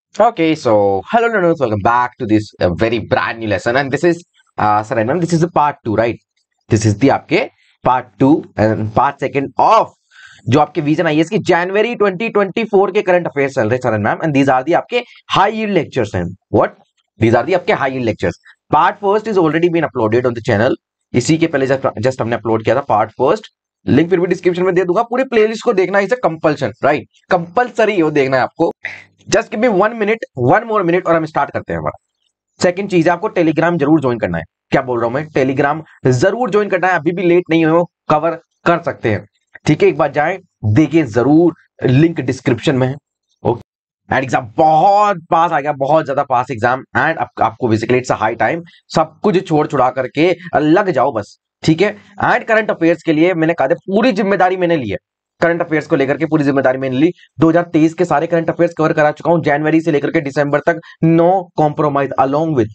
Okay, so hello learners, welcome back to this very brand new lesson, and this is sir, and ma'am, this is the part two, right? This is the आपके part two and part second of जो आपके vision IAS की जनवरी 2024 के current affairs चल रहे sir and ma'am, and these are the आपके high yield lectures हैं. What these are the आपके high yield lectures. Part first is already been uploaded on the channel. इसी के पहले जस्ट हमने अपलोड किया था पार्ट फर्स्ट. लिंक फिर भी डिस्क्रिप्शन में दे दूंगा. पूरी प्लेलिस्ट को देखना is a compulsion, right? Compulsory हो देखना है आपको. Just give me 1 minute, 1 more minute और हम स्टार्ट करते हैं हमारा. सेकंड चीज है, आपको टेलीग्राम जरूर ज्वाइन करना है. क्या बोल रहा हूं मैं? टेलीग्राम जरूर ज्वाइन करना है. अभी भी लेट नहीं हो, कवर कर सकते हैं. ठीक है, एक बार जाएं, देखिए जरूर, लिंक डिस्क्रिप्शन में है. ओके. एंड एग्जाम बहुत पास आ गया, बहुत ज्यादा पास एग्जाम. एंड आपको basically it's a high time, सब कुछ छोड़ छुड़ा करके लग जाओ बस. ठीक है. एंड करंट अफेयर्स के लिए मैंने कहा था, पूरी जिम्मेदारी मैंने ली है. करंट अफेयर्स को लेकर के पूरी जिम्मेदारी मैंने ली. 2023 के सारे करंट अफेयर्स कवर करा चुका हूं, जनवरी से लेकर के दिसंबर तक. नो कॉम्प्रोमाइज अलोंग विद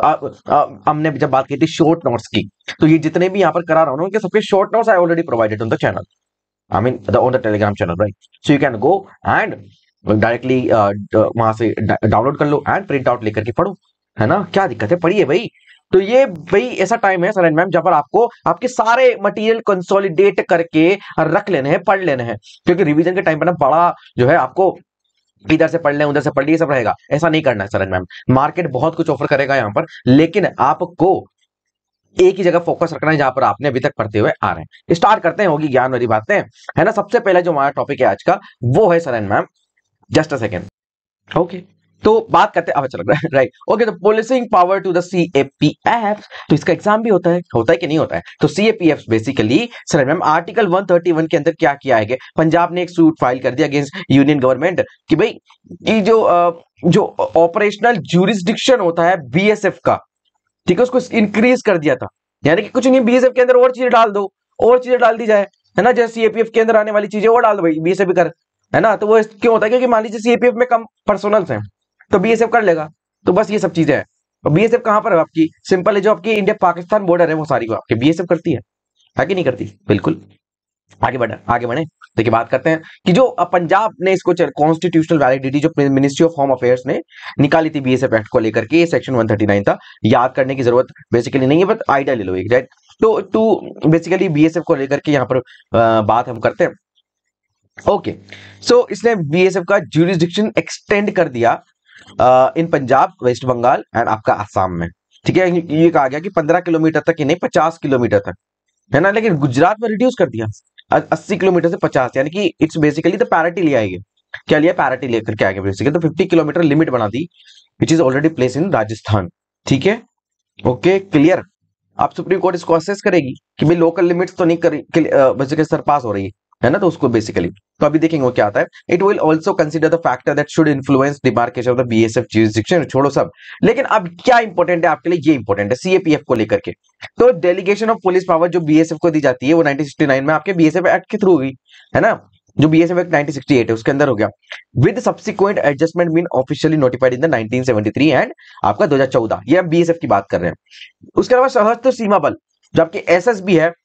हमने जब बात की थी शॉर्ट नोट्स की, तो ये जितने भी यहाँ पर करा रहा हूं उनके सबके short notes I already provided on the channel. I mean on the Telegram channel, right? So you can go and directly वहां से डाउनलोड कर लो एंड प्रिंट आउट लेकर के पढ़ो. है ना? क्या दिक्कत है, पढ़िए भाई. तो ये भाई ऐसा टाइम है सर एंड मैम जहां पर आपको आपके सारे मटेरियल कंसोलिडेट करके रख लेने हैं, पढ़ लेने हैं. क्योंकि रिवीजन के टाइम पर ना बड़ा जो है आपको इधर से पढ़ लें उधर से पढ़ लिए सब रहेगा, ऐसा नहीं करना है सर एंड मैम. मार्केट बहुत कुछ ऑफर करेगा यहाँ पर, लेकिन आपको एक ही जगह फोकस रखना है जहां पर आपने अभी तक पढ़ते हुए आ रहे हैं. स्टार्ट करते हैं, होगी ज्ञान वाली बातें, है ना? सबसे पहले जो हमारा टॉपिक है आज का वो है sir and ma'am, just a second. Okay. तो बात करते हैं, अब चल रहा है, राइट? ओके. तो policing power to the CAPF, तो इसका एग्जाम भी होता है कि नहीं होता है? तो CAPF basically sir ma'am article 131 के अंदर क्या किया है कि पंजाब ने एक सूट फाइल कर दिया अगेंस्ट यूनियन गवर्नमेंट कि भाई ये जो ऑपरेशनल ज्यूरिसडिक्शन होता है बीएसएफ का, ठीक है, उसको इंक्रीज कर दिया था. यानी कि कुछ नहीं, बीएसएफ के अंदर और चीजें डाल दो, और चीजें डाल दी जाए, है ना? जैसे सीएपीएफ के अंदर आने वाली चीजें और डाल दो भाई, बीएसएफ भी कर. है ना? तो वो क्यों होता है? क्योंकि मान लीजिए सीएपीएफ में कम पर्सनल्स हैं तो बीएसएफ कर लेगा. तो बस ये सब चीजें हैं. और बीएसएफ कहां पर है आपकी? सिंपल है, जो आपकी इंडिया पाकिस्तान बॉर्डर है वो सारी को आपकी बीएसएफ करती है कि नहीं करती? बिल्कुल. आगे बढ़े. देखिए बात करते हैं कि जो पंजाब ने इसको कॉन्स्टिट्यूशनल वैलिडिटी जो मिनिस्ट्री ऑफ होम अफेयर्स ने निकाली थी बीएसएफ एक्ट को लेकर के, ये सेक्शन 139 था. याद करने की जरूरत बेसिकली नहीं है, बट आइडिया ले लो एक, राइट? तो बेसिकली बीएसएफ को लेकर के यहाँ पर बात हम करते हैं. ओके. सो इसने बीएसएफ का ज्यूरिसडिक्शन एक्सटेंड कर दिया in Punjab, west Bengal and आपका आसाम में. ठीक है. ये कहा गया कि 15 किलोमीटर तक ही नहीं, 50 किलोमीटर तक, है ना? लेकिन गुजरात में रिड्यूस कर दिया 80 किलोमीटर से 50. यानी कि इट्स बेसिकली द पैरिटी ले आएगी. क्या लिया? पैरिटी लेकर के आएंगे बेसिकली. तो 50 किलोमीटर लिमिट बना दी, which is already place in Rajasthan. ठीक है. Okay, clear. अब सुप्रीम कोर्ट इसको असेस करेगी कि भाई लोकल लिमिट्स तो नहीं बेसिकली सरपास हो रही है ना? तो उसको बेसिकली, तो अभी देखेंगे वो क्या आता है. It will also consider the factor that should influence demarcation of the BSF jurisdiction. छोड़ो सब, लेकिन अब क्या इंपॉर्टेंट है आपके लिए? ये इंपॉर्टेंट है सीएपीएफ को लेकर के. तो डेलीगेशन ऑफ पुलिस पावर जो बीएसएफ को दी जाती है वो 1969 में आपके बीएसएफ एक्ट के थ्रू हुई, है ना? जो बीएसएफ एक्ट 1968 है उसके अंदर हो गया. With subsequent adjustment been officially notified in the 1973 and आपका 2014. ये हम बीएसएफ की बात कर रहे हैं. उसके अलावा सशस्त्र सीमा बल जो आपके एसएसबी है,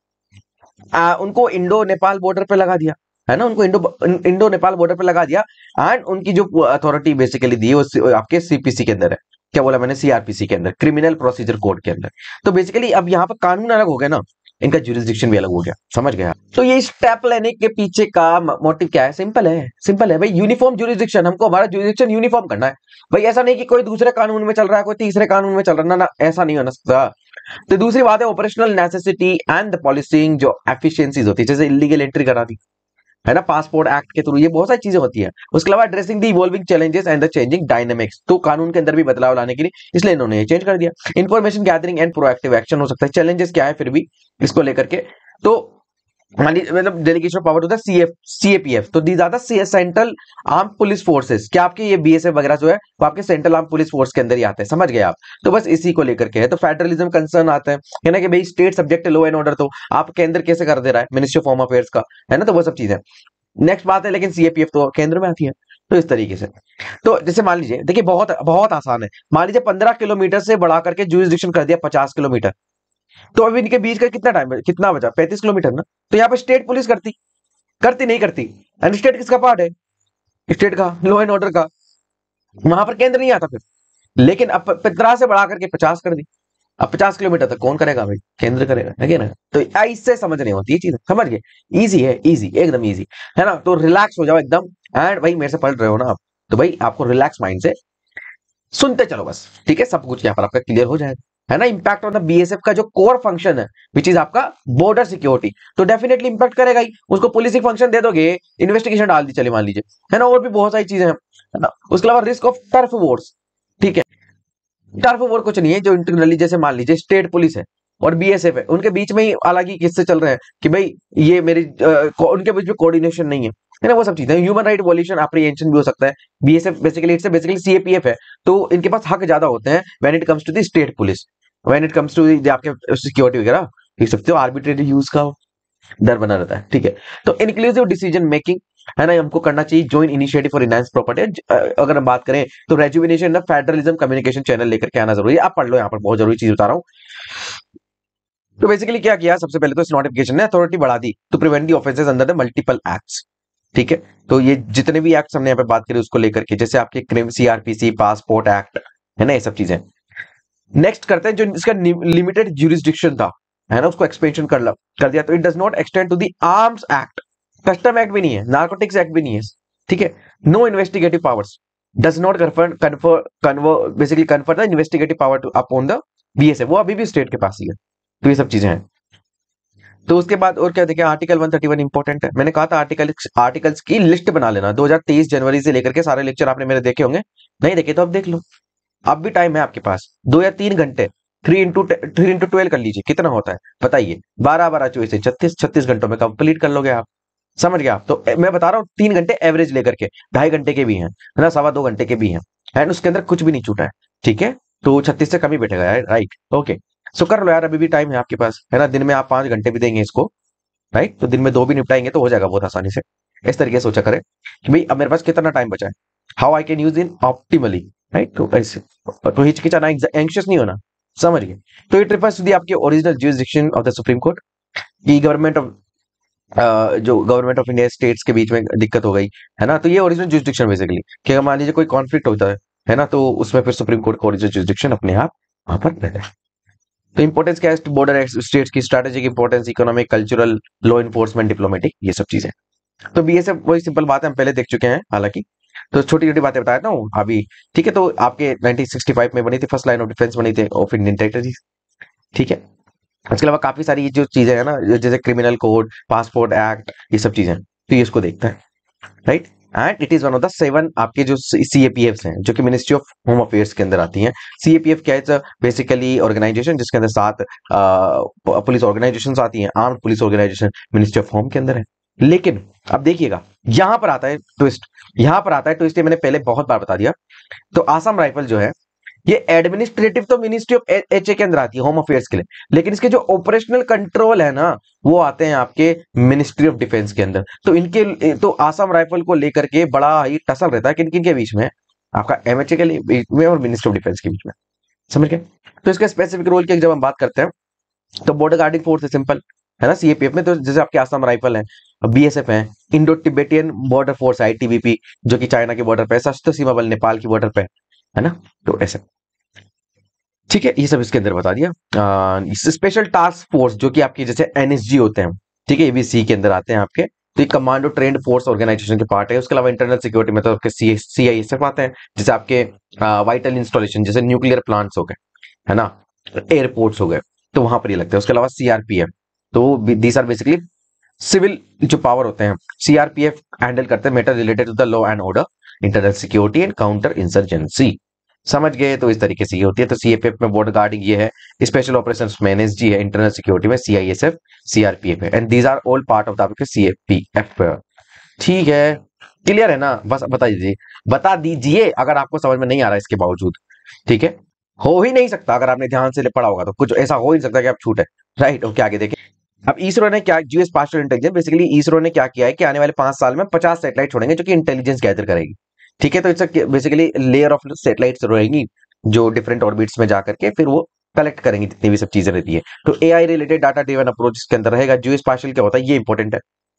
उनको इंडो नेपाल बॉर्डर पे लगा दिया, है ना? उनको इंडो नेपाल बॉर्डर पे लगा दिया. एंड उनकी जो अथॉरिटी बेसिकली दी वो आपके सीपीसी के अंदर है. क्या बोला मैंने? सीआरपीसी के अंदर, क्रिमिनल प्रोसीजर कोड के अंदर. तो बेसिकली अब यहाँ पर कानून अलग हो गया ना, इनका ज्यूरिसडिक्शन भी अलग हो गया. समझ गया? तो ये स्टेप लेने के पीछे का मोटिव क्या है? सिंपल है भाई, यूनिफॉर्म ज्यूरिसडिक्शन. हमको हमारा ज्यूरिसडिक्शन यूनिफॉर्म करना है भाई. ऐसा नहीं कि कोई दूसरे कानून में चल रहा है, कोई तीसरे कानून में चल रहा है ना, ऐसा नहीं होना सकता. तो दूसरी बात है operational necessity and the policing, जो एफिशिएंसीज होती है, जैसे इलीगल एंट्री करा दी, है ना, पासपोर्ट एक्ट के थ्रू, ये बहुत सारी चीजें होती है. उसके अलावा addressing the evolving challenges and the changing dynamics, तो कानून के अंदर भी बदलाव लाने के लिए इसलिए इन्होंने ये चेंज कर दिया. Information gathering and proactive action हो सकता है. चैलेंजेस क्या है फिर भी इसको लेकर के? तो मतलब delegation of power to the CAPF, तो these are the central arm police forces. क्या आपके ये बीएसएफ वगैरह जो है वो आपके सेंट्रल आर्म पुलिस फोर्स के अंदर ही आते हैं. समझ गए आप? तो बस इसी को लेकर के है. तो फेडरलिज्म कंसर्न आता है ना, कि भाई state subject law and order, तो आप केंद्र कैसे कर दे रहा है? मिनिस्ट्री ऑफ होम अफेयर्स का, है ना? तो वो सब चीजें नेक्स्ट बात है. लेकिन सीएपीएफ तो केंद्र में आती है. तो इस तरीके से, तो जैसे मान लीजिए, देखिए बहुत बहुत आसान है. मान लीजिए 15 किलोमीटर से बढ़ा करके ज्यूरिसडिक्शन कर दिया 50 किलोमीटर, तो अभी इनके बीच का कितना टाइम है, कितना बचा? 35 किलोमीटर ना. तो यहाँ पे स्टेट पुलिस करती करती नहीं करती? एंड स्टेट किसका पार्ट है? स्टेट का, लॉ एंड ऑर्डर का. वहां पर केंद्र नहीं आता फिर। लेकिन अब 15 से बढ़ा करके 50 कर दी। अब 50 किलोमीटर तक कौन करेगा भाई, केंद्र करेगा, है ना। तो इससे समझनी होती है चीज, समझ गए। इजी है, इजी, एकदम इजी, है ना। तो रिलैक्स हो जाओ एकदम। एंड भाई मेरे से पढ़ रहे हो ना आप, तो भाई आपको रिलैक्स माइंड से सुनते चलो बस, ठीक है। सब कुछ यहाँ पर आपका क्लियर हो जाएगा, है ना। इंपैक्ट ऑन द बीएसएफ का जो कोर फंक्शन है, विच इज आपका बॉर्डर सिक्योरिटी, तो डेफिनेटली इंपैक्ट करेगा ही। उसको पुलिसिंग फंक्शन दे दोगे, इन्वेस्टिगेशन डाल दी, चले मान लीजिए, है ना। और भी बहुत सारी चीजें हैं, है ना। उसके अलावा रिस्क ऑफ टर्फ वॉर्स, ठीक है। टर्फ वॉर कुछ नहीं है, जो इंटरनली जैसे मान लीजिए स्टेट पुलिस है और बीएसएफ है, उनके बीच में ही अलग ही किस्से चल रहे हैं कि भाई ये मेरी उनके बीच में कोऑर्डिनेशन नहीं है ना। वो सब चीजें, ह्यूमन राइट वॉल्यूशन एप्रीहेंशन भी हो सकता है। BSF basically it's basically CAPF है, तो इनके पास हक ज्यादा होते हैं when it comes to the state police, when it comes to आपके सिक्योरिटी वगैरह, देख सकते हो आर्बिट्रेरी यूज का डर बना रहता है, ठीक है। तो इंक्लूसिव डिसीजन मेकिंग, है ना, हमको करना चाहिए। Joint initiative for enhance property, अगर हम बात करें तो rejuvenation of federalism communication channel लेकर के आना जरूरी है। आप पढ़ लो, यहाँ पर बहुत जरूरी चीज बता रहा हूँ। तो बेसिकली क्या किया, सबसे पहले तो इस नोटिफिकेशन ने अथॉरिटी बढ़ा दी to prevent the offences under the multiple acts, ठीक है। तो ये जितने भी एक्ट हमने यहाँ पे बात करी उसको लेकर के, जैसे आपके क्रिम सीआरपीसी पासपोर्ट एक्ट, है ना, ये सब चीजें। नेक्स्ट करते हैं जो इसका लिमिटेड ज्यूरिसडिक्शन था, है ना, उसको एक्सपेंशन कर दिया। तो it does not extend to the arms act, custom act भी नहीं है, नार्कोटिक्स एक्ट भी नहीं है, ठीक है। No investigative powers, does not basically confer the investigative power to upon the BSF, वो अभी भी स्टेट के पास ही है। तो ये सब चीजें हैं। तो उसके बाद और क्या देखिए, आर्टिकल 131 इंपॉर्टेंट है। मैंने कहा था आर्टिकल्स की लिस्ट बना लेना। 2023 जनवरी से लेकर के सारे लेक्चर आपने मेरे देखे होंगे, नहीं देखे तो अब देख लो, अब भी टाइम है आपके पास, 2 या 3 घंटे। 3 इंटू 12 कर लीजिए, कितना होता है बताइए, 12 12 24 36 घंटों में कंप्लीट कर लोगे आप, समझ गए आप। तो मैं बता रहा हूँ 3 घंटे एवरेज लेकर के, 2.5 घंटे के भी हैं, है ना, 2.25 घंटे के भी हैं, एंड उसके अंदर कुछ भी नहीं छूटा है, ठीक है। तो 36 से कम ही बैठेगा यार, राइट, ओके। सो कर लो यार, अभी भी टाइम है आपके पास, है ना। दिन में आप 5 घंटे भी देंगे इसको, राइट, तो दिन में 2 भी निपटाएंगे तो हो जाएगा बहुत आसानी से। इस तरीके से सोचा करें कि भाई अब मेरे पास कितना टाइम बचा है, how I can use in optimally, right. तो ऐसे तो हिचकिचाना, एंशियस नहीं होना, समझ गए। तो इट रिफर्स टू दी आपके original jurisdiction of the supreme court, की गवर्नमेंट ऑफ जो गवर्नमेंट ऑफ इंडिया स्टेट्स के बीच में दिक्कत हो गई, है ना। तो ये ओरिजिनल ज्यूरिसडिक्शन बेसिकली, कि अगर मान लीजिए कोई कॉन्फ्लिक्ट होता है ना, तो उसमें फिर सुप्रीम कोर्ट का ओरिजिनल ज्यूरिसडिक्शन अपने आप वहां पर रहता है। तो इंपॉर्टेंस क्या है बॉर्डर स्टेट्स की, strategic importance, economic, cultural, law enforcement, diplomatic, ये सब चीजें। तो बीएसएफ वही सिंपल बात है, हम पहले देख चुके हैं हालांकि, तो छोटी छोटी बातें बताया था अभी, ठीक है। तो आपके 1965 में बनी थी फर्स्ट लाइन ऑफ डिफेंस, बनी थी ऑफ इंडियन टेरिटरीज, ठीक है। इसके अलावा काफी सारी ये जो चीजें है ना, जैसे क्रिमिनल कोड, पासपोर्ट एक्ट, ये सब चीजें, तो ये इसको देखता है, right. And it is one of the 7 आपके जो सीएपीएफ हैं, जो कि मिनिस्ट्री ऑफ होम अफेयर्स के अंदर आती हैं। सीएपीएफ क्या है, बेसिकली ऑर्गेनाइजेशन जिसके अंदर 7 पुलिस ऑर्गेनाइजेशंस आती हैं, armed police organisation ministry of home के अंदर है। लेकिन अब देखिएगा, यहां पर आता है ट्विस्ट, यहां पर आता है ट्विस्ट, ये मैंने पहले बहुत बार बता दिया। तो आसाम राइफल जो है, ये एडमिनिस्ट्रेटिव तो मिनिस्ट्री ऑफ एचए के अंदर आती है, होम अफेयर्स के लिए, लेकिन इसके जो ऑपरेशनल कंट्रोल है ना, वो आते हैं आपके मिनिस्ट्री ऑफ डिफेंस के अंदर। तो इनके तो आसाम राइफल को लेकर के बड़ा ही टसल रहता है, किन किन के बीच में, आपका एमएचए के बीच में और मिनिस्ट्री ऑफ डिफेंस के बीच में, समझ गए। तो इसके स्पेसिफिक रोल की जब हम बात करते हैं, तो बॉर्डर गार्डिंग फोर्स है सिंपल, है ना, सीएपीएफ में। तो जैसे आपके आसाम राइफल है, बीएसएफ है, Indo Tibetan border force ITBP, जो कि चाइना के बॉर्डर पे, सशस्त्र सीमा बल नेपाल की बॉर्डर पे, है ना। तो ऐसे, ठीक है, ये सब इसके अंदर बता दिया। स्पेशल टास्क फोर्स जो कि आपकी जैसे एनएसजी होते हैं, ठीक है, ये भी सी के अंदर आते हैं आपके। तो ये कमांडो ट्रेंड फोर्स ऑर्गेनाइजेशन के पार्ट है। उसके अलावा इंटरनल सिक्योरिटी में तो आपके सीआईएसएफ आते हैं, जैसे आपके वाइटल इंस्टॉलेशन, जैसे न्यूक्लियर प्लांट्स हो गए, है ना, एयरपोर्ट्स हो गए, तो वहां पर ये लगते हैं। उसके अलावा सीआरपीएफ, तो दीज आर बेसिकली सिविल जो पावर होते हैं। सीआरपीएफ हैंडल करते हैं matter related to the law and order, internal security and counter insurgency, समझ गए। तो इस तरीके से ये होती है। तो सीएपीएफ में बॉर्डर गार्डिंग ये है, स्पेशल ऑपरेशंस में एनएसजी है, इंटरनल सिक्योरिटी में सीआईएसएफ, सीआरपीएफ है, and these are all part of the आपके सीएपीएफ, ठीक है। क्लियर है ना, बस बता दीजिए अगर आपको समझ में नहीं आ रहा है इसके बावजूद, ठीक है। हो ही नहीं सकता, अगर आपने ध्यान से पढ़ा होगा तो कुछ ऐसा हो ही नहीं सकता कि आप छूटे, राइट। ओके, आगे देखें। अब इसरो ने क्या, US special intelligence, basically ISRO ने क्या किया है कि आने वाले 5 साल में 50 सैटेलाइट छोड़ेंगे जो कि इंटेलिजेंस गैदर करेगी, ठीक है। तो it's basically layer of satellites रहेंगी जो डिफरेंट ऑर्बिट्स में जाकर के फिर वो कलेक्ट करेंगे जितनी भी सब चीजें रहती है। तो AI related data driven approach इसके अंदर रहेगा। जियो स्पेशल क्या होता है, ये इंपॉर्टेंट है।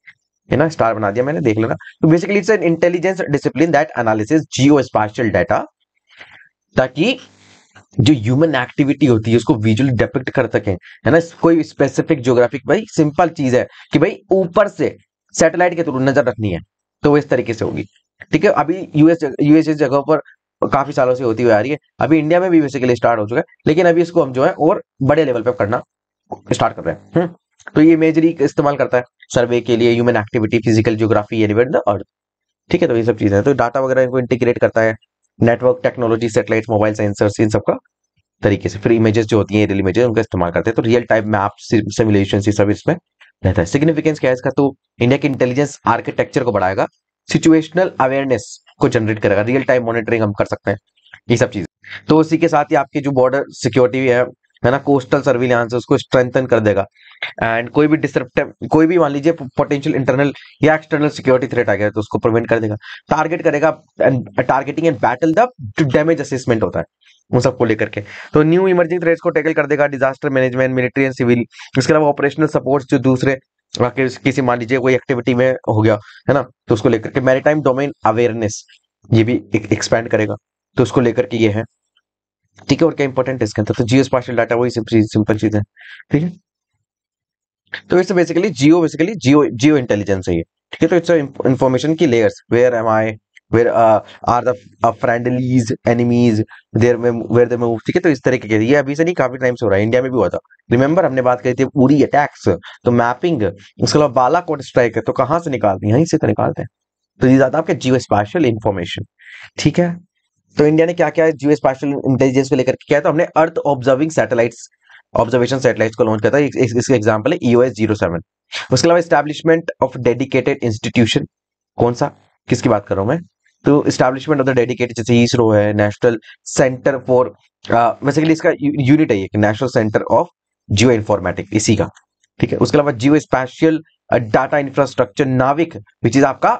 है ना, स्टार बना दिया मैंने, देख लेना। तो basically it's an intelligence discipline that analysis geo spatial data, ताकि जो ह्यूमन एक्टिविटी होती है उसको विजुअली डिपिक्ट कर सकें, है ना। कोई स्पेसिफिक ज्योग्राफिक, भाई सिंपल चीज है कि भाई ऊपर से सैटेलाइट के थ्रू नजर रखनी है, तो वो इस तरीके से होगी। ठीक है, अभी यूएस जगह पर काफी सालों से होती हुई आ रही है, अभी इंडिया में भी बेसिकली स्टार्ट हो चुका है, लेकिन अभी इसको हम जो है और बड़े लेवल पे करना स्टार्ट कर रहे हैं। तो ये इमेजरी इस्तेमाल करता है सर्वे के लिए, human activity, physical geography anywhere the earth. ठीक है, तो ये सब चीजें हैं, तो डाटा वगैरह इनको इंटीग्रेट करता है, network technology, satellite, mobile sensors, इन सबका तरीके से। फिर इमेजेस जो होती हैं, रियल इमेजेस, उनका इस्तेमाल करते हैं, तो रियल टाइम मैप, सिमुलेशन, ये सब इसमें रहता है। सिग्निफिकेंस क्या है इसका, तो इंडिया के इंटेलिजेंस आर्किटेक्चर को बढ़ाएगा, सिचुएशनल अवेयरनेस को जनरेट करेगा, रियल टाइम मॉनिटरिंग हम कर सकते हैं, ये सब चीजें। तो उसी के साथ ही आपकी जो बॉर्डर सिक्योरिटी है ना, कोस्टल सर्विलांस, उसको स्ट्रेंथन कर देगा। एंड कोई भी डिसरप्टिव, कोई भी मान लीजिए पोटेंशियल इंटरनल या एक्सटर्नल सिक्योरिटी थ्रेट आ गया तो उसको प्रिवेंट कर देगा। टारगेट करेगा, targeting and battle the damage assessment होता है उन सबको लेकर के। तो न्यू इमर्जिंग थ्रेट्स को टैकल कर देगा, disaster management, military and civil. इसके अलावा ऑपरेशनल सपोर्ट, जो दूसरे किसी मान लीजिए कोई एक्टिविटी में हो गया है ना, तो उसको लेकर के मैरीटाइम डोमेन अवेयरनेस ये भी एक्सपैंड करेगा, तो उसको लेकर के ये है। ठीक है, और क्या इंपॉर्टेंट है इसके अंदर, तो जियो स्पाशियल डाटा वही सिंपल चीज है। ठीक है, तो इट्स बेसिकली जियो इंटेलिजेंस है ये। ठीक है, तो इट्स इंफॉर्मेशन की layers, where am I, where are the friendlies enemies, there में वेयर दे मूव। ठीक है, तो इस तरीके के, ये अभी से नहीं, काफी टाइम से हो रहा है, इंडिया में भी हुआ था। रिमेंबर हमने बात करी थी उरी अटैक्स, तो मैपिंग, उसके अलावा बालाकोट स्ट्राइक है, तो कहाँ से निकालते हैं, यहीं से तो निकालते हैं। तो ये ज्यादा आपके जियो स्पाशियल इंफॉर्मेशन। ठीक है, तो इंडिया ने क्या क्या जियो स्पाशियल इंटेलिजेंस को लेकर किया है, तो हमने earth observing satellites, observation satellites को लॉन्च किया था, इसका एग्जांपल है EOS-07। उसके अलावा एस्टैब्लिशमेंट ऑफ डेडिकेटेड इंस्टीट्यूशन, कौन सा, किसकी बात कर रहा हूं मैं, तो एस्टैब्लिशमेंट ऑफ द डेडिकेटेड, जैसे इसरो है, नेशनल सेंटर फॉर, बेसिकली इसका यूनिट है ये, national centre of geo informatic, इसी का। ठीक है, उसके अलावा जियो स्पेशियल डाटा इंफ्रास्ट्रक्चर, नाविक, विच इज आपका,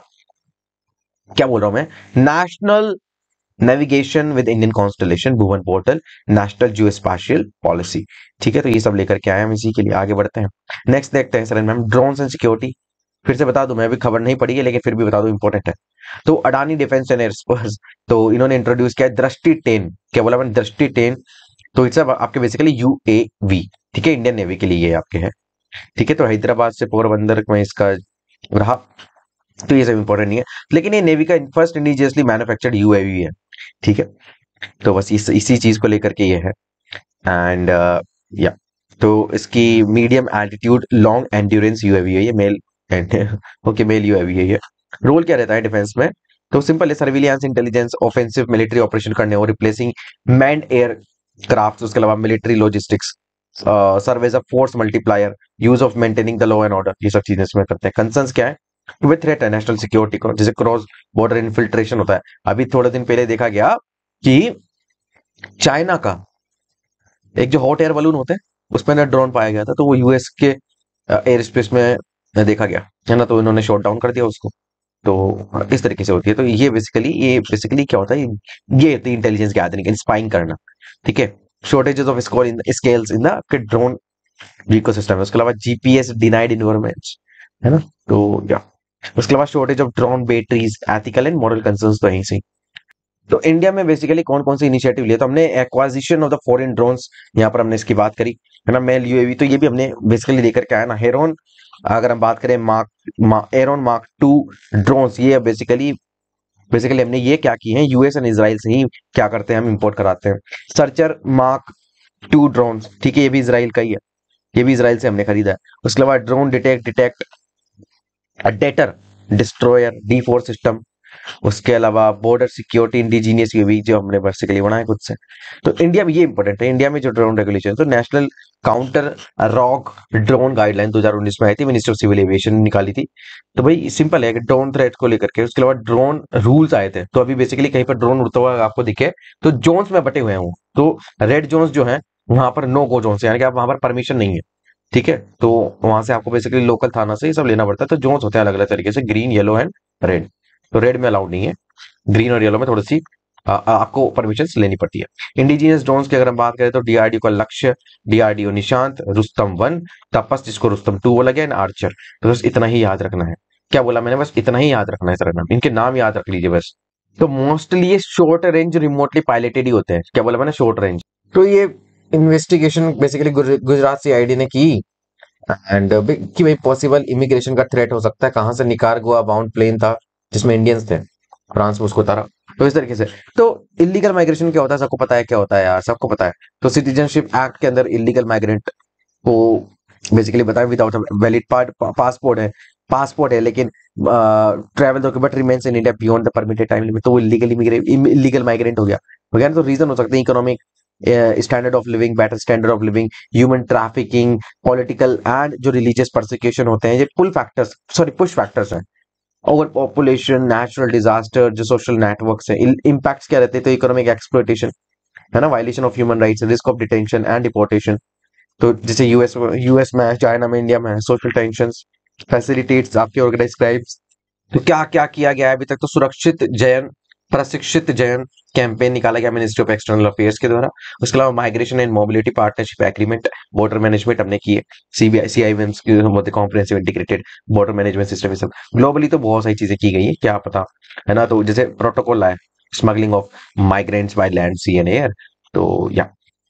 क्या बोल रहा हूं मैं, national navigation with Indian constellation, Bhuvan portal, national geo spatial policy. ठीक है, तो ये सब लेकर के आए हम, इसी के लिए आगे बढ़ते हैं। नेक्स्ट देखते हैं sir ma'am, drones and security. फिर से बता दूं, मैं भी खबर नहीं पड़ी है लेकिन फिर भी बता दूं, इंपॉर्टेंट है। तो अडानी डिफेंस एंड एयरस्पेस, तो इन्होंने इंट्रोड्यूस किया दृष्टि 10, क्या बोला मैंने, दृष्टि 10। तो इट्स आपके बेसिकली UAV। ठीक है, इंडियन नेवी के लिए ये आपके है। ठीक है, तो हैदराबाद से पोरबंदर में इसका रहा, तो ये सब इंपॉर्टेंट नहीं है, लेकिन ये नेवी का फर्स्ट इंडिजियसली मैन्युफैक्चर्ड UAV है। ठीक है, तो बस इसी चीज को लेकर के ये है। एंड या तो इसकी medium altitude long endurance UAV है ये, मेल ओके, मेल UAV है ये। रोल क्या रहता है डिफेंस में, तो सिंपल है, surveillance, intelligence, offensive military operation करने और रिप्लेसिंग मैन्ड एयर क्राफ्ट। उसके अलावा military logistics, serve as a force multiplier, use of maintaining the law and order, ये सब चीजें इसमें करते हैं। कंसर्न्स क्या है, विद थ्रेट है नेशनल सिक्योरिटी को, जैसे क्रॉस बॉर्डर इन्फिल्ट्रेशन होता है। अभी थोड़े दिन पहले देखा गया कि चाइना का एक जो हॉट एयर बलून होते हैं उसमें ना ड्रोन पाया गया था, तो वो US के एयर स्पेस में देखा गया, है ना, तो इन्होंने शॉट डाउन कर दिया उसको। तो इस तरीके से होती है, तो ये बेसिकली क्या होता है, ये होती है इंटेलिजेंस गैदरिंग, स्पाइंग करना। ठीक है, shortages of scales in the आपके ड्रोन इकोसिस्टम है। उसके अलावा GPS डिनाइड इन्वायरमेंट्स, है ना, तो या उसके अलावा shortage of drone batteries, ethical and moral concerns, तो यहीं से। तो इंडिया में बेसिकली कौन कौन से इनिशिएटिव लिए, तो हमने acquisition of the foreign drones, यहाँ पर हमने इसकी बात करी, है ना, मेल UAV, तो ये भी हमने बेसिकली लेकर के आया ना। हेरोन, अगर हम बात करें एरोन मार्क 2 ड्रोन्स, ये बेसिकली हमने ये क्या की है, US एंड इजराइल से ही क्या करते हैं, हम इंपोर्ट कराते हैं। सर्चर मार्क 2 ड्रोन्स, ठीक है, ये भी इसराइल का ही है, ये भी इसराइल से हमने खरीदा है। उसके अलावा drone detect deter destroyer D4 system. उसके अलावा बॉर्डर सिक्योरिटी इंडिजीनियस UAV, जो हमने बेसिकली बनाया खुद से। तो इंडिया में ये इंपॉर्टेंट है, इंडिया में जो ड्रोन रेगुलेशन, तो national counter rogue drone guideline 2019 में आई थी, मिनिस्टर ऑफ सिविल एविएशन ने निकाली थी। तो भाई सिंपल है कि ड्रोन थ्रेट को लेकर के, उसके अलावा ड्रोन रूल्स आए थे। तो अभी बेसिकली कहीं पर ड्रोन उड़ता हुआ आपको दिखे तो जोन्स में बटे हुए हैं, तो रेड जोन्स जो है वहां पर नो गो जोन्स, यानी कि आप वहां पर परमिशन नहीं है। ठीक है, तो वहां से आपको बेसिकली लोकल थाना से ये सब लेना पड़ता है। तो जोन्स होते हैं अलग अलग तरीके से, ग्रीन, येलो एंड रेड। तो रेड में अलाउड नहीं है, ग्रीन और येलो में थोड़ी सी आपको परमिशन लेनी पड़ती है। इंडिजिनियस ड्रोन्स की अगर हम बात करें तो DRDO का लक्ष्य, DRDO निशांत, रुस्तम 1, तपस जिसको रुस्तम 2 बोला गया, एंड आर्चर। तो बस इतना ही याद रखना है। क्या बोला मैंने, बस इतना ही याद रखना है सर, नाम इनके नाम याद रख लीजिए बस। तो मोस्टली ये शॉर्ट रेंज रिमोटली पायलटेड ही होते हैं। क्या बोला मैंने, शॉर्ट रेंज। तो ये इन्वेस्टिगेशन बेसिकली गुजरात सीआईडी ने की, एंड कि भाई पॉसिबल इमिग्रेशन का थ्रेट हो सकता है, कहां से, निकारागुआ बाउंड प्लेन था जिसमें इंडियंस थे, फ्रांस में उसको उतारा। तो इस तरीके से, तो इलीगल माइग्रेशन क्या होता है, सबको पता है क्या होता है यार, सबको पता है। तो सिटीजनशिप एक्ट के अंदर इलीगल माइग्रेंट को बेसिकली बताया, विदाउट वैलिड पासपोर्ट है, पासपोर्ट है लेकिन travel document remains in India beyond the permitted time limit, तो वो इलीगल माइग्रेंट हो गया वगैरह। तो रीजन हो सकते हैं economic, standard of living, better standard of living, human trafficking, political and जो रिलीजियस परसिक्यूशन होते हैं, ये pull factors, sorry push factors हैं। ओवर पॉपुलेशन, नेचुरल डिजास्टर, जो सोशल नेटवर्क्स हैं, इम्पैक्ट्स क्या रहते हैं, तो इकोनॉमिक एक्सप्लॉयटेशन है ना, violation of human rights, risk of detention and deportation. तो जैसे यूएस में है, चाइना में, इंडिया में है, सोशल टेंशंस, फैसिलिटेट्स आपके ऑर्गेनाइज क्राइम्स। तो क्या क्या किया गया है अभी तक, तो सुरक्षित चयन, प्रशिक्षित चयन कैंपेन निकाला गया मिनिस्ट्री ऑफ एक्सटर्नल अफेयर्स के द्वारा। उसके अलावा migration and mobility partnership agreement, border management हमने की है, सीआईएम्स की comprehensive integrated border management system, सब ग्लोबली तो बहुत सारी चीजें की गई है, क्या पता है ना। तो जैसे प्रोटोकॉल आए, smuggling of migrants by land, sea and air. तो या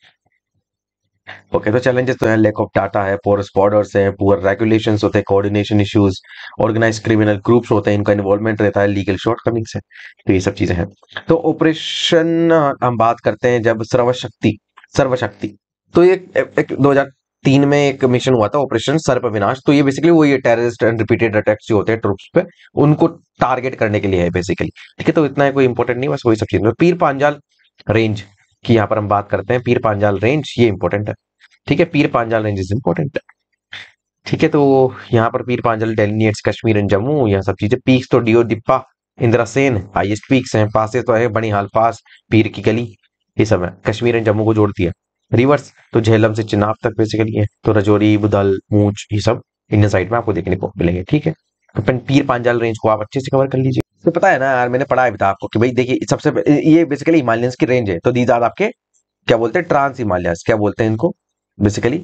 ओके, तो चैलेंजेस तो है, लैक ऑफ डाटा है, पोरस बॉर्डर्स है, पुअर रेगुलेशंस होते हैं, coordination issues, organise criminal groups होते हैं, इनका इन्वॉल्वमेंट रहता है, लीगल शॉर्टकमिंग्स है। तो ये सब चीजें हैं। तो ऑपरेशन हम बात करते हैं जब सर्वशक्ति, सर्वशक्ति, तो ये एक 2003 में एक मिशन हुआ था, ऑपरेशन सर्प विनाश। तो ये बेसिकली वही टेररिस्ट एंड रिपीटेड अटैक्स जो होते हैं ट्रूप्स पे, उनको टारगेट करने के लिए है बेसिकली। ठीक है, तो इतना है, कोई इंपॉर्टेंट नहीं, बस वही सब चीजें। पीर पांजाल रेंज की यहाँ पर हम बात करते हैं, पीर पांजाल रेंज ये इंपॉर्टेंट है। ठीक है, पीर पांजाल रेंज इज इंपॉर्टेंट। ठीक है, तो यहाँ पर पीर पांजाल डेलिनेट्स कश्मीर एंड जम्मू, यह सब चीजें। पीक्स तो डियो दिप्पा, इंद्रासेन हाईएस्ट पीक्स हैं। पासेस तो है बनिहाल पास, पीर की गली, ये सब है, कश्मीर एंड जम्मू को जोड़ती है। रिवर्स तो झेलम से चिनाब तक बेसिकली है। तो रजौरी, बुदल, मूंछ, ये सब इंडियन साइड में आपको देखने को मिलेंगे। ठीक है, तो पीर पांजाल रेंज को आप अच्छे से कवर कर लीजिए। तो पता है ना यार, मैंने पढ़ा है भी था आपको कि भाई देखिए, ये बेसिकली हिमालयंस की रेंज है। तो दीज आर आपके क्या बोलते हैं, ट्रांस हिमालयस, क्या बोलते हैं इनको, बेसिकली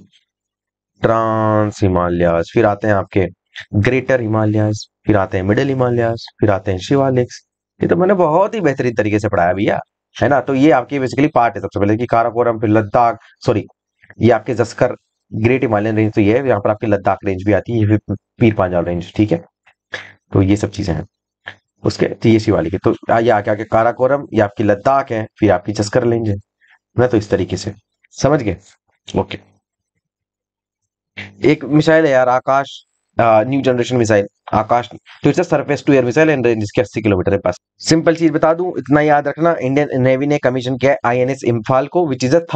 ट्रांस हिमालयास। फिर आते हैं आपके ग्रेटर हिमालयास, फिर आते हैं मिडिल हिमालयास, फिर आते हैं शिवालिक्स। ये तो मैंने बहुत ही बेहतरीन तरीके से पढ़ाया भैया, है ना। तो ये आपकी बेसिकली पार्ट है, सबसे पहले कि काराकोरम, फिर लद्दाख, सॉरी ये आपके जस्कर, ग्रेट हिमालयन रेंज तो ये है, यहाँ पर आपकी लद्दाख रेंज भी आती है, ये फिर पीर पांजाल रेंज। ठीक है, तो ये सब चीजें हैं उसके, तो ये शिवालिक है। तो ये आके आके काराकोरम, ये आपकी लद्दाख है, फिर आपकी जस्कर रेंज है ना। तो इस तरीके से समझ गए। ओके, एक मिसाइल है यार, Akash, new generation missile Akash. तो it's surface to air missile and range इसके 80 किलोमीटर है पास। सिंपल चीज बता दूं, इतना याद रखना, इंडियन नेवी ने कमीशन किया है आईएनएस इम्फाल को, which is a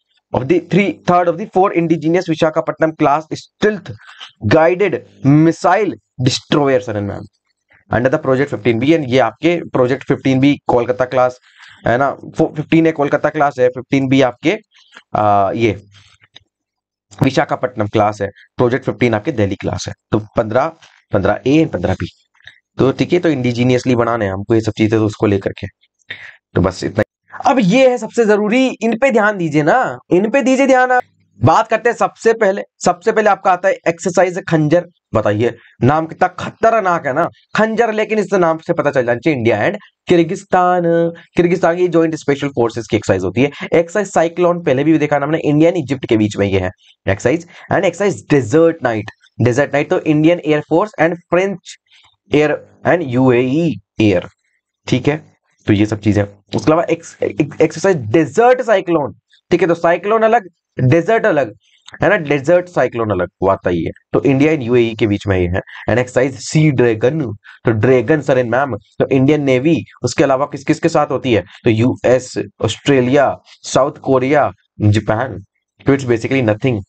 third of the four indigenous Visakhapatnam class stealth guided missile destroyer sir ma'am, under the project 15B। And ये आपके प्रोजेक्ट 15B कोलकाता क्लास है ना, 15 है कोलकाता क्लास है, 15B आपके ये विशाखापट्टनम क्लास है, प्रोजेक्ट 15 आपके दिल्ली क्लास है। तो 15A 15B। तो ठीक है, तो इंडिजीनियसली बनाने हैं हमको ये सब चीजें, तो उसको लेकर के तो बस इतना। अब ये है सबसे जरूरी, इन पे ध्यान दीजिए ना, इन पे दीजिए ध्यान। आप बात करते हैं सबसे पहले आपका आता है एक्सरसाइज खंजर। बताइए नाम कितना खतरनाक है ना, खंजर, लेकिन इस नाम से पता चल जाना चाहिए इंडिया एंड किर्गिस्तान की जॉइंट स्पेशल फोर्सेस की एक्सरसाइज होती है। एक्सरसाइज साइक्लोन पहले भी देखा ना हमने, इंडिया एंड इजिप्ट के बीच में ये है exercise. And exercise desert knight तो Indian air force and French air and UAE air. ठीक है, तो ये सब चीजें। उसके अलावा एक्सरसाइज डेजर्ट साइक्लोन। ठीक है, तो साइक्लोन अलग, डेजर्ट अलग, है ना, डेजर्ट साइक्लोन अलग, वो आता ही है। तो इंडिया एंड यूएई के बीच में ये है। एंड एक्सरसाइज सी ड्रैगन, तो ड्रैगन सर एंड मैम, तो इंडियन नेवी, उसके अलावा किस किस के साथ होती है, तो US, Australia, South Korea, Japan. तो it's basically nothing,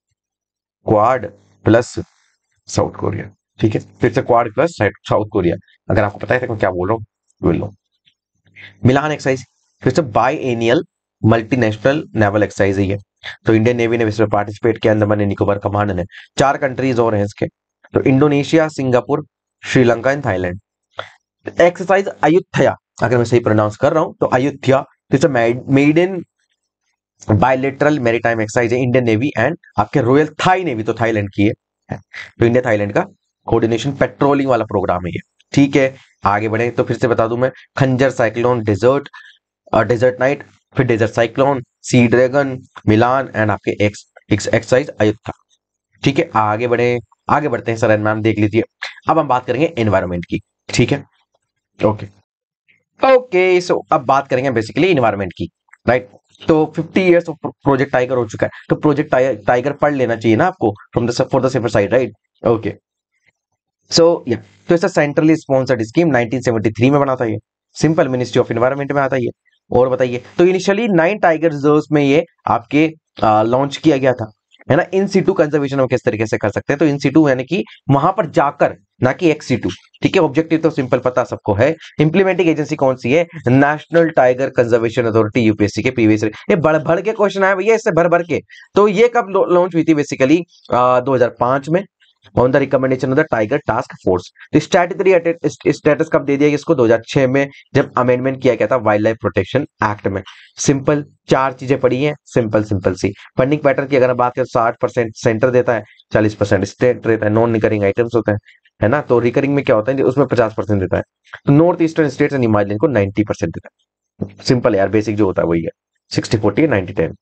Quad plus South Korea. ठीक है, फिर से क्वाड प्लस साउथ कोरिया। अगर आपको पता है तो मैं क्या बोल रहा हूँ, बोल लो। मिलान एक्सरसाइज फिर से biennial multinational naval exercise है ये। तो इंडियन नेवी ने इसमें पार्टिसिपेट किया, अंडमान एंड निकोबार कमांड ने। 4 कंट्रीज और हैं इसके, तो Indonesia, Singapore, Sri Lanka and Thailand. Exercise Ayutthaya, अगर मैं सही प्रोनाउंस कर रहा हूं तो अयुत्थया, तो मेड इन बायलेटरल मैरीटाइम एक्सरसाइज है इंडियन नेवी एंड आपके रॉयल थाई नेवी, तो थाईलैंड की है। तो इंडिया थाईलैंड का कोऑर्डिनेशन पेट्रोलिंग वाला प्रोग्राम है ये। ठीक है, आगे बढ़े तो फिर से बता दूं मैं, Khanjar cyclone, desert, desert knight, फिर desert cyclone, sea dragon, Milan and आपके एक्सरसाइज अयुत्था। ठीक है, आगे बढ़े, आगे बढ़ते हैं सर, मैम देख लीजिए। अब हम बात करेंगे एनवायरमेंट की। ठीक है, ओके ओके, सो अब बात करेंगे बेसिकली इन्वायरमेंट की, राइट। तो 50 इयर्स ऑफ प्रोजेक्ट टाइगर हो चुका है, तो प्रोजेक्ट टाइगर पढ़ लेना चाहिए ना आपको, from the for the safer side, right. Okay, so yeah, तो ऐसा सेंट्रली स्पॉन्सर्ड स्कीम 1973 में बना था ये, सिंपल मिनिस्ट्री ऑफ एनवायरनमेंट में आता है ये। और बताइए, तो इनिशियली 9 टाइगर रिजर्व्स में ये आपके लॉन्च किया गया था, है ना। इन सीटू कंजर्वेशन हम किस तरीके से कर सकते हैं, तो इन सीटू यानी कि वहां पर जाकर, ना कि एक्स सीटू। ठीक है, ऑब्जेक्टिव तो सिंपल पता सबको है। इंप्लीमेंटिंग एजेंसी कौन सी है, national tiger conservation authority, UPSC के प्रीवियस, ये बढ़ बढ़ के क्वेश्चन आया भैया, इससे भर भर के। तो ये कब लॉन्च हुई थी बेसिकली, 2005 में, on the recommendation of the tiger task force. तो स्टैटूटरी स्टेटस कब दे दिया इसको, 2006 में, जब अमेंडमेंट किया गया था वाइल्ड लाइफ प्रोटेक्शन एक्ट में। सिंपल चार चीजें पड़ी हैं, सिंपल सिंपल सी। फंडिंग पैटर्न की अगर बात करें, 60% सेंटर देता है, 40% स्टेट देता है, नॉन रिकरिंग आइटम्स होते हैं, है ना। तो रिकरिंग में क्या होता है, उसमें 50% देता है। तो north eastern states and Himalayan को 90% देता है। सिंपल यार, बेसिक जो होता है वही है, 60-40 90-10।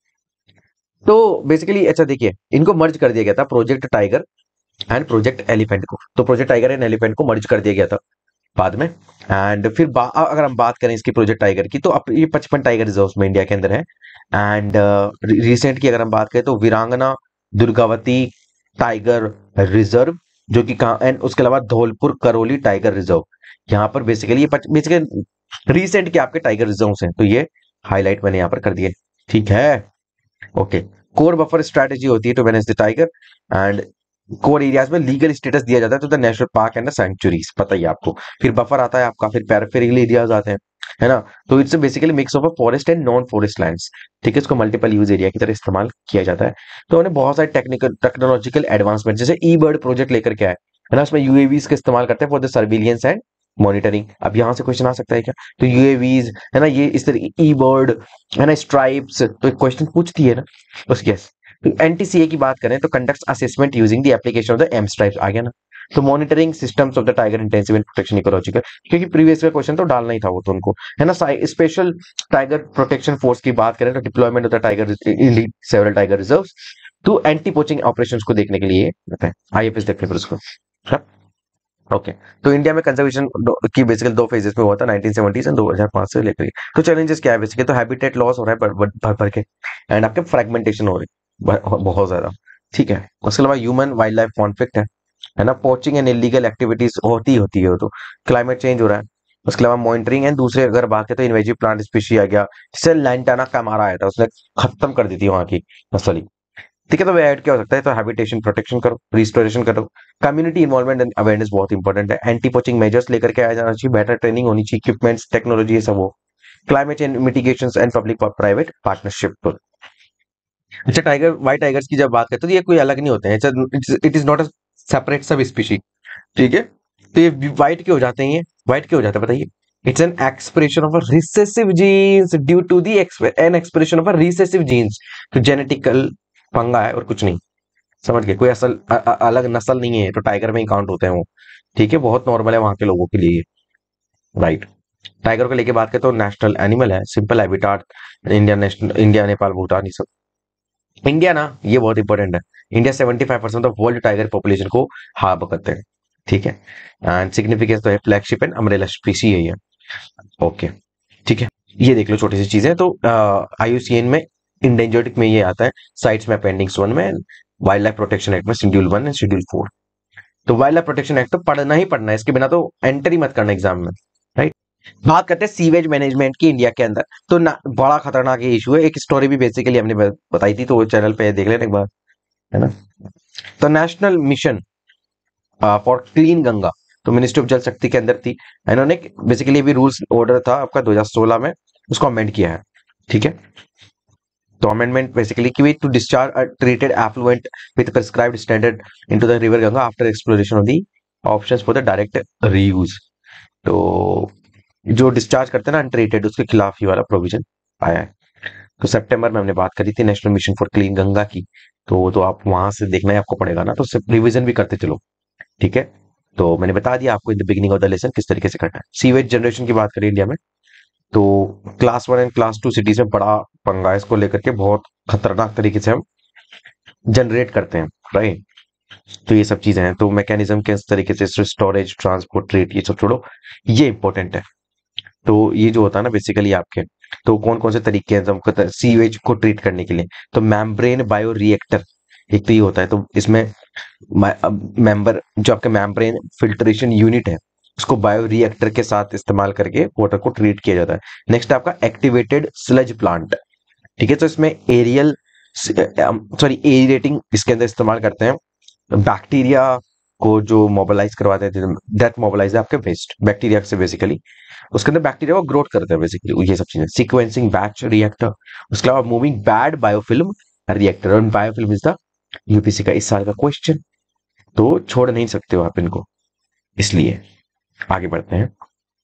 तो बेसिकली अच्छा देखिए, इनको मर्ज कर दिया गया था, project tiger and project elephant को। तो प्रोजेक्ट टाइगर एंड एलिफेंट को मर्ज कर दिया गया था बाद में। एंड फिर अगर हम बात करें इसकी प्रोजेक्ट टाइगर की, तो अब ये 55 टाइगर रिजर्व में इंडिया के अंदर है। एंड रिसेंट की अगर हम बात करें, तो वीरांगना दुर्गावती टाइगर रिजर्व, जो कि कहाँ, एंड उसके अलावा धौलपुर करौली टाइगर रिजर्व। यहाँ पर बेसिकली ये बेसिकली रिसेंट के आपके टाइगर रिजर्व हैं, तो ये हाईलाइट मैंने यहाँ पर कर दिए। ठीक है, ओके। कोर बफर स्ट्रेटेजी होती है to manage the tiger, and core areas में लीगल स्टेटस दिया जाता है to the national park and the sanctuaries, पता ही है आपको। फिर बफर आता है आपका, फिर पेरिफेरल एरियाज आते हैं, है ना। तो it's basically mix of a forest and non forest lands. ठीक है, इसको मल्टीपल यूज एरिया की तरह इस्तेमाल किया जाता है। तो उन्हें बहुत सारे टेक्निकल टेक्नोलॉजिकल एडवांसमेंट, जैसे ई बर्ड प्रोजेक्ट लेकर के आए, है ना। उसमें यूएवीज का इस्तेमाल करते हैं for the surveillance and monitoring. अब यहाँ से क्वेश्चन आ सकता है क्या, तो यूएवीज, है ना, ये इस तरह ई बर्ड, है ना, स्ट्राइप्स, तो एक क्वेश्चन पूछती है ना उसकी। यस, एनटीसीए की बात करें, तो conducts assessment using the application of the M stripes, आ गया ना। तो monitoring systems of the tiger intensive and protection ecological, क्योंकि प्रीवियस का क्वेश्चन तो डालना ही था वो तो उनको, है ना। स्पेशल टाइगर प्रोटेक्शन फोर्स की बात करें, तो deployment of the tiger in several tiger reserve, तो एंटी पोचिंग ऑपरेशंस को देखने के लिए रहते हैं, आईएफएस देखने पर उसको। ओके, तो इंडिया में कंजर्वेशन की बेसिकल दो फेजेस में हुआ था, 1970s एंड 2005 से लेकर। तो चैलेंजेस क्या है बेसिकली, तो हैबिटेट लॉस हो रहा है भर भर के, एंड आपके फ्रेगमेंटेशन हो रही है बहुत ज्यादा। ठीक है, उसके अलावा ह्यूमन वाइल्ड लाइफ कॉन्फ्लिक्ट है ना, पोचिंग एंड इलीगल एक्टिविटीज होती है वो तो, क्लाइमेट चेंज हो रहा है। उसके अलावा मॉनिटरिंग एंड दूसरे अगर बात करें, तो इन्वेजिव प्लांट स्पीशी आ गया, जैसे लैंटाना कैमारा आया था, उसने खत्म कर दी थी वहां की नस्ल ही। ठीक है, तो ऐड क्या हो सकता है, तो हैबिटेशन प्रोटेक्शन करो, रिस्टोरेशन करो, कम्युनिटी इन्वॉल्वमेंट एंड अवेयरनेस बहुत इंपॉर्टेंट है, एंटी पोचिंग मेजर्स लेकर के आया जाना चाहिए, बेटर ट्रेनिंग होनी चाहिए, इक्विपमेंट्स टेक्नोलॉजी ये सब हो, climate change mitigation and public private partnership. अच्छा, टाइगर व्हाइट टाइगर्स की जब बात करते हैं, तो ये कोई अलग नहीं होते हैं, it is not a separate subspecies. ठीक है, तो ये व्हाइट क्यों हो जाते हैं, ये व्हाइट क्यों हो जाता है बताइए। It's an expression of a recessive genes due to the an expression of a recessive genes. तो जेनेटिकल पंगा है और कुछ नहीं, समझ गए। कोई असल अलग नस्ल नहीं है, तो टाइगर में ही काउंट होते हैं वो। ठीक है, बहुत नॉर्मल है वहां के लोगों के लिए, राइट। टाइगर को लेके बात करें, तो नेशनल एनिमल है, simple habitat, India national, India Nepal Bhutan ये सब। इंडिया ना, ये बहुत इंपॉर्टेंट है, India 75% of world tiger population को हार्ब करते हैं। ठीक है, एंड सिग्निफिकेंस तो है, फ्लैगशिप एंड अम्ब्रेला स्पीशी है ये। ओके, ठीक है, ये देख लो छोटी सी चीजें। तो आईयूसीएन में इंडेंजर्ड में ये आता है, साइट्स में अपेंडिक्स 1 में, वाइल्ड लाइफ प्रोटेक्शन एक्ट में शेड्यूल 1 एंड शेड्यूल 4। तो वाइल्ड लाइफ प्रोटेक्शन एक्ट तो पढ़ना ही पढ़ना है, इसके बिना तो एंटर ही मत करना एग्जाम में, राइट। बात करते हैं सीवेज मैनेजमेंट की इंडिया के अंदर, तो ना बड़ा खतरनाक ये इशू है, एक स्टोरी भी बेसिकली हमने बताई थी, तो वो चैनल पे देख लेना एक बार, है ना। तो national mission for clean Ganga, तो मिनिस्ट्री ऑफ जल शक्ति के अंदर थी, इन्होंने बेसिकली भी रूल्स ऑर्डर था आपका 2016 में, उसको अमेंड किया है। ठीक है, तो अमेंडमेंट बेसिकली कि to discharge a treated effluent with prescribed standard into the river Ganga after exploration of the options for the direct reuse. तो जो डिस्चार्ज करते हैं ना अनट्रीटेड, उसके खिलाफ ही वाला प्रोविजन आया है। तो सितंबर में हमने बात करी थी national mission for clean Ganga की, तो वो तो आप वहां से देखना ही आपको पड़ेगा ना, तो रिविजन भी करते चलो। ठीक है, तो मैंने बता दिया आपको in the beginning of the lesson किस तरीके से करना है। सीवेज जनरेशन की बात करें इंडिया में, तो क्लास 1 एंड क्लास 2 सिटीज में बड़ा पंगा है इसको लेकर के, बहुत खतरनाक तरीके से हम जनरेट करते हैं, राइट। तो ये सब चीजें हैं, तो मैकेनिज्म किस तरीके से, स्टोरेज, ट्रांसपोर्ट, रेट, ये सब छोड़ो, ये इंपॉर्टेंट है। तो ये जो होता है ना बेसिकली आपके, तो कौन कौन से तरीके हैं हमको सीवेज को ट्रीट करने के लिए, तो मेम्ब्रेन बायो रिएक्टर एक तो ये होता है, तो इसमें मेंबर जो आपके मेम्ब्रेन फिल्ट्रेशन यूनिट है उसको बायो रिएक्टर के साथ इस्तेमाल करके वाटर को ट्रीट किया जाता है। नेक्स्ट आपका एक्टिवेटेड स्लज प्लांट, ठीक है, तो इसमें एरियल सॉरी एरिएटिंग इसके अंदर इस्तेमाल करते हैं, बैक्टीरिया को जो मोबिलाइज करवाते हैं, दैट मोबिलाइज है आपके वेस्ट बैक्टीरिया से बेसिकली, उसके अंदर बैक्टीरिया को ग्रोथ करते हैं बेसिकली, ये सब चीजें, सीक्वेंसिंग बैच रिएक्टर, उसके अलावा मूविंग बैड बायोफिल्म रिएक्टर, और बायोफिल्म इज द यूपीसी का इस साल का क्वेश्चन, तो छोड़ नहीं सकते हो आप इनको, इसलिए आगे बढ़ते हैं।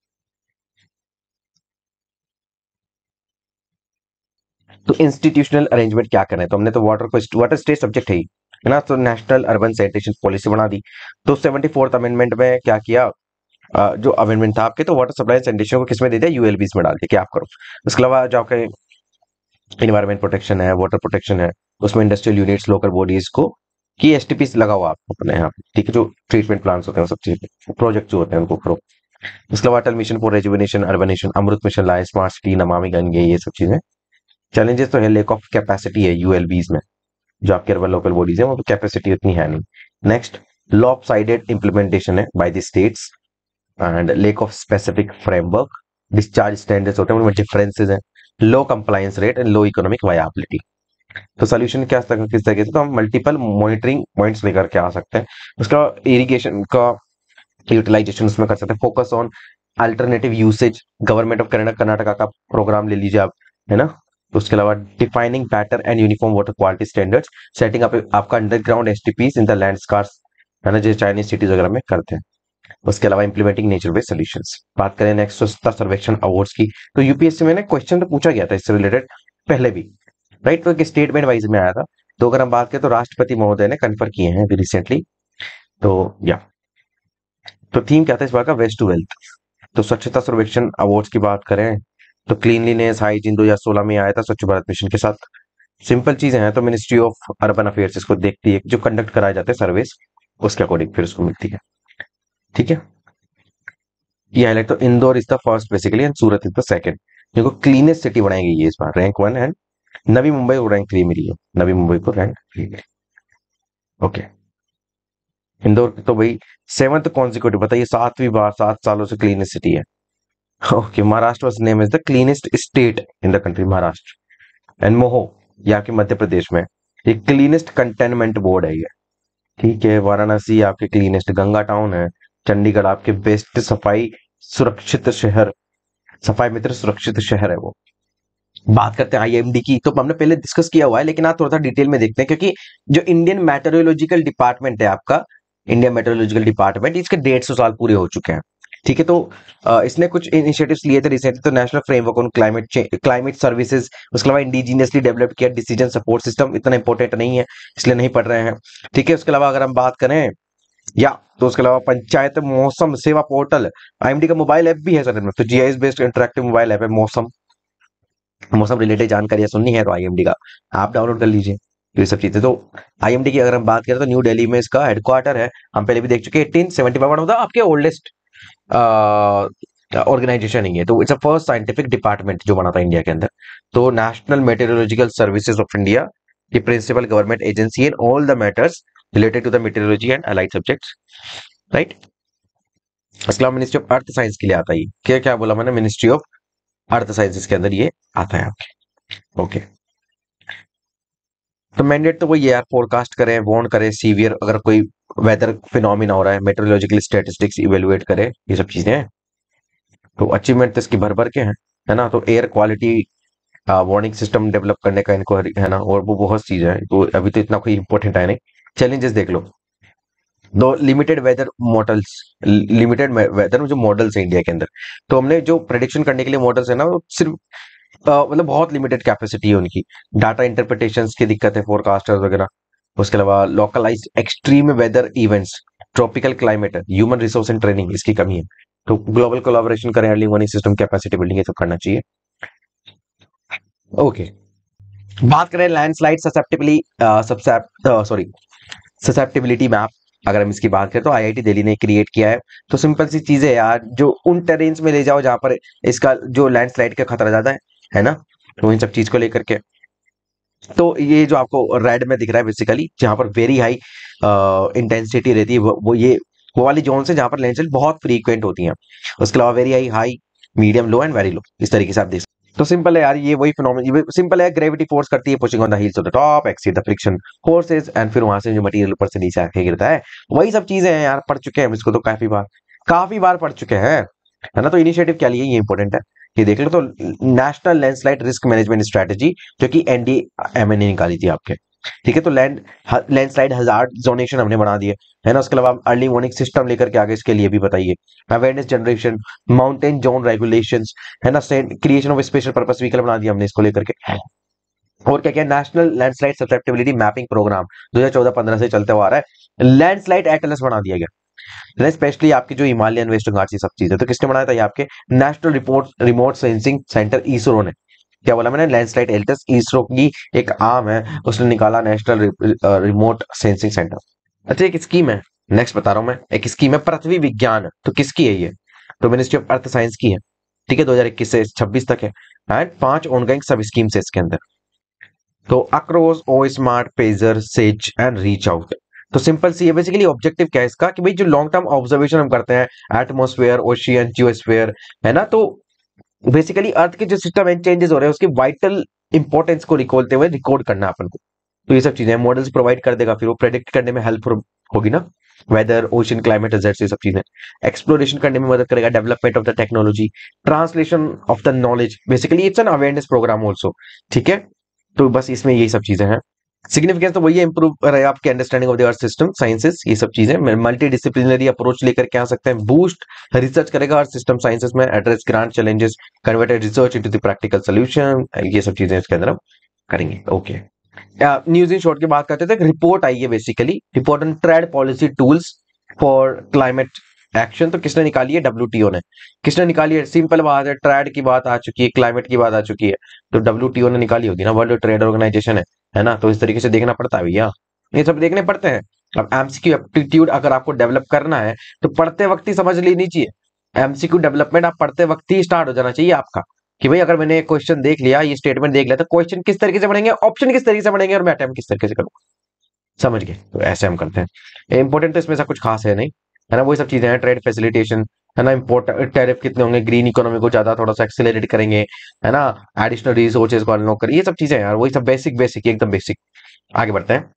तो इंस्टीट्यूशनल अरेंजमेंट क्या करना है, तो हमने तो वाटर स्टेट सब्जेक्ट है ना, तो नेशनल अर्बन सैनिटेशन पॉलिसी बना दी। तो 74th अमेंडमेंट में क्या किया, जो अमेंडमेंट था आपके, तो वाटर सप्लाई सैनिटेशन को किसमें दे दिया, यूएलबीस में डाल दिया कि आप करो। उसके अलावा जो आपके इन्वायरमेंट प्रोटेक्शन है, वाटर प्रोटेक्शन है, उसमें इंडस्ट्रियल यूनिट्स, लोकल बॉडीज को कि एसटीपीस लगाओ आप अपने यहाँ पे, ठीक है, जो ट्रीटमेंट प्लांट्स होते हैं, वो सब चीजें प्रोजेक्ट जो होते हैं उनको करो। उसके बाद Atal mission for rejuvenation urbanisation, Amrut mission लाए, स्मार्ट सिटी, नमामि गंगे, ये सब चीजें। चैलेंजेस तो है, लेक ऑफ कैपेसिटी है यूएलबीज में, जो आपके अर्बन लोकल बॉडीज है, वो कैपेसिटी उतनी है नहीं। नेक्स्ट, लॉप साइडेड इम्प्लीमेंटेशन है by the states, and lack of specific framework, discharge standards होते हैं उनमें डिफरेंसेस हैं, low compliance rate and low economic viability. तो सोल्यूशन क्या किस तरीके से, तो हम मल्टीपल मॉनिटरिंग पॉइंट्स लेकर के आ सकते हैं। उसका इरिगेशन का यूटिलाइजेशन उसमें कर सकते हैं, focus on alternative usage, government of Karnataka का प्रोग्राम ले लीजिए आप, है ना। तो उसके अलावा defining pattern and uniform water quality standards, setting up आपका underground STPs in the landscapes, है ना, जैसे चाइनीज सिटीज वगैरह में करते हैं। उसके अलावा इंप्लीमेंटिंग नेचर बेस्ड सॉल्यूशंस। बात करें नेक्स्ट स्वच्छता सर्वेक्षण अवार्ड्स की, तो यूपीएससी में क्वेश्चन तो पूछा गया था इससे रिलेटेड पहले भी, राइट, तो स्टेटमेंट वाइज में आया था। तो अगर हम बात करें तो राष्ट्रपति महोदय ने कन्फर किए हैं अभी रिसेंटली, तो या तो थीम क्या था इस बार का, वेस्ट टू वेल्थ। तो स्वच्छता सर्वेक्षण अवार्ड्स की बात करें तो क्लीनलीनेस हाइजीन 2016 में आया था स्वच्छ भारत मिशन के साथ। सिंपल चीजें हैं, तो मिनिस्ट्री ऑफ अर्बन अफेयर्स इसको देखती है, जो कंडक्ट कराए जाते हैं सर्विस, उसके अकॉर्डिंग फिर उसको मिलती है, ठीक है। ये हाईलाइट, तो Indore is the first basically and Surat is the second, देखो क्लीनेस्ट सिटी बनाई गई है इस बार, रैंक 1, एंड नवी मुंबई को रैंक 3 मिली है, नवी मुंबई को रैंक 3 मिली। ओके, इंदौर तो भाई 7th कॉन्सिक्यूटिव, बताइए 7वीं बार 7 सालों से क्लीनेस्ट सिटी है। Okay, Maharashtra was name is the cleanest state in the country Maharashtra, and मोहो ये आपके मध्य प्रदेश में, ये क्लीनेस्ट कंटेनमेंट बोर्ड है ये, ठीक है। वाराणसी आपके क्लीनेस्ट, गंगा टाउन है, चंडीगढ़ आपके बेस्ट सफाई सुरक्षित शहर, सफाई मित्र सुरक्षित शहर है वो। बात करते हैं आईएमडी की, तो हमने पहले डिस्कस किया हुआ है, लेकिन आप थोड़ा सा डिटेल में देखते हैं, क्योंकि जो इंडियन मेट्रोलॉजिकल डिपार्टमेंट है आपका, इंडियन मेट्रोलॉजिकल डिपार्टमेंट, इसके 150 साल पूरे हो चुके हैं, ठीक है। तो इसने कुछ इनिशिएटिव्स लिए थे रिसेंटली, तो national framework on climate services, उसके अलावा इंडिजीनियसली डेवलप किया डिसीजन सपोर्ट सिस्टम, इतना इंपॉर्टेंट नहीं है इसलिए नहीं पढ़ रहे हैं, ठीक है। उसके अलावा अगर हम बात करें या तो उसके अलावा पंचायत मौसम सेवा पोर्टल, आईएमडी का मोबाइल ऐप भी है सर इनमें, तो GIS based interactive mobile app है, मौसम मौसम रिलेटेड जानकारी सुननी है तो आईएमडी का आप डाउनलोड कर लीजिए, ये सब चीजें। तो आईएमडी की अगर हम बात करें तो न्यू दिल्ली में इसका हेडक्वार्टर है, हम पहले भी देख चुके हैं, 1875 वन ऑफ द आपके ओल्डेस्ट ऑर्गेनाइजेशन ही है, तो it's a first scientific department जो बना था इंडिया के अंदर। तो national meteorological services of India, the principal government agency in all the matters related to the meteorology and allied subjects, right। इसके अलावा मिनिस्ट्री ऑफ अर्थ साइंस के लिए आता है, क्या क्या बोला मैंने, मिनिस्ट्री ऑफ अर्थ साइंसेस के अंदर ये आता है आपके, ओके। तो मैंडेट तो वही है यार, फोरकास्ट करें, वार्न करें, सीवियर अगर कोई वेदर फिनोमिना हो रहा है, मेट्रोलॉजिकल स्टैटिस्टिक्स इवेलुएट करे, ये सब चीजें हैं। तो अचीवमेंट तो इसकी भर भर के हैं, है ना। तो air quality warning system develop करने का इनको है ना, और वो बहुत चीजें हैं, तो अभी तो इतना कोई इंपॉर्टेंट है नहीं। चैलेंजेस देख लो, दो limited weather models, limited weather जो मॉडल्स है इंडिया के अंदर, तो हमने जो प्रेडिक्शन करने के लिए मॉडल्स है ना, वो सिर्फ मतलब बहुत लिमिटेड कैपेसिटी है उनकी, डाटा इंटरप्रिटेशन की दिक्कत है, फोरकास्टर्स वगैरह। उसके अलावा localised extreme weather events, tropical climate है, ह्यूमन रिसोर्स एंड ट्रेनिंग इसकी कमी है, तो ग्लोबल कोलैबोरेशन करें, early warning system, capacity building, ये सब करना चाहिए। ओके, बात करें लैंडस्लाइड सॉरी ससेप्टिबिलिटी मैप, अगर हम इसकी बात करें तो आईआईटी दिल्ली ने क्रिएट किया है। तो सिंपल सी चीज है यार, जो उन टेरेन्स में ले जाओ जहां पर इसका जो लैंडस्लाइड का खतरा ज्यादा है ना, तो इन सब चीज को लेकर के, तो ये जो आपको रेड में दिख रहा है बेसिकली, जहां पर वेरी हाई इंटेंसिटी रहती है, वो ये वो वाली जोन से जहां पर लैंडस्लाइड बहुत फ्रीक्वेंट होती हैं। उसके अलावा very high, high, medium, low and very low, इस तरीके से आप देख सकते हैं। तो सिंपल है यार, ये वही फिनोमेनन, सिंपल है, ग्रेविटी फोर्स करती है, pushing on the heels of the top, exceed the friction forces, and फिर वहां से जो मटेरियल ऊपर से नीचे आके गिरता है, वही सब चीजें हैं यार, पढ़ चुके हैं हम इसको तो काफी बार पढ़ चुके हैं, है ना। तो इनिशिएटिव क्या लिए, ये इंपॉर्टेंट है, ये देख लो। तो national landslide risk management strategy, जो कि एनडीएमए ने निकाली थी आपके, ठीक है। तो लैंडस्लाइड हजार्ड जोनेशन हमने बना दिए, है ना। उसके अलावा अर्ली वार्निंग सिस्टम लेकर के आगे इसके लिए भी बताइए, awareness generation, mountain zone regulations, है ना, creation of special purpose vehicle बना दिया हमने इसको लेकर के। और क्या क्या, national landslide susceptibility mapping programme 2014-15 से चलते हुआ आ रहा है, लैंडस्लाइड एटलस बना दिया गया, स्पेशली आपकी जो हिमालयन वेस्टर्न घाट्स, ये सब चीजें तो किसने बनाया था, ये आपके national remote sensing centre ISRO ने। क्या बोला मैंने, लैंडस्लाइड एटलस इसरो की एक आर्म है, उसने निकाला नेशनल रिमोट सेंसिंग सेंटर। अच्छा, एक स्कीम है, नेक्स्ट बता रहा हूं मैं, एक स्कीम है पृथ्वी विज्ञान, तो किसकी है ये, तो मिनिस्ट्री ऑफ अर्थ साइंस की है, ठीक है, 2021 से 26 तक है, एंड 5 ऑनगोइंग सब स्कीम्स है इसके अंदर। तो ACROSS, O SMART, PACER, SAGE and REACH OUT. तो सिंपल सी है, बेसिकली ऑब्जेक्टिव क्या है इसका, कि भाई जो लॉन्ग टर्म ऑब्जर्वेशन हम करते हैं, एटमॉस्फेयर, ओशियन, जियोस्फेयर, है ना, तो बेसिकली अर्थ के जो सिस्टम एंड चेंजेस हो रहे हैं, उसकी वाइटल इंपॉर्टेंस को रिकॉलते हुए रिकॉर्ड करना है अपन को। तो ये सब चीजें मॉडल्स प्रोवाइड कर देगा, फिर वो प्रेडिक्ट करने में हेल्प होगी ना, वेदर, ओशन, क्लाइमेट, रिजल्ट्स, ये सब चीजें एक्सप्लोरेशन करने में मदद करेगा, development of the technology, translation of the knowledge, basically it's an awareness programme also, ठीक है। तो बस इसमें यही सब चीजें हैं। सिग्निफिकेंस तो वही है, इंप्रूव करेगा आपके understanding of the earth system, sciences, ये सब चीजें, मल्टी डिसिप्लिनरी अप्रोच लेकर के आ सकते हैं, बूस्ट रिसर्च करेगा अर्थ सिस्टम साइंसेस में, address grand challenges, converted research into the practical solution, ये सब चीजें इसके अंदर हम करेंगे। ओके, न्यूज इन शॉर्ट की बात करते थे, रिपोर्ट आई है basically, report on trade policy tools for climate action, तो किसने निकाली है, डब्ल्यूटीओ ने। किसने निकाली है, सिंपल बात है, ट्रेड की बात आ चुकी है, क्लाइमेट की बात आ चुकी है, तो डब्ल्यूटीओ ने निकाली होगी ना, वर्ल्ड ट्रेड ऑर्गेनाइजेशन है ना। तो इस तरीके से देखना पड़ता है भैया, ये सब देखने पड़ते हैं। अब एमसीक्यू एप्टीट्यूड अगर आपको डेवलप करना है, तो पढ़ते वक्त ही समझ लेनी चाहिए, एमसीक्यू डेवलपमेंट आप पढ़ते वक्त ही स्टार्ट हो जाना चाहिए आपका, कि भाई अगर मैंने क्वेश्चन देख लिया, ये स्टेटमेंट देख लिया, तो क्वेश्चन किस तरीके से बढ़ेंगे, ऑप्शन किस तरीके से बढ़ेंगे, और मैं अटेम्प्ट किस तरीके से करूंगा, समझ गए। तो ऐसे हम करते हैं, इंपॉर्टेंट तो इसमें ऐसा कुछ खास है नहीं, है ना। वही सब चीजें हैं, ट्रेड फैसिलिटेशन, है ना, इम्पोर्टेंट टैरिफ कितने होंगे, ग्रीन इकोनॉमी को ज्यादा थोड़ा सा एक्सेलरेट करेंगे, है ना, एडिशनल रिसोर्सेज को अनलॉक करें, ये सब चीजें यार, वही सब बेसिक एकदम बेसिक। आगे बढ़ते हैं।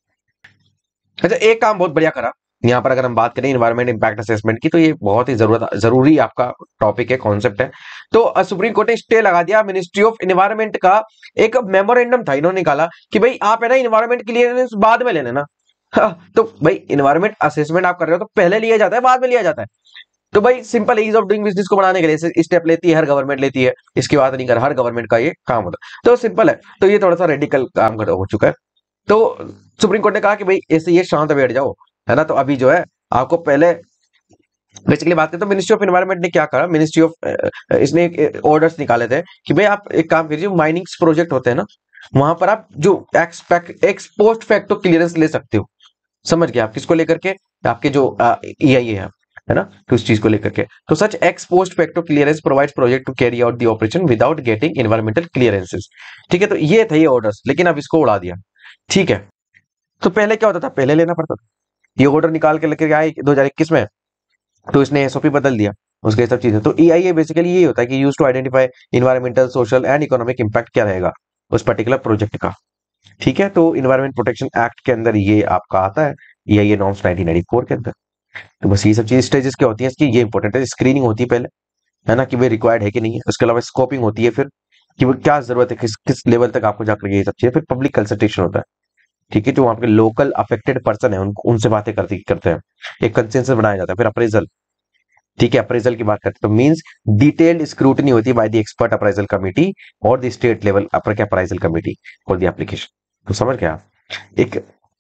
अच्छा, एक काम बहुत बढ़िया करा यहाँ पर, अगर हम बात करें इन्वायरमेंट इंपैक्ट असेसमेंट की, तो ये बहुत ही जरूरी आपका टॉपिक है, कॉन्सेप्ट है। तो सुप्रीम कोर्ट ने स्टे लगा दिया मिनिस्ट्री ऑफ इन्वायरमेंट का, एक मेमोरेंडम था इन्होंने निकाला, कि भाई आप है ना इन्वायरमेंट क्लियरेंस बाद में ले लेना। तो भाई इन्वायरमेंट असेसमेंट आप कर रहे हो, तो पहले लिया जाता है, बाद में लिया जाता है। तो भाई simple ease of doing business को बढ़ाने के लिए स्टेप लेती है हर गवर्नमेंट, लेती है, इसकी बात नहीं कर, हर गवर्नमेंट का ये काम होता है। तो सिंपल है, तो ये थोड़ा सा रेडिकल काम हो चुका है। तो सुप्रीम कोर्ट ने कहा कि भाई ऐसे ये शांत बैठ जाओ, है ना। तो अभी जो है आपको पहले बेसिकली बात करें, तो मिनिस्ट्री ऑफ एनवायरनमेंट ने क्या करा, मिनिस्ट्री ऑफ इसने ऑर्डर्स निकाले थे कि भाई आप एक काम कीजिए, माइनिंग प्रोजेक्ट होते हैं ना, वहां पर आप जो एक्सपोस्ट फैक्टो क्लियरेंस ले सकते हो, समझ गए आप, किसको लेकर के, आपके जो EIA है ना, तो उस चीज को लेकर के। तो such ex post facto clearance provides project to carry out the operation without getting environmental clearances, ठीक है। तो ये थे ये ऑर्डर्स, लेकिन अब इसको उड़ा दिया, ठीक है। तो पहले क्या होता था, पहले लेना पड़ता था, ये ऑर्डर निकाल के लेकर आए 2021 में, तो इसने SOP बदल दिया, उसके सब चीजें। तो EIA बेसिकली ये होता है कि use to identify environmental, social and economic impact क्या रहेगा उस पर्टिकुलर प्रोजेक्ट का, ठीक है। तो इन्वायरमेंट प्रोटेक्शन एक्ट के अंदर ये आपका आता है, EIA नॉर्म्स 1994 के अंदर। तो बस ये सब चीज स्टेजेस क्या होती है इसकी, ये इंपॉर्टेंट है। स्क्रीनिंग होती है पहले, है ना, कि वो रिक्वायर्ड है कि नहीं है, उसके अलावा स्कोपिंग होती है, फिर कि वो क्या जरूरत है, किस किस लेवल तक आपको जाकर ये सब चीजें, फिर पब्लिक कंसल्टेशन होता है, ठीक है। जो वहाँ पे लोकल अफेक्टेड पर्सन है उनसे बातें करते हैं, एक कंसेंसस बनाया जाता है, फिर अप्रेजल, ठीक है। अप्रेजल की बात करते हैं तो मींस डिटेल्ड स्क्रूटनी होती है by the expert appraisal committee और the state level appraisal committee for the application. तो समझ गया आप, एक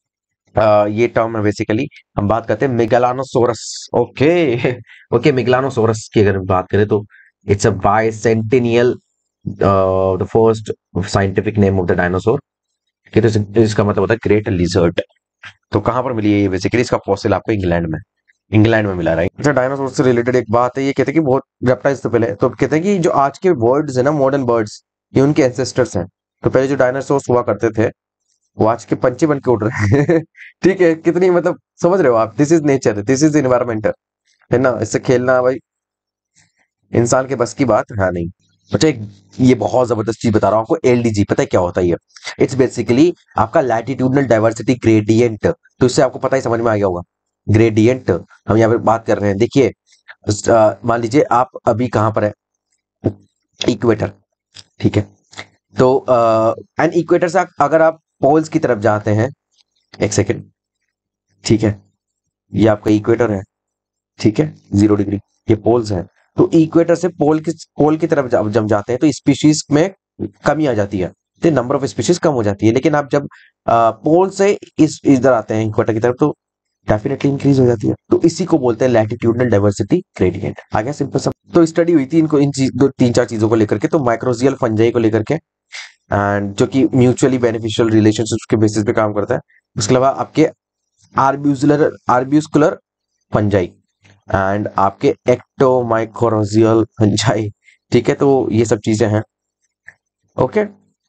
ये टर्म है बेसिकली। हम बात करते हैं मेगालानोसोरस। ओके ओके, मेगालानोसोरस की अगर बात करें तो it's a bicentennial, the first scientific name of the dinosaur. इसका मतलब होता है ग्रेट लिजर्ड। तो कहाँ पर मिली है ये? बेसिकली इसका फॉसिल आपको इंग्लैंड में मिला, राइट। अच्छा, डायनासोर से रिलेटेड एक बात है, ये कहते हैं कि बहुत रेप्टाइल्स तो पहले तो कहते हैं कि जो आज के बर्ड्स है ना, मॉडर्न बर्ड्स, ये उनके एंसेस्टर्स हैं। तो पहले जो डायनासोर हुआ करते थे वो आज के पंछी बन के उड़ रहे हैं ठीक है, कितनी मतलब समझ रहे हो आप? This is nature, this is environment, है ना। इससे खेलना भाई इंसान के बस की बात है नहीं। अच्छा, ये बहुत जबरदस्त चीज बता रहा हूँ आपको। एलडीजी पता है क्या होता है ये? इट्स बेसिकली आपका लैटिट्यूडनल डाइवर्सिटी ग्रेडियंट। तो इससे आपको पता ही समझ में आ गया होगा। ग्रेडियंट हम यहाँ पे बात कर रहे हैं। देखिए, मान लीजिए आप अभी कहाँ पर है, इक्वेटर, ठीक है। तो एंड इक्वेटर से अगर आप पोल्स की तरफ जाते हैं, एक सेकेंड, ठीक है, ये आपका इक्वेटर है, ठीक है, 0 डिग्री, ये पोल्स है। तो इक्वेटर से पोल की तरफ जब जाते हैं तो स्पीशीज में कमी आ जाती है, तो नंबर ऑफ स्पीशीज कम हो जाती है। लेकिन आप जब पोल से इस इधर आते हैं इक्वेटर की तरफ तो डेफिनेटली इंक्रीज हो जाती है। तो इसी को बोलते हैं लैटिट्यूडनल डाइवर्सिटी ग्रेडियंट। आ गया सिंपल सा। तो स्टडी हुई थी इनको इन चीज दो तीन चार चीजों को लेकर के, तो माइक्रोजियल फंजाई को लेकर के, एंड जो कि म्यूचुअली बेनिफिशियल रिलेशनशिप्स के बेसिस पे काम करता है। उसके अलावा आपके आर्ब्यूस्कुलर फंजाई एंड आपके एक्टोमाइकोरोजियल फंजाई, ठीक है। तो ये सब चीजें हैं। ओके,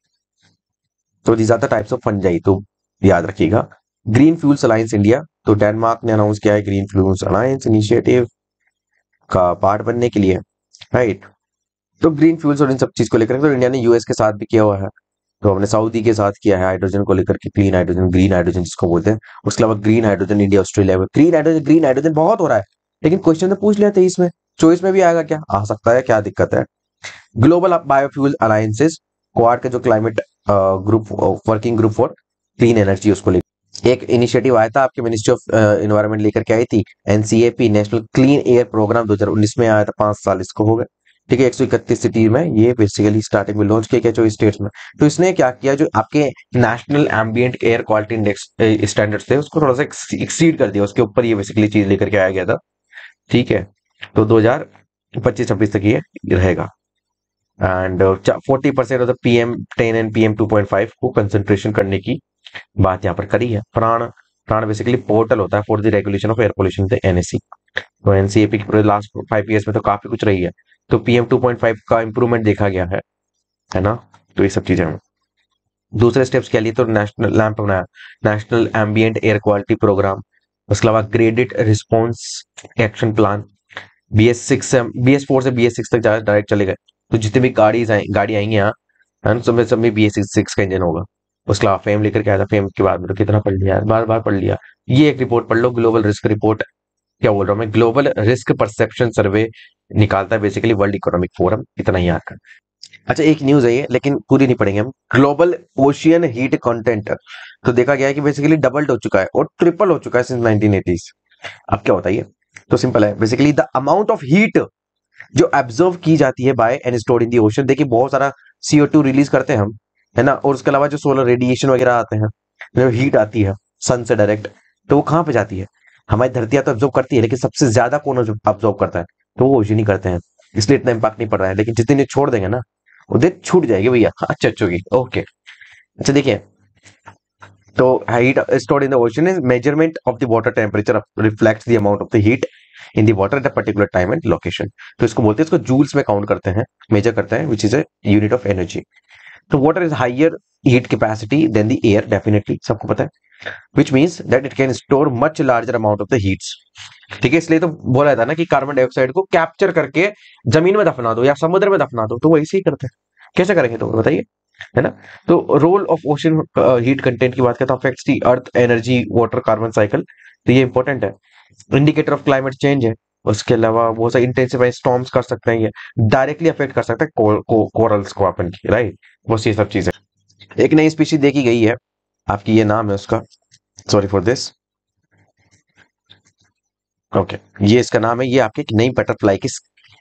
तो these are the types of fungi, तो याद रखिएगा। ग्रीन फ्यूल्स अलायंस इंडिया, तो डेनमार्क ने अनाउंस किया है ग्रीन फ्यूल्स अलायंस इनिशिएटिव का पार्ट बनने के लिए, राइट। तो ग्रीन फ्यूल्स और इन सब चीज को लेकर तो इंडिया ने यूएस के साथ भी किया हुआ है। तो हमने सऊदी के साथ किया है हाइड्रोजन को लेकर के, क्लीन हाइड्रोजन, ग्रीन हाइड्रोजन जिसको बोलते हैं। उसके अलावा ग्रीन हाइड्रोजन इंडिया ऑस्ट्रेलिया में, ग्रीन हाइड्रोजन बहुत हो रहा है। लेकिन क्वेश्चन तो पूछ लिया 23 में, 24 में भी आएगा क्या? आ सकता है, क्या दिक्कत है। ग्लोबल बायोफ्यूल अलायंसेस, क्वाड का जो climate group, working group for clean energy, उसको लेकर एक इनिशिएटिव आया था, आपके मिनिस्ट्री ऑफ एनवायरमेंट लेकर के आई थी। NCAP, national clean air programme, 2019 में आया था, 5 साल इसको हो गए, ठीक है। 131 सिटी में ये बेसिकली स्टार्टिंग में लॉन्च किया गया 24 स्टेट्स में। तो इसने क्या किया, जो आपके national ambient air quality index standards थे उसको थोड़ा सा एक्सीड कर दिया, उसके ऊपर ये बेसिकली चीज लेकर के आया गया था, ठीक है। तो 2025-26 तक ये रहेगा। And 40% of the PM10 and PM2.5 को कंसंट्रेशन करने की बात यहाँ पर करी है। प्राण प्राण बेसिकली पोर्टल होता है for the regulation of air pollution, NSC. तो एनसीएपी की पूरे लास्ट 5 ईयर्स में तो काफी कुछ रही है। तो PM2.5 का इंप्रूवमेंट देखा गया है ना। तो ये सब चीजें हैं। दूसरे स्टेप्स के लिए तो नेशनल लैंप बनाया, national ambient air quality programme. उसके अलावा graded response action plan. BS6 से BS4 से BS6 तक डायरेक्ट चले गए। तो जितनी भी गाड़ी आएंगी यहाँ, है ना, सब में BS6 का इंजन होगा। उसके अलावा फेम लेकर के आया था। फेम के बाद में तो कितना पढ़ लिया, बार बार पढ़ लिया। ये एक रिपोर्ट पढ़ लो, ग्लोबल रिस्क रिपोर्ट। क्या बोल रहा हूँ मैं, ग्लोबल रिस्क परसेप्शन सर्वे निकालता है बेसिकली वर्ल्ड इकोनॉमिक फोरम, इतना ही याद कर। अच्छा, एक न्यूज है ये, लेकिन पूरी नहीं पढ़ेंगे हम। ग्लोबल ओशियन हीट कंटेंट, तो देखा गया है कि बेसिकली डबल्ड हो चुका है और ट्रिपल हो चुका है सिंस 1980s। अब क्या होता है ये? तो सिंपल है, basically the amount of heat जो एब्जॉर्व की जाती है by and stored in the ocean. देखिए, बहुत सारा CO2 रिलीज करते हैं हम, है ना। और उसके अलावा जो सोलर रेडिएशन वगैरह आते हैं, जो हीट आती है सन से डायरेक्ट, तो वो कहाँ पे जाती है? हमारी धरतियां तो अब्जॉर्व करती है, लेकिन सबसे ज्यादा कौन अब्जॉर्व करता है? तो वो ओशन ही करते हैं। इसलिए इतना इम्पैक्ट नहीं पड़ रहा है। लेकिन जिस दिन ये छोड़ देंगे ना, उधर छूट जाएगी भैया। अच्छा, की ओके। अच्छा देखिए, तो heat stored in the ocean is measurement of the water temperature reflects the amount of the heat in the water at a particular time and location। तो इसको बोलते हैं, इसको जूल्स में काउंट करते हैं, मेजर करते हैं, which is a unit of energy। तो water is higher heat capacity than the air, definitely सबको पता है, which means that it can store much larger amount of the heats। ठीक है, इसलिए तो बोला था ना कि कार्बन डाइऑक्साइड को कैप्चर करके जमीन में दफना दो या समुद्र में दफना दो। तो वो ऐसे ही करते हैं। कैसे करेंगे तो बताइए, है ना। तो role of ocean heat content की बात करता हूँ, affects the earth energy water carbon cycle. तो ये इंपॉर्टेंट है, इंडिकेटर ऑफ क्लाइमेट चेंज है। उसके अलावा बहुत सारे इंटेंसिफाई स्टॉर्म्स कर सकते हैं, ये डायरेक्टली अफेक्ट कर सकता है कोरल्स को अपन की, राइट। बस ये सब चीजें। एक नई स्पीशीज देखी गई है आपकी, ये नाम है उसका, सॉरी फॉर दिस, ओके, ये इसका नाम है, ये आपकी एक नई बटरफ्लाई की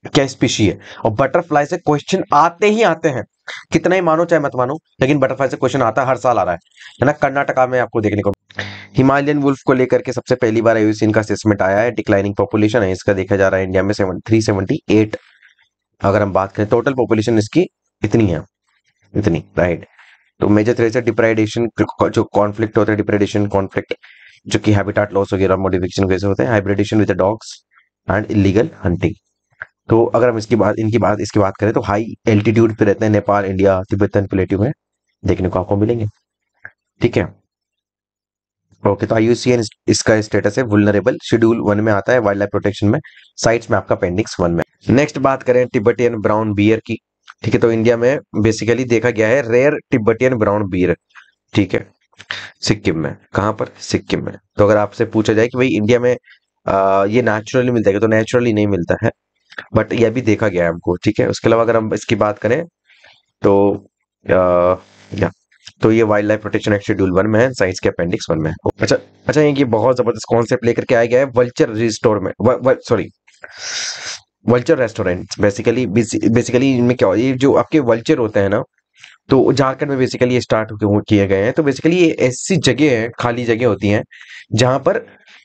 क्या स्पीशी है। और बटरफ्लाई से क्वेश्चन आते ही आते हैं, कितना ही मानो चाहे मत मानो, लेकिन बटरफ्लाई से क्वेश्चन आता है, हर साल आ रहा है ना। कर्नाटका में आपको देखने को हिमालयन वुल्फ को लेकर के सबसे पहली बार आईयूसीएन का असेसमेंट आया है। डिक्लाइनिंग पॉपुलेशन है इसका, देखा जा रहा है इंडिया में 378। अगर हम बात करें टोटल पॉपुलेशन इसकी इतनी है, इतनी, राइट। तो मेजर थ्रेट्स है डिप्रेडेशन, जो कॉन्फ्लिक्ट होता है, डिप्रेडेशन कॉन्फ्लिक्ट, जो कि हैबिटाट लॉस वगैरह मॉडिफिकेशन वजह से होते हैं, hybridisation with dogs and illegal hunting. तो अगर हम इसकी बात करें तो हाई एल्टीट्यूड पे रहते हैं, नेपाल, इंडिया, तिब्बतन प्लेट्यू में देखने को आपको मिलेंगे, ठीक है। ओके, तो आईयूसीएन इसका स्टेटस है वुलनरेबल, शेड्यूल 1 में आता है वाइल्ड लाइफ प्रोटेक्शन में, साइट्स में आपका अपेंडिक्स 1 में। नेक्स्ट बात करें तिब्बतियन ब्राउन बियर की, ठीक है। तो इंडिया में बेसिकली देखा गया है रेयर तिब्बतियन ब्राउन बियर, ठीक है, सिक्किम में। कहां पर? सिक्किम में। तो अगर आपसे पूछा जाए कि भाई इंडिया में ये नेचुरली मिलता है, तो नेचुरली नहीं मिलता है, बट यह भी देखा गया है हमको, ठीक है। उसके अलावा अगर हम इसकी बात करें तो आ, या तो ये wild life protection act schedule 1 में है, साइंस के अपेंडिक्स 1 में है। अच्छा अच्छा, ये बहुत जबरदस्त कॉन्सेप्ट लेकर के आया गया है वल्चर रिस्टोर में, सॉरी वल्चर रेस्टोरेंट। बेसिकली इनमें क्या ये जो आपके वल्चर होते हैं ना, तो झारखंड में बेसिकली ये स्टार्ट किए गए हैं। तो बेसिकली ये ऐसी जगह है, खाली जगह होती हैं जहां पर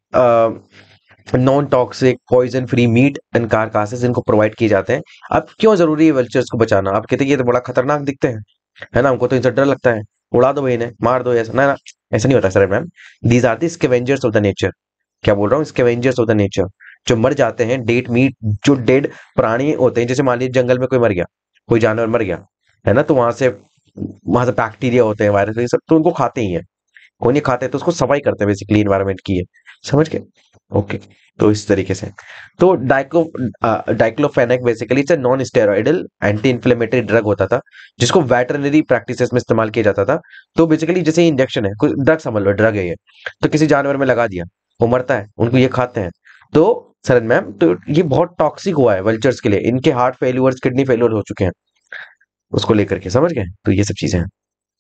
non toxic poison free meat and carcasses इनको प्रोवाइड किए जाते हैं। अब क्यों जरूरी है वल्चर्स को बचाना? आप कहते हैं ये तो बड़ा खतरनाक दिखते हैं, है ना, हमको तो इनसे डर लगता है, उड़ा दो भाई इन्हें, मार दो, ऐसा ना ना, ऐसा नहीं होता sir ma'am. These are the scavengers of the nature. क्या बोल रहा हूँ? स्कैवेंजर्स ऑफ द नेचर, जो मर जाते हैं, डेड मीट, जो डेड प्राणी होते हैं, जैसे मान लीजिए जंगल में कोई मर गया, कोई जानवर मर गया, है ना, तो वहां से बैक्टीरिया होते हैं, वायरस, ये सब तो उनको खाते ही है। कोई नहीं खाते तो उसको सफाई करते हैं, बेसिकली इन्वायरमेंट की है, समझ गए? ओके, तो इस तरीके से। तो diclofenac basically it's non steroidal anti inflammatory drug होता था, जिसको वेटरनरी प्रैक्टिसेस में इस्तेमाल किया जाता था। तो बेसिकली जैसे इंजेक्शन है, कोई ड्रग समझ लो, ड्रग है ये, तो किसी जानवर में लगा दिया, वो मरता है, उनको ये खाते हैं। तो सरन मैम, तो ये बहुत टॉक्सिक हुआ है वल्चर्स के लिए, इनके हार्ट फेल्यूअर्स, किडनी फेल्यूअर हो चुके हैं उसको लेकर के, समझ गए? तो ये सब चीजें हैं।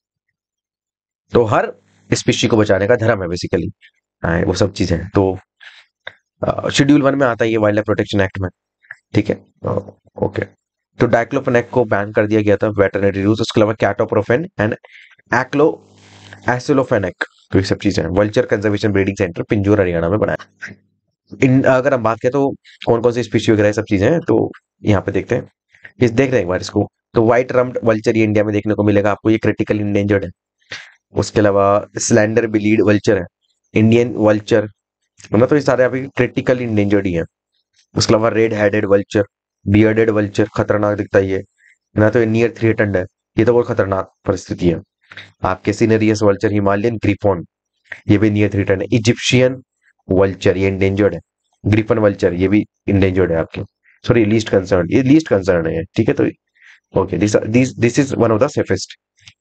तो हर स्पीशी को बचाने का धर्म है बेसिकली, वो सब चीजें हैं। तो शेड्यूल 1 में आता है ये वाइल्ड लाइफ प्रोटेक्शन एक्ट में, ठीक है। ओके, तो डाइक्लोफेनेक को बैन कर दिया गया था वेटरनरी यूज। उसके अलावा कैटोप्रोफेन एंड एक्लो एसिलोफेनेक, तो ये सब चीजें हैं। Vulture conservation breeding centre Pinjore Haryana में बनाया। अगर हम बात करें तो कौन कौन सी स्पीशी वगैरह सब चीजें हैं, तो यहाँ पे देखते हैं, देख रहे हैं एक बार इसको। तो व्हाइट रम्ड वल्चर ये इंडिया में देखने को मिलेगा आपको, ये क्रिटिकल इंडेंजर्ड है। उसके अलावा स्लैंडर बिलीड वल्चर है, इंडियन वल्चर, मतलब तो ये सारे अभी क्रिटिकल इंडेंजर्ड ही है। उसके अलावा red headed vulture, bearded vulture, खतरनाक दिखता है ये ना, तो ये नियर थ्रेटन्ड है, ये तो बहुत खतरनाक परिस्थिति है। आपके सीनरियस वल्चर, हिमालयन ग्रिफॉन, ये भी नियर थ्रेटन्ड है। इजिप्शियन वल्चर ये इंडेंजर्ड है। ग्रिफन वल्चर ये भी इंडेंजर्ड है आपके, सॉरी लीस्ट कंसर्न, ये लीस्ट कंसर्न है, ठीक है। तो okay, this is one of the safest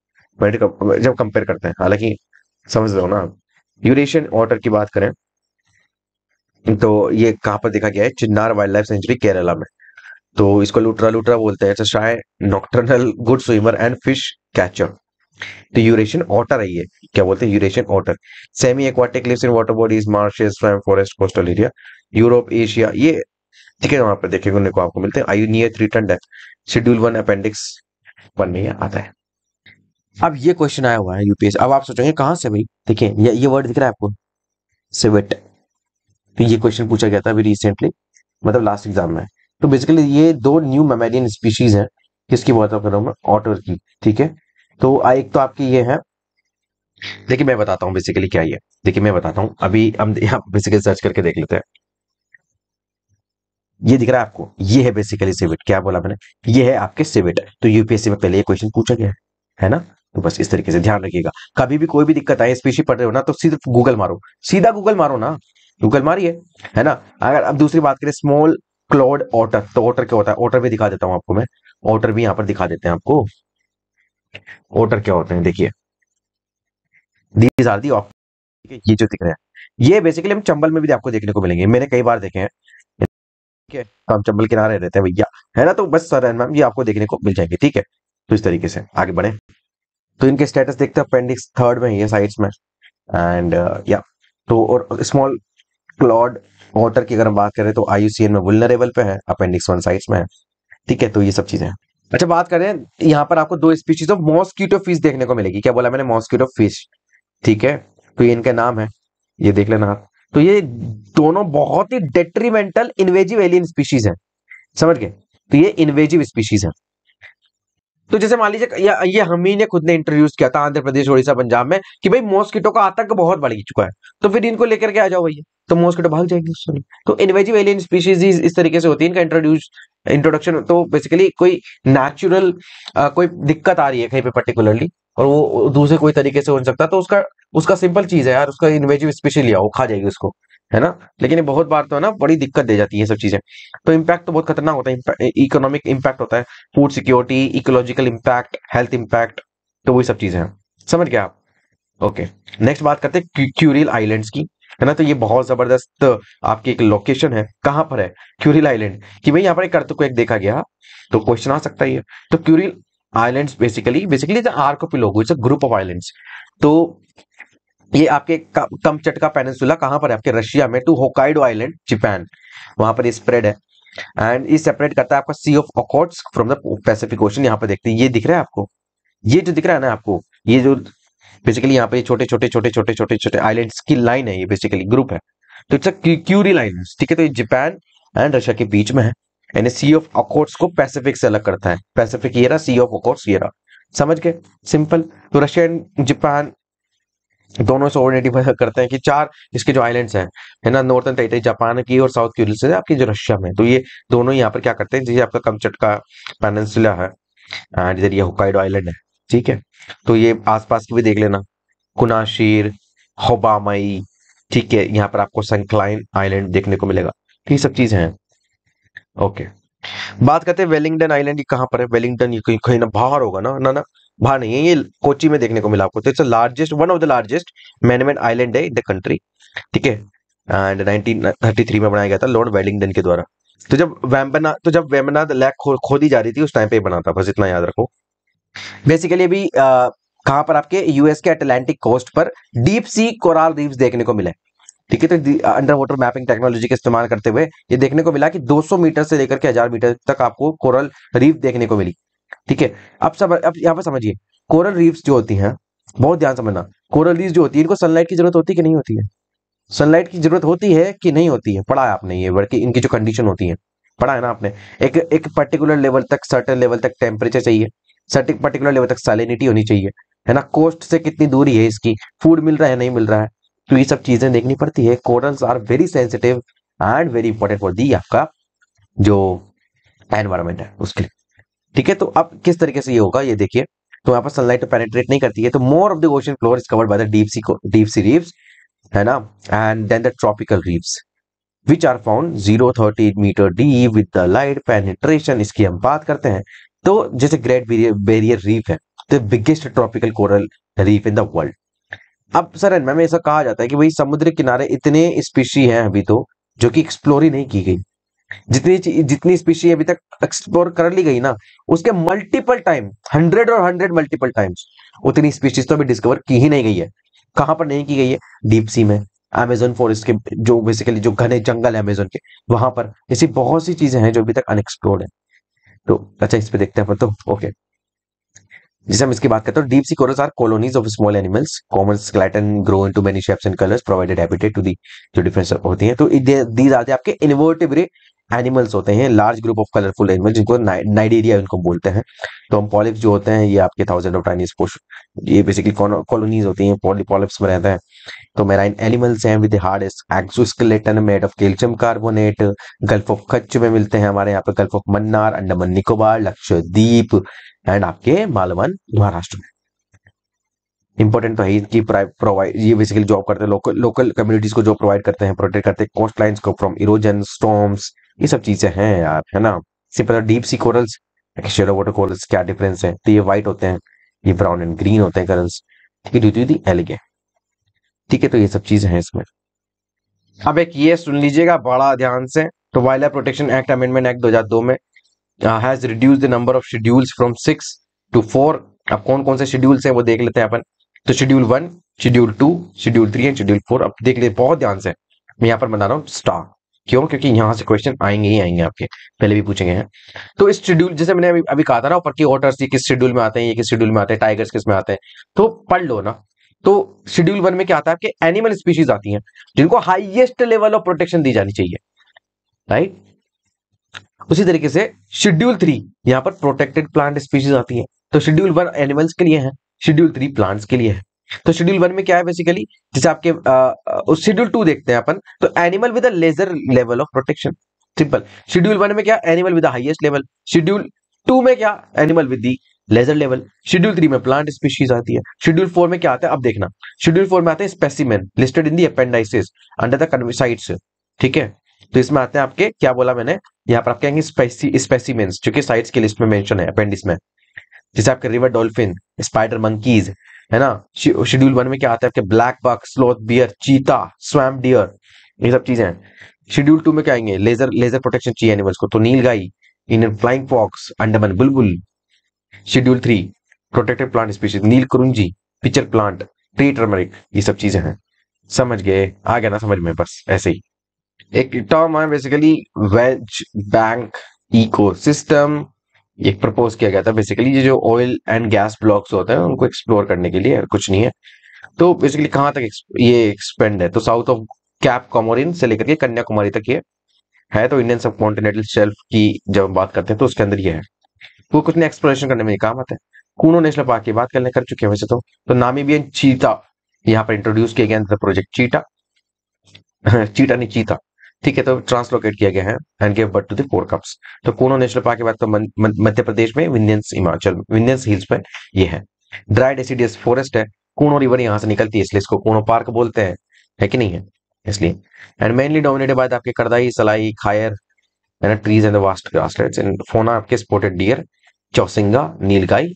जब कंपेयर करते हैं, हालांकि समझ रहे हो ना आप। यूरेशियन ऑटर की बात करें तो ये कहाँ पर देखा गया है? Chinnar wildlife sanctuary Kerala में। तो इसको लुट्रा लुट्रा बोलते हैं, shy nocturnal good swimmer and fish catcher. तो यूरेशियन ऑटर है ये, क्या बोलते हैं? Eurasian otter. Semi aquatic lives in water bodies, marshes, swamp, forest, coastal area, Europe, Asia, ये ठीक है, वहां पर देखेंगे को आपको मिलते हैं। आयु नियर थ्रेटन्ड है, शेड्यूल 1 अपेंडिक्स 1 में ये आता है। अब ये क्वेश्चन आया हुआ है यूपीएससी, अब आप सोचेंगे कहां से भाई? देखिए ये वर्ड दिख रहा है आपको, सिविट। तो ये क्वेश्चन पूछा गया था अभी रिसेंटली, मतलब लास्ट एग्जाम में। तो बेसिकली ये दो न्यू मैमेलियन स्पीशीज हैं, किसकी बात कर रहा हूं मैं? ऑटर की, ठीक है। तो एक तो आपकी ये है, देखिए मैं बताता हूँ बेसिकली क्या ये, देखिए मैं बताता हूँ, अभी हम यहाँ बेसिकली सर्च करके देख लेते हैं। ये दिख रहा है आपको, ये है बेसिकली सिविट। क्या बोला मैंने? ये है आपके सिविट। तो यूपीएससी में पहले ये क्वेश्चन पूछा गया है ना। तो बस इस तरीके से ध्यान रखिएगा, कभी भी कोई भी दिक्कत आए, स्पीशी पढ़ रहे हो ना, तो सिर्फ गूगल मारो, सीधा गूगल मारो ना, गूगल मारिए, है ना। अगर अब दूसरी बात करें, स्मॉल क्लॉड ऑटर, तो ऑटर क्या होता है? ऑटर भी दिखा देता हूं आपको मैं, ऑटर भी यहाँ पर दिखा देते हैं आपको। ऑटर क्या होते हैं देखिए, दीज आर दी, ये जो दिख रहे हैं ये बेसिकली हम चंबल में भी आपको देखने को मिलेंगे, मैंने कई बार देखे हैं, ठीक है। तो हम चंबल किनारे रहते हैं भैया, है ना, तो बस सर एंड मैम ये आपको देखने को मिल जाएंगे, ठीक है। तो इस तरीके से आगे बढ़े, तो इनके स्टेटस देखते हैं, अपेंडिक्स 3 में ये साइड्स में, एंड या तो और स्मॉल क्लॉड ऑटर की अगर हम बात करें तो IUCN में वुलनरेबल पे है, अपेंडिक्स 1 साइट्स में है। ठीक है, तो ये सब चीजें हैं। अच्छा, बात करें यहाँ पर आपको 2 स्पीशीज ऑफ मॉस्किटो फिश देखने को मिलेगी। क्या बोला मैंने? Mosquito fish. ठीक है, तो ये इनका नाम है, ये देख लेना आप। तो ये दोनों बहुत ही डेट्रीमेंटल इन्वेजिव एलियन स्पीशीज है, समझ गए? तो ये इन्वेजिव स्पीशीज है। तो जैसे मान लीजिए ये हम ही ने खुद ने इंट्रोड्यूस किया था आंध्र प्रदेश, उड़ीसा, पंजाब में कि भाई मॉस्किटो का आतंक बहुत बढ़ चुका है, तो फिर इनको लेकर के आ जाओ भैया, तो मॉस्किटो भाग जाएंगे उससे। तो इन्वेजिव एलियन स्पीशीज इस तरीके से होती है, इनका इंट्रोडक्शन। तो बेसिकली कोई नेचुरल कोई दिक्कत आ रही है कहीं पे पर्टिकुलरली, और वो दूसरे कोई तरीके से हो नहीं सकता, तो उसका उसका सिंपल चीज है यार, उसका इन्वेजिव स्पीशीज लिया, वो खा जाएगी उसको, है ना। लेकिन ये बहुत बार तो है ना बड़ी दिक्कत दे जाती है ये सब चीजें। तो इम्पैक्ट तो बहुत खतरनाक होता है, इकोनॉमिक इम्पैक्ट होता है, food security, ecological impact, health impact, तो वही सब चीजें हैं। समझ गए आप? ओके, नेक्स्ट बात करते हैं क्यूरिल आइलैंड्स की, है ना। तो ये बहुत जबरदस्त आपकी एक लोकेशन है। कहां पर है क्यूरिल आइलैंड? कि भाई यहाँ पर एक अर्थ को एक देखा गया, तो क्वेश्चन आ सकता ही है। तो Kuril islands basically basically archipelago, it's a group of islands. तो ये आपके कमचटका पेनिनसुला कहां पर है? आपके रशिया में, टू होकाइडो आइलैंड, जापान, वहां पर ये स्प्रेड है। एंड ये सेपरेट करता है आपका sea of Okhotsk from the Pacific ocean. यहाँ पर देखते हैं, ये दिख रहा है आपको, ये जो दिख रहा है ना आपको, ये जो बेसिकली यहाँ पे छोटे छोटे छोटे छोटे छोटे छोटे आइलैंड्स की लाइन है, ये बेसिकली ग्रुप है। तो इट्स अ क्यूरिल आइलैंड्स। ठीक है, तो ये जापान एंड रशिया के बीच में है, यानी सी ऑफ ओखोट्स्क को पैसिफिक से अलग करता है। पैसिफिक ये रहा, सी ऑफ ओखोट्स्क ये रहा, समझ गए? सिंपल। तो रशिया एंड जापान दोनों से आइडेंटिफाई करते हैं कि 4 इसके जो आइलैंड्स हैं, है ना, नॉर्थन टेरिटरी जापान की और साउथ क्यूरिल से आपकी जो रशिया में, तो ये दोनों यहाँ पर क्या करते हैं, जैसे आपका कमचटका पेनिनसुला है एंड इधर ये होकाइडो आइलैंड है। ठीक है, तो ये आसपास की भी देख लेना, कुनाशीर, होबामाई। ठीक है, यहाँ पर आपको संक्लाइन आइलैंड देखने को मिलेगा। तो ये सब चीजें हैं। ओके, बात करते हैं वेलिंगटन आइलैंड, ये कहाँ पर है? वेलिंगटन ये कहीं कहीं ना बाहर होगा ना, ना ना, बाहर नहीं है, ये कोची में देखने को मिला आपको। तो it's largest, one of the largest manmade island है इन द कंट्री। ठीक है, एंड 1933 में बनाया गया था लॉर्ड वेलिंगटन के द्वारा। तो जब वेम्बनाद लेक खोदी जा रही थी, उस टाइम पे बना था, बस इतना याद रखो। बेसिकली अभी कहाँ पर? आपके यूएस के अटलांटिक कोस्ट पर डीप सी कोरल रीफ्स देखने को मिले। ठीक है, तो अंडर वाटर मैपिंग टेक्नोलॉजी का इस्तेमाल करते हुए ये देखने को मिला कि 200 मीटर से लेकर के 1000 मीटर तक आपको कोरल रीफ देखने को मिली। ठीक है, अब यहाँ पर समझिए, कोरल रीफ्स जो होती हैं, बहुत ध्यान समझना, कोरल रीफ्स जो होती है, इनको सनलाइट की जरूरत होती है कि नहीं होती है? सनलाइट की जरूरत होती है कि नहीं होती है? पढ़ा है आपने ये वर्ड की, इनकी जो कंडीशन होती है, पढ़ा है ना आपने? एक एक पर्टिकुलर लेवल तक, सर्टेन लेवल तक टेम्परेचर चाहिए, सर्टेन पर्टिकुलर लेवल तक सैलिनिटी होनी चाहिए, है ना। कोस्ट से कितनी दूरी है इसकी, फूड मिल रहा है नहीं मिल रहा है, तो ये सब चीजें देखनी पड़ती है। Corals are very sensitive and very important for the आपका जो एनवायरमेंट है उसके लिए। ठीक है, तो अब किस तरीके से ये होगा ये देखिए। तो यहाँ पर सनलाइट तो पेनिट्रेट नहीं करती है, तो more of the ocean floor is covered by the deep sea reefs, है ना, and then the tropical reefs which are found 0-30 metre deep with the light penetration. इसकी हम बात करते हैं, तो जैसे ग्रेट बैरियर रीफ है, the biggest tropical coral reef in the world. अब सर इनमें ऐसा कहा जाता है कि भाई समुद्र किनारे इतने स्पीशी हैं अभी तो, जो कि एक्सप्लोर ही नहीं की गई। जितनी स्पीशी अभी तक एक्सप्लोर कर ली गई ना, उसके मल्टीपल टाइम, 100 मल्टीपल टाइम्स, उतनी स्पीशीज तो अभी डिस्कवर की ही नहीं गई है। कहां पर नहीं की गई है? डीप सी में, अमेजोन फॉरेस्ट के जो बेसिकली जो घने जंगल है अमेजोन के, वहां पर ऐसी बहुत सी चीजें हैं जो अभी तक अनएक्सप्लोर्ड है। तो अच्छा, इस पे देखते हैं अपन तो। ओके, जैसे हम इसकी बात करते हैं, deep sea corals are colonies of small animals, common skeleton, grow into many shapes and colours, provided habitat to the, जो डिफरेंस होती हैं। तो दीज आर आपके इन्वर्टिब्रेट एनिमल्स होते हैं, large group of colourful animal, जिनको नाइडेरिया इनको बोलते हैं। तो हम पॉलिप्स जो होते हैं, ये आपके थाउजेंड ऑफ टाइनी स्पोर्श, ये बेसिकली कॉलोनीज होती हैं, पॉलिप्स में रहते हैं। तो मेराइन एनिमल्स हैं with hard exoskeleton made of calcium carbonate, Gulf of Kutch में मिलते हैं हमारे यहाँ पे, Gulf of Mannar, Andaman Nicobar, Lakshadweep and आपके मालवन महाराष्ट्र में। इंपॉर्टेंट तो है कि प्रोवाइड, ये बेसिकली जॉब करते हैं लोकल कम्युनिटीज को, जो प्रोवाइड करते हैं, प्रोटेक्ट करते हैं कोस्ट लाइन्स को फ्रॉम इरोजन, स्टॉर्म्स, ये सब चीजें हैं यार, है ना। Simple deep sea corals, shallow water corals, क्या डिफरेंस है? तो ये व्हाइट होते हैं, ये ब्राउन एंड ग्रीन होते हैं कलर्स। ठीक है, ड्यू टू दी एलिगे। ठीक है, तो ये सब चीजें हैं इसमें। अब एक ये सुन लीजिएगा बड़ा ध्यान से, तो wild life protection act amendment act 2002 में has reduce the number of schedules from 6 to 4। अब कौन कौन से शेड्यूल्स हैं वो देख लेते हैं अपन। तो schedule 1, schedule 2, schedule 3 and schedule 4। अब देख ले बहुत ध्यान से, मैं यहाँ पर बना रहा हूँ स्टार। क्यों? क्योंकि यहाँ से क्वेश्चन आएंगे ही आएंगे आपके, पहले भी पूछे गए हैं। तो इस शेड्यूल, जैसे मैंने अभी अभी कहा था ना ऊपर की ऑटर्स ये किस शेड्यूल में आते हैं, ये किस शेड्यूल में आते हैं, टाइगर्स किस में आते हैं, तो पढ़ लो ना। तो शेड्यूल 1 में क्या आता है आपके, एनिमल स्पीशीज आती हैं जिनको हाईएस्ट लेवल ऑफ प्रोटेक्शन दी जानी चाहिए, राइट। उसी तरीके से शेड्यूल 3 यहाँ पर प्रोटेक्टेड प्लांट स्पीशीज आती है। तो शेड्यूल 1 एनिमल्स के लिए है, शेड्यूल 3 प्लांट्स के लिए है। तो शेड्यूल 1 में क्या है बेसिकली, जैसे आपके उस शेड्यूल 2 देखते हैं अपन, तो animal with a lesser level of protection, simple. Schedule 1 में क्या, animal with the highest level. Schedule 2 में क्या, animal with the lesser level. Schedule 3 में प्लांट स्पीशीज आती है। शेड्यूल 4 में क्या आता है, अब देखना, शेड्यूल 4 में आते हैं specimen listed in the appendices under the CITES, ठीक है। तो इसमें आते हैं आपके, क्या बोला मैंने, यहाँ पर आप कहेंगे स्पेसिमेंस, जो कि साइट्स की लिस्ट में मेंशन है अपेंडिक्स में, जैसे आपके रिवर डॉल्फिन, स्पाइडर मंकीज, है ना। शेड्यूल 1 में क्या आता है आपके, black buck, sloth bear, cheetah, swamp deer, ये सब चीजें हैं। शेड्यूल 2 में क्या आएंगे, लेजर लेजर प्रोटेक्शन चाहिए एनिमल्स को, तो nilgai, Indian flying fox, Andaman bulbul. Schedule 3 protected plant species, neelakurinji, pitcher plant, tree turmeric, ये सब चीजें हैं। समझ गए, आ गया ना समझ में, बस ऐसे ही। एक टर्म है बेसिकली वेज बैंक इकोसिस्टम, ये प्रपोज किया गया था बेसिकली, ये जो ऑयल एंड गैस ब्लॉक्स होते हैं उनको एक्सप्लोर करने के लिए, और कुछ नहीं है। तो बेसिकली कहाँ तक ये एक्सपेंड है, तो साउथ ऑफ कैप कॉमोरिन से लेकर के कन्याकुमारी तक ये है। तो इंडियन सब कॉन्टिनेंटल शेल्फ की जब हम बात करते हैं तो उसके अंदर ये है, वो कुछ नहीं एक्सप्लोरेशन करने में ये काम आता है। कूनो नेशनल पार्क की बात कर चुके हैं वैसे तो नामीबियन चीता यहाँ पर इंट्रोड्यूस किया गया प्रोजेक्ट चीटा, चीटा नहीं चीता, ठीक है। तो ट्रांसलोकेट किया गया है and give birth to the 4 cubs. तो कूनो नेशनल पार्क के बाद तो मध्य प्रदेश में विंध्यंस हिमाचल विंध्यंस हिल्स पे ये है। ड्राई डेसिडियस फॉरेस्ट है, कूनो रिवर यहाँ से निकलती है इसलिए इसको कूनो पार्क बोलते हैं, है कि नहीं है, इसलिए। एंड मेनली डोमिनेटेड बाय आपके करदाई, सलाई, खायर, है ना, trees and vast grasslands. And fauna आपके spotted deer, chausingha, nilgai,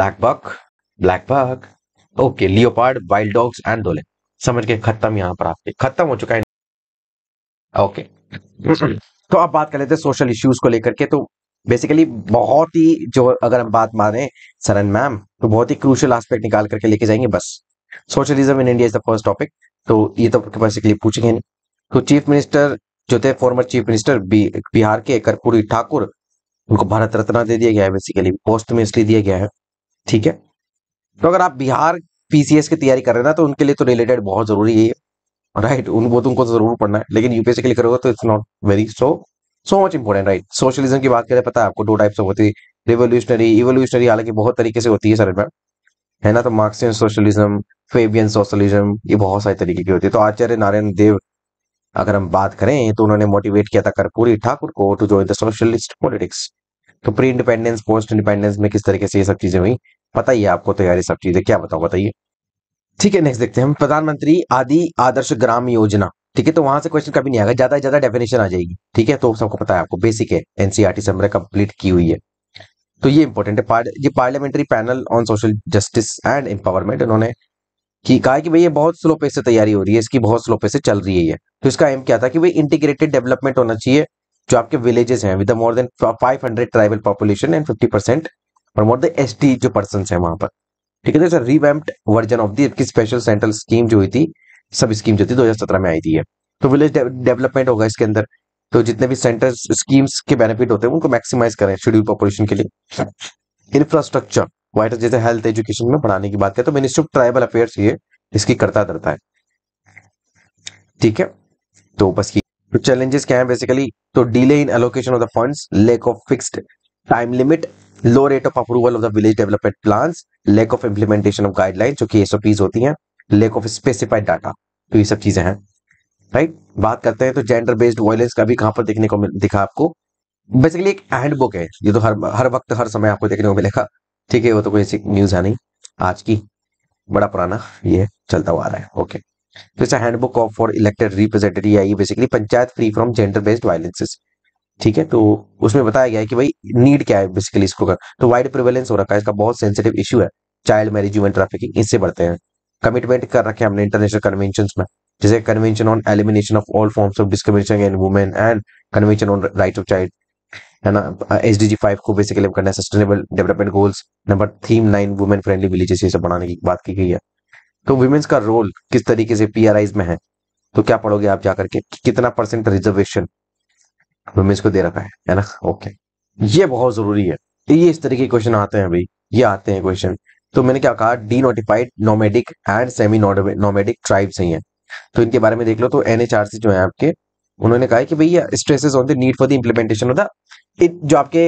black buck, okay, leopard, wild dogs and dhole. समझ के खत्म, यहाँ पर आपके खत्म हो चुका है, ओके। तो अब बात कर लेते हैं सोशल इश्यूज को लेकर के। तो बेसिकली बहुत ही, जो अगर हम बात माने सरन मैम, तो बहुत ही क्रूशियल एस्पेक्ट निकाल करके लेके जाएंगे बस। Socialism in India is the first topic, तो ये तो बेसिकली पूछेंगे नहीं। तो चीफ मिनिस्टर जो थे, फॉर्मर चीफ मिनिस्टर बिहार के कर्पूरी ठाकुर, उनको भारत रत्न दे दिया गया है, बेसिकली पोस्ट में इसलिए दिया गया है, ठीक है। तो अगर आप बिहार पीसीएस की तैयारी कर रहे हैं ना, तो उनके लिए तो रिलेटेड बहुत जरूरी है, राइट। उनको तुमको तो जरूर पढ़ना है, लेकिन यूपीएससी के लिए करोगे तो it's not very so much important, right. Socialism की बात करें, पता है आपको 2 टाइप्स होती है, रिवोल्यूशनरी, इवोल्यूशनरी, हालांकि बहुत तरीके से होती है सर में, है ना। तो मार्क्सियन सोशलिज्म, फेबियन सोशलिज्म, ये बहुत सारे तरीके की होती है। तो आचार्य नारायण देव अगर हम बात करें, तो उन्होंने मोटिवेट किया था कर्पूरी ठाकुर को to join the socialist politics. तो प्री इंडिपेंडेंस, पोस्ट इंडिपेंडेंस में किस तरीके से ये सब चीजें हुई, पता ही है आपको, तो यार ये सब चीजें क्या बताओ, बताइए। ठीक है, नेक्स्ट देखते हैं हम, प्रधानमंत्री आदि आदर्श ग्राम योजना, ठीक है। तो वहां से क्वेश्चन कभी नहीं आएगा, ज्यादा से ज्यादा डेफिनेशन आ जाएगी, ठीक है। तो सबको पता है, आपको बेसिक है, एनसीईआरटी से हमने कंप्लीट की हुई है। तो ये इंपॉर्टेंट है, ये parliamentary panel on social justice and empowerment, उन्होंने कहा है कि भाई ये बहुत स्लो पेस से तैयारी हो रही है, इसकी बहुत स्लो पेस से चल रही है ये। तो इसका एम क्या था कि भाई इंटीग्रेटेड डेवलपमेंट होना चाहिए, जो आपके विलेजेस हैं with more than 500 tribal population and 50% और मोर द एसटी जो पर्सन है वहां पर, ठीक है। तो revamped version of the special central scheme जो हुई थी, सब स्कीम जो थी 2017 में आई थी ये। तो विलेज डेवलपमेंट होगा इसके अंदर, तो जितने भी सेंट्रल स्कीम्स के बेनिफिट होते हैं उनको मैक्सिमाइज करें शेड्यूल पॉपुलेशन के लिए। इंफ्रास्ट्रक्चर वाइट, जैसे हेल्थ एजुकेशन में बढ़ाने की बात करें, तो मिनिस्ट्री ऑफ ट्राइबल अफेयर्स ये इसकी करता धरता है, ठीक है। तो बस ये तो चैलेंजेस क्या है बेसिकली, तो delay in allocation of the funds, lack of fixed time limit, low rate of approval of the village development plans, lack of implementation of guideline जो कि एसओपीज होती हैं, लैक ऑफ स्पेसिफाइड डाटा, तो ये सब चीजें हैं, राइट। बात करते हैं तो जेंडर बेस्ड वायलेंस का भी कहां पर देखने को दिखा आपको, बेसिकली एक हैंडबुक है, ये तो हर वक्त हर समय आपको देखने को मिलेगा, ठीक है। वो तो कोई ऐसी न्यूज है नहीं आज की, बड़ा पुराना ये चलता हुआ आ रहा है, ओके। तो it's handbook of for elected representative, या ये basically panchayat free from gender based violences, ठीक है। तो उसमें बताया गया है कि भाई नीड क्या है बेसिकली इसको कर, तो वाइड प्रिवेलेंस हो रखा है इसका, बहुत सेंसिटिव इशू है, चाइल्ड मैरिज, ह्यूमन ट्रैफिकिंग, इससे बढ़ते हैं। कमिटमेंट कर रखे हैं हमने इंटरनेशनल कन्वेंशन में, जैसे convention on elimination of all forms of discrimination in women and convention on right of child, है ना। एसडीजी 5 को बेसिकली करना है, sustainable development goals number theme 9 women friendly villages, ये सब बनाने की बात की गई है। तो वुमेन्स का रोल किस तरीके से पीआरआईज में है, तो क्या पढ़ोगे आप जाकर के कितना परसेंट रिजर्वेशन वुमेन्स को दे रखा है ना। ओके, ये बहुत जरूरी है। ये इस तरीके के क्वेश्चन आते हैं भाई, ये आते हैं क्वेश्चन। तो मैंने क्या कहा, denotified nomadic and semi nomadic tribes ही हैं, तो इनके बारे में देख लो। तो एनएचआरसी जो है आपके, उन्होंने कहा है कि भैया stresses on the need for the implementation of the जो आपके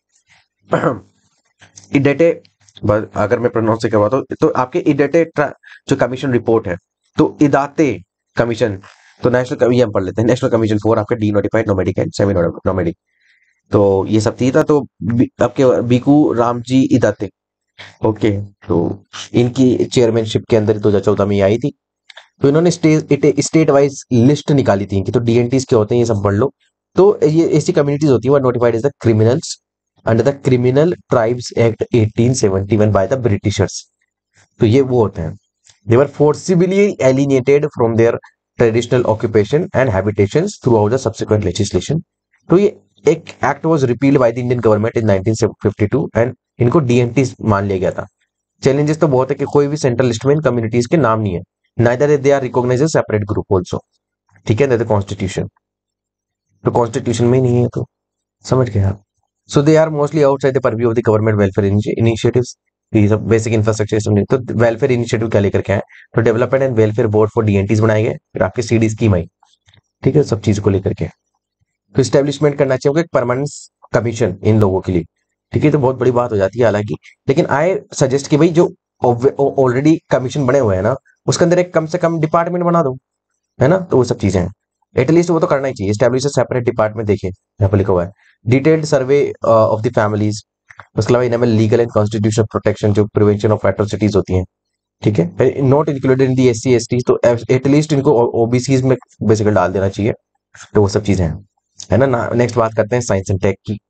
इडेटे, अगर मैं प्रोनाउंस से करवाता हूँ तो आपके इडेटे जो कमीशन रिपोर्ट है, तो इदाते कमीशन, तो नेशनल, ये हम पढ़ लेते हैं, नेशनल कमीशन फॉर आपके denotified nomadic and semi nomadic. तो ये सब चीज था। तो आपके बीकू रामजी इदाते, ओके, तो इनकी चेयरमैनशिप के अंदर 2014 में ये आई थी। तो इन्होंने स्टेट वाइज लिस्ट निकाली थी इनकी। तो डीएनटीज क्या होते हैं ये सब पढ़ लो। तो ये ऐसी कम्युनिटीज होती है notified as the criminals under the criminal tribes act 1871 by the Britishers. तो ये वो होते हैं, they were forcibly alienated from their traditional occupation and habitations throughout the subsequent legislation. तो ये एक act was repealed by the Indian government in 1952 and इनको DNT मान लिया गया था। चैलेंजेस तो बहुत है कि कोई भी सेंट्रल लिस्ट में इन कम्युनिटीज के नाम नहीं है, neither they are recognised as separate group also, ठीक है, दैट कॉन्स्टिट्यूशन, तो कॉन्स्टिट्यूशन में ही नहीं है, तो समझ गए आप। So they are mostly outside the purview of the government welfare initiatives. ये सब बेसिक इंफ्रास्ट्रक्चर सिस्टम। तो वेलफेयर इनिशिएटिव क्या लेकर के आए, तो development and welfare board for DNTs बनाए गए, फिर आपके सीडी स्कीम आई, ठीक है, सब चीज को लेकर के। तो इस्टेब्लिशमेंट करना चाहिए एक परमानेंट कमीशन इन लोगों के लिए, ठीक है, तो बहुत बड़ी बात हो जाती है हालांकि। लेकिन आई सजेस्ट कि भाई जो ऑलरेडी कमीशन बने हुए हैं ना, उसके अंदर एक कम से कम डिपार्टमेंट बना दो, है ना। तो वो सब चीजें हैं, एटलीस्ट वो तो करना ही चाहिए। एस्टैब्लिश सेपरेट डिपार्टमेंट, देखिए यहाँ पर लिखा हुआ है detailed survey of the families. उसके अलावा इनमें लीगल एंड कॉन्स्टिट्यूशनल प्रोटेक्शन, जो प्रिवेंशन ऑफ एट्रोसिटीज होती हैं, ठीक है, not included in the SC ST, तो एटलीस्ट इनको ओबीसी में बेसिकली डाल देना चाहिए। तो वो सब चीजें हैं, है ना। नेक्स्ट बात करते हैं साइंस एंड टेक की।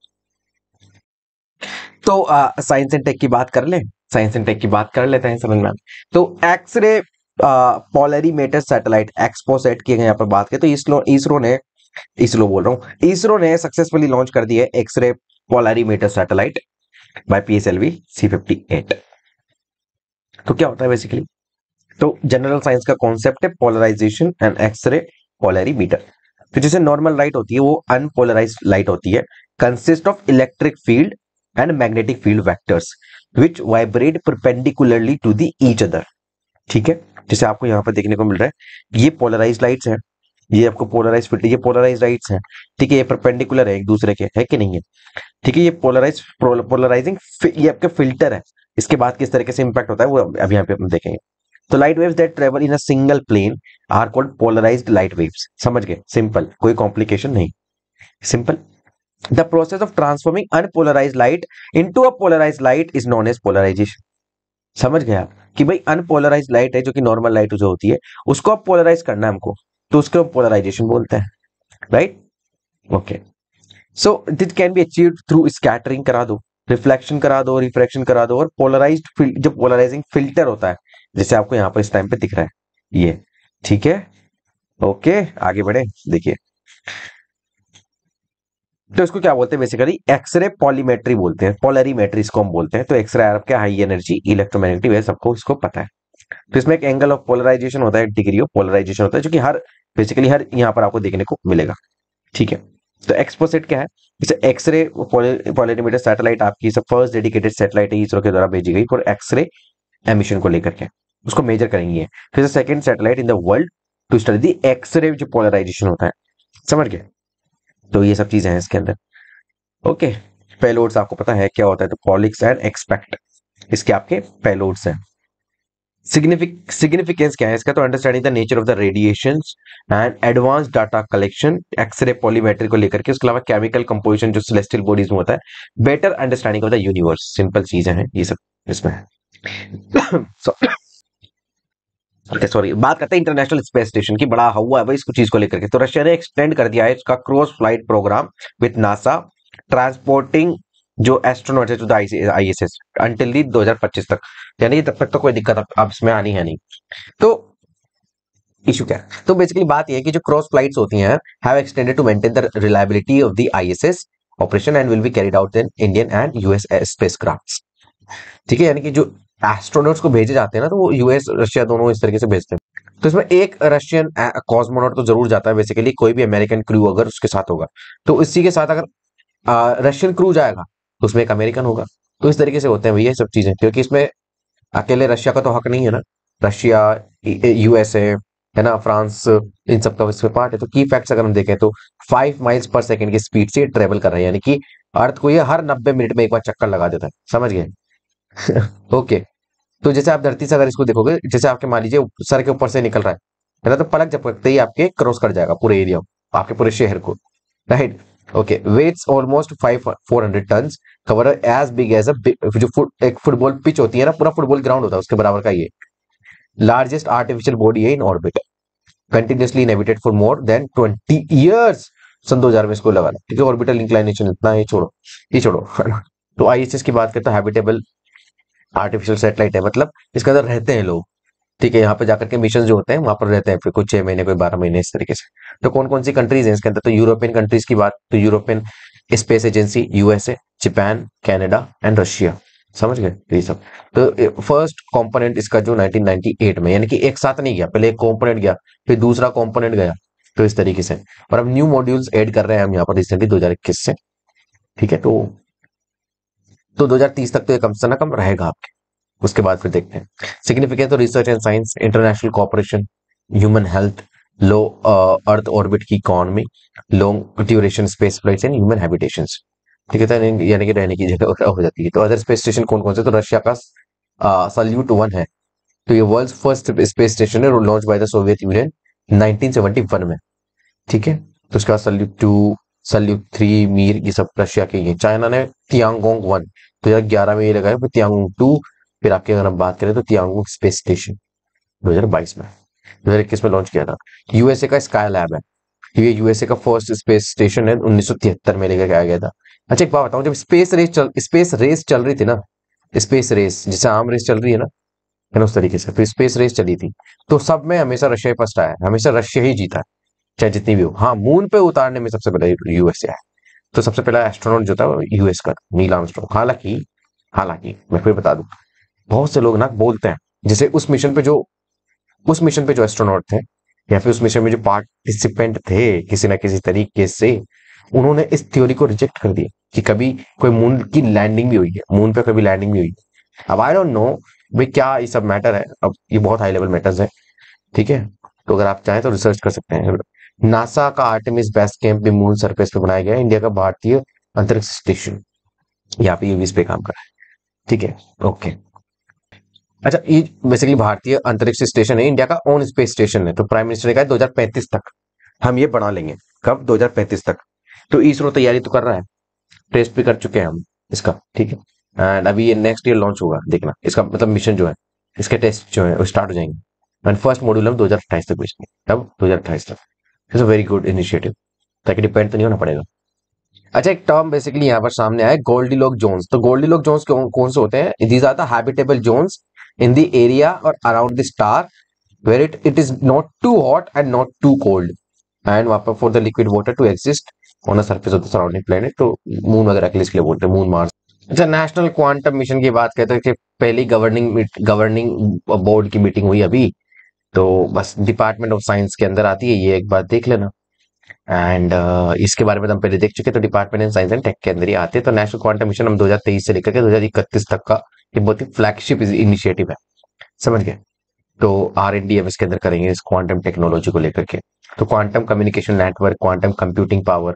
तो साइंस एंड टेक की बात कर लें, साइंस एंड टेक की बात कर लेते हैं समझ में। तो एक्सरे पोलरीमीटर सैटेलाइट एक्सपोसेट की अगर यहाँ पर बात करें तो इसरो बोल रहा हूँ, इसरो ने सक्सेसफुली लॉन्च कर दिया है X ray polarimeter satellite by PSLV C58। तो क्या होता है बेसिकली, तो जनरल साइंस का कॉन्सेप्ट है पोलराइजेशन एंड एक्सरे पोलरीमीटर। तो जैसे नॉर्मल लाइट होती है वो अनपोलराइज्ड लाइट होती है, consist of electric field and magnetic field vectors which vibrate perpendicularly to the each other, ठीक है। जैसे आपको यहाँ पर देखने को मिल रहा है ये पोलराइज लाइट्स हैं, ये आपको पोलराइज फील्ड, ये पोलराइज लाइट्स हैं, ठीक है, ये परपेंडिकुलर है एक दूसरे के, है कि नहीं है, ठीक है। ये पोलराइजिंग ये आपके फिल्टर है। इसके बाद किस तरीके से इंपैक्ट होता है वो अभी यहाँ पे हम देखेंगे। तो light waves that travel in a single plane are called polarised light waves. समझ गए, सिंपल, कोई कॉम्प्लिकेशन नहीं, simple. The process of transforming unpolarised light into a polarised light is known as polarisation. समझ गए आप कि भाई अनपोलराइज्ड लाइट है जो कि नॉर्मल लाइट जो होती है उसको आप पोलराइज करना है हमको, तो उसको पोलराइजेशन बोलते हैं, right. Okay, so this can be achieved through scattering करा दो, रिफ्लेक्शन करा दो, रिफ्रैक्शन करा दो, और पोलराइज्ड जो पोलराइजिंग फिल्टर होता है जैसे आपको यहाँ पर इस टाइम पे दिख रहा है ये, ठीक है। ओके, आगे बढ़े, देखिए तो इसको क्या बोलते हैं बेसिकली, एक्सरे पॉलीमेट्री बोलते हैं, पोलरीमेट्री इसको हम बोलते हैं। तो एक्सरे आपके हाई एनर्जी इलेक्ट्रोमैग्नेटिक वेव, सबको इसको पता है। तो इसमें एक एंगल ऑफ पोलराइजेशन होता है, डिग्री ऑफ पोलराइजेशन होता है, जो कि हर बेसिकली हर यहाँ पर आपको देखने को मिलेगा, ठीक है। तो एक्सपोसेट क्या है, जैसे एक्सरे पोलरीमीटर सैटेलाइट आपकी फर्स्ट डेडिकेटेड सैटेलाइट है इसरो के द्वारा भेजी गई फॉर एक्सरे एमिशन को लेकर के, उसको मेजर करेंगे। फिर second satellite in the world to study the X ray जो पोलराइजेशन होता है, समझ गए। तो ये सब चीजें हैं इसके अंदर, ओके। पेलोड्स आपको पता है क्या होता है, तो पॉलिक्स एंड एक्सपेक्ट इसके आपके पेलोड्स हैं। सिग्निफिकेंस क्या है इसका, तो understanding the nature of the radiations and advance data collection X ray polarimetry को लेकर के, उसके अलावा केमिकल कंपोजिशन जो सेलेस्टियल बॉडीज में होता है, better understanding of the universe, simple चीजें हैं ये सब इसमें है। सॉरी, बात करते हैं इंटरनेशनल स्पेस स्टेशन की, बड़ा हुआ है भाई इसको चीज को लेकर के। तो रशिया ने एक्सटेंड कर दिया है इसका cross flight programme with NASA transporting जो एस्ट्रोनॉट है to the ISS until the 2025 तक, यानी तब तक तो कोई दिक्कत अब इसमें आनी है नहीं। तो इशू क्या है, तो बेसिकली बात यह है कि जो क्रॉस फ्लाइट्स होती हैं have extended to maintain the reliability of the ISS operation and will be carried out in Indian and US spacecrafts, ठीक है। यानी कि जो एस्ट्रोनॉट्स को भेजे जाते हैं ना, तो वो यूएस रशिया दोनों इस तरीके से भेजते हैं। तो इसमें एक रशियन कॉस्मोनॉट तो जरूर जाता है बेसिकली, कोई भी अमेरिकन क्रू अगर उसके साथ होगा, तो इसी के साथ अगर रशियन क्रू जाएगा तो उसमें एक अमेरिकन होगा। तो इस तरीके से होते हैं भैया ये सब चीजें, क्योंकि इसमें अकेले रशिया का तो हक नहीं है ना। रशिया, यूएसए, है ना, फ्रांस, इन सब का इसमें पार्ट है। तो की फैक्ट्स अगर हम देखें तो 5 माइल्स पर सेकंड की स्पीड से ट्रेवल कर रहा है, यानी कि अर्थ को ये हर 90 मिनट में एक बार चक्कर लगा देता है, समझ गए? ओके। तो जैसे आप धरती से अगर इसको देखोगे, जैसे आपके मान लीजिए सर के ऊपर से निकल रहा है ना, तो पलक झपकते ही आपके क्रॉस कर जाएगा पूरे एरिया, आपके पूरे शहर को, right? Okay, weighs almost 5 400 ton, cover as big as जो एक फुटबॉल पिच होती है ना, पूरा फुटबॉल ग्राउंड होता है उसके बराबर का ये लार्जेस्ट आर्टिफिशियल बॉडी है in orbit, continuously inhabited for more than 20 years. सन 2000 में इसको लगा, ठीक है? ऑर्बिटल इंक्लाइनेशन इतना है, छोड़ो, ये छोड़ो। तो आईएसएस की बात करते हैं, हैबिटेबल आर्टिफिशियल सैटेलाइट है, मतलब इसके अंदर रहते हैं लोग, ठीक है? यहाँ पे जाकर के मिशन जो होते हैं वहां पर रहते हैं, फिर कुछ 6 महीने, कोई 12 महीने, इस तरीके से। तो कौन कौन सी कंट्रीज हैं इसके अंदर? तो यूरोपियन कंट्रीज की बात, तो European space agency, USA, Japan, Canada and Russia, समझ गए ये सब। तो फर्स्ट कंपोनेंट इसका जो 1998 में, यानी कि एक साथ नहीं गया, पहले एक कंपोनेंट गया, फिर दूसरा कंपोनेंट गया, तो इस तरीके से। और अब न्यू मॉड्यूल्स ऐड कर रहे हैं हम यहाँ पर रिसेंटली 2021 से, ठीक है? तो 2030 तक तो ये कम से कम रहेगा आपके, उसके बाद फिर देखते हैं। Significance of research and science, international cooperation, human health, low earth orbit की economy, long duration space flights and human habitations, ठीक है? तो यानी कि रहने की जगह हो जाती है। तो अदर स्पेस स्टेशन कौन कौन से? तो रशिया का सल्यूट 1 है, तो ये वर्ल्ड फर्स्ट स्पेस स्टेशन है, launch by the Soviet Union 1971 में, ठीक है? तो उसके बाद सल्यूट 2, सल्यूट 3, मीर, ये सब रशिया के ही हैं। चाइना ने तियांगोंग 1 2011 में ये लगाया, फिर तियांगोंग 2, फिर आपके अगर हम बात करें तो तियांगोंग स्पेस स्टेशन 2022 में, 2021 में लॉन्च किया था। यूएसए का स्काई लैब है, ये यूएसए का फर्स्ट स्पेस स्टेशन है, 1973 में लेकर आया गया था। अच्छा एक बात बताऊं, जब स्पेस रेस चल रही थी ना, स्पेस रेस जैसे आम रेस चल रही है ना, उस तरीके से तो स्पेस रेस चली थी, तो सब में हमेशा रशिया फर्स्ट आया है, हमेशा रशिया ही जीता है, चाहे जितनी भी हो। हाँ, मून पे उतारने में सबसे पहले यूएसए है, तो सबसे पहला एस्ट्रोनॉट जो था वो यूएस का था, नील आर्मस्ट्रांग। हालांकि हालांकि मैं फिर बता दूं, बहुत से लोग ना बोलते हैं, जैसे उस मिशन पे जो एस्ट्रोनॉट थे, या फिर उस मिशन में जो पार्टिसिपेंट थे, किसी ना किसी तरीके से उन्होंने इस थ्योरी को रिजेक्ट कर दिया कि कभी कोई मून की लैंडिंग भी हुई है, मून पे कभी लैंडिंग भी हुई है। अब आई डोंट नो भाई क्या ये सब मैटर है, अब ये बहुत हाई लेवल मैटर्स है, ठीक है? तो अगर आप चाहें तो रिसर्च कर सकते हैं। नासा का आर्टेमिस बेस कैंप भी मून सरफेस पे बनाया गया है, इंडिया का भारतीय अंतरिक्ष स्टेशन यहाँ पे यूवीस पे काम कर रहा है, ठीक है? ओके। अच्छा, ये बेसिकली भारतीय अंतरिक्ष स्टेशन है, इंडिया का ओन स्पेस स्टेशन है। तो प्राइम मिनिस्टर ने कहा 2035 तक हम ये बना लेंगे। कब? 2035 तक। तो इसरो तैयारी तो कर रहा है, टेस्ट भी कर चुके हैं हम इसका, ठीक है? एंड अभी ये नेक्स्ट ईयर लॉन्च होगा, देखना इसका मतलब मिशन जो है, इसके टेस्ट जो है वो स्टार्ट हो जाएंगे, एंड फर्स्ट मॉड्यूल हम 2028 तक भेजेंगे। तब 2028 तक। It's a very good initiative, ताकि डिपेंड तो नहीं होना पड़ेगा। अच्छा, एक टर्म बेसिकली यहाँ पर सामने आया, गोल्डीलॉक जोन्स। तो गोल्डीलॉक जोन्स कौन से होते हैं? These are the habitable zones in the area और around the star where it is not too hot and not too cold, and वहां पर for the liquid water to exist on the surface of the surrounding planet. तो moon वगैरह के लिए इसके लिए बोलते हैं, मून, मार्स। अच्छा, नेशनल क्वांटम मिशन की बात करते हैं कि पहली गवर्निंग बोर्ड की मीटिंग हुई अभी, तो बस डिपार्टमेंट ऑफ साइंस के अंदर आती है, ये एक बात देख लेना। एंड इसके बारे में तो हम पहले देख चुके, तो department of science and tech के अंदर ही आते हैं। तो नेशनल क्वांटम मिशन हम 2023 से लेकर के 2031 तक का ये बहुत ही फ्लैगशिप इनिशिएटिव है, समझ गए? तो R&D हम इसके अंदर करेंगे इस क्वांटम टेक्नोलॉजी को लेकर के। तो quantum communication network, quantum computing power,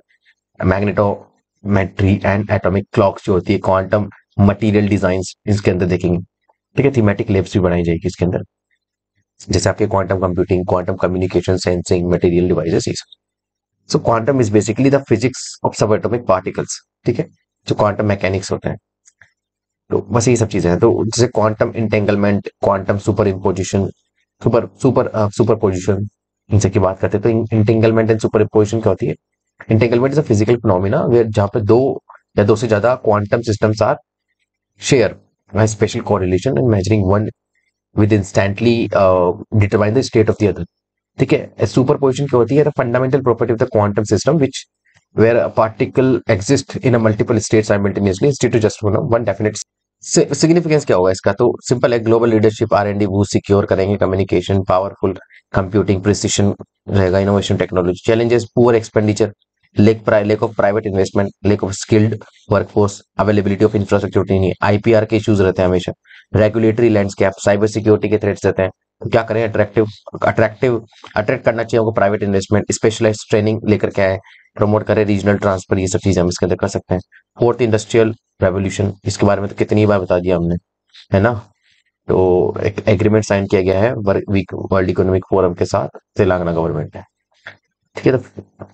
magnetometry and atomic clocks जो होती है, क्वांटम मटेरियल डिजाइन इसके अंदर देखेंगे, ठीक है? थीमेटिक लैब्स भी बनाई जाएगी इसके अंदर, जैसे आपके quantum computing, quantum communication, sensing, material devices. So quantum is basically the physics of subatomic particles, ठीक है? जो क्वांटम मैकेनिक्स होते हैं, तो बस ये सब चीजें हैं। तो जैसे quantum entanglement, quantum superimposition, superposition, इनसे की बात करते हैं। तो इंटेंगलमेंट एंड सुपर इम्पोजिशन क्या होती है? Entanglement is a physical phenomena जहाँ पे दो या दो से ज्यादा quantum systems are share special correlation and measuring one with instantly determine the state of the other, ठीक है? सुपर पोजिशन क्या होती है? Fundamental property of the quantum system which where a particle exists in a multiple state simultaneously instead of just one definite significance क्या होगा इसका? तो simple है, global leadership, R&D boost secure करेंगे, कम्युनिकेशन पावरफुल, कंप्यूटिंग प्रिसिशन रहेगा, innovation technology. Challenges poor expenditure, lack of private investment, lack of skilled workforce, availability of infrastructure नहीं है, IPR के इश्यूज रहते हैं हमेशा, रेगुलेटरी लैंडस्केप, साइबर सिक्योरिटी के threats रहते हैं। तो क्या करें? अट्रैक्ट करना चाहिए हमको प्राइवेट इन्वेस्टमेंट, स्पेशलाइज्ड ट्रेनिंग लेकर के आए, प्रमोट करें रीजनल ट्रांसफर, ये सब चीजें हम इसके अंदर कर सकते हैं। फोर्थ इंडस्ट्रियल रेवोल्यूशन, इसके बारे में तो कितनी बार बता दिया हमने, है ना। तो एक एग्रीमेंट साइन किया गया है वर्ल्ड इकोनॉमिक फोरम के साथ, तेलंगाना गवर्नमेंट है। ठीक है,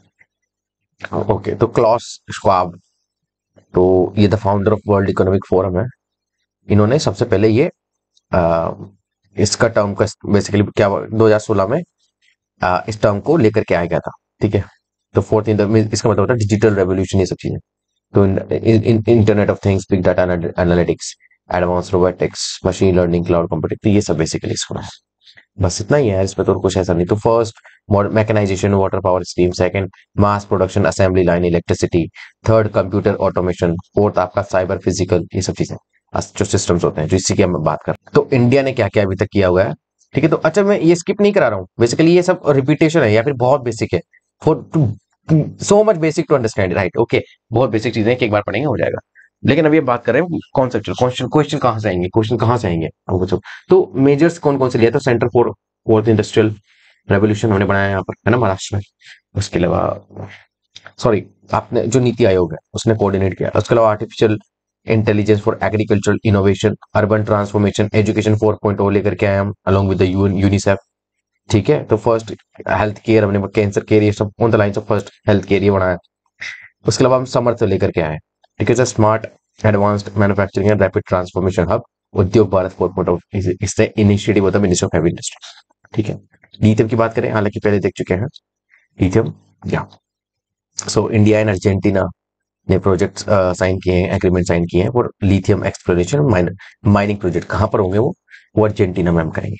तो ओके, तो क्लॉस श्वाब, तो ये the founder of World economic Forum है। इन्होंने सबसे पहले ये आ, इसका टर्म का बेसिकली क्या 2016 में इस टर्म को लेकर के आया गया था। ठीक है, तो फोर्थ इसका मतलब होता है डिजिटल रेवोल्यूशन, ये सब चीजें। तो internet of things, big data analytics, advance robotics, machine learning, cloud computing, तो ये सब बेसिकली इसको है। बस इतना ही है, इसमें तो कुछ ऐसा नहीं। तो first mechanization water power steam, second mass production assembly line electricity, third computer automation, fourth आपका साइबर फिजिकल, ये सब चीजें जो सिस्टम्स होते हैं, जो इसी की हम बात कर रहे हैं। तो इंडिया ने क्या क्या अभी तक किया हुआ है? ठीक है, तो अच्छा मैं ये स्किप नहीं करा रहा हूँ, बेसिकली ये सब रिपीटेशन है या फिर बहुत बेसिक है, for so much basic to understand, right? Okay, बहुत बेसिक चीजें हैं कि एक बार पढ़ेंगे हो जाएगा। लेकिन अभी बात कर रहे हैं कॉन्सेप्चुअल क्वेश्चन, क्वेश्चन कहाँ से आएंगे हमको सब। तो मेजर्स कौन कौन से लिया? तो centre for fourth industrial revolution हमने बनाया यहाँ पर, है ना, महाराष्ट्र में। उसके अलावा सॉरी, आपने जो नीति आयोग है उसने कोऑर्डिनेट किया। उसके अलावा artificial intelligence for agricultural innovation, urban transformation, education 4.0 लेकर के आए हम अलोंग विद द यूनिसेफ। ठीक है, तो फर्स्ट हेल्थ केयर हमने, कैंसर केयर, ये सब on the lines of first health care ये बनाया। उसके अलावा हम समर्थ लेकर के आए। ठीक है, smart advanced manufacturing and rapid transformation hub, Udyog Bharat 4.0, इससे इनिशिएटिव होता है मिनिस्ट्री ऑफ हैवी इंडस्ट्री। ठीक है, लिथियम की बात करें, हालांकि पहले देख चुके हैं लिथियम। या सो इंडिया एंड अर्जेंटीना ने प्रोजेक्ट साइन किए हैं, एग्रीमेंट साइन किए हैं for lithium exploration mining project. कहां पर होंगे वो अर्जेंटीना में हम करेंगे।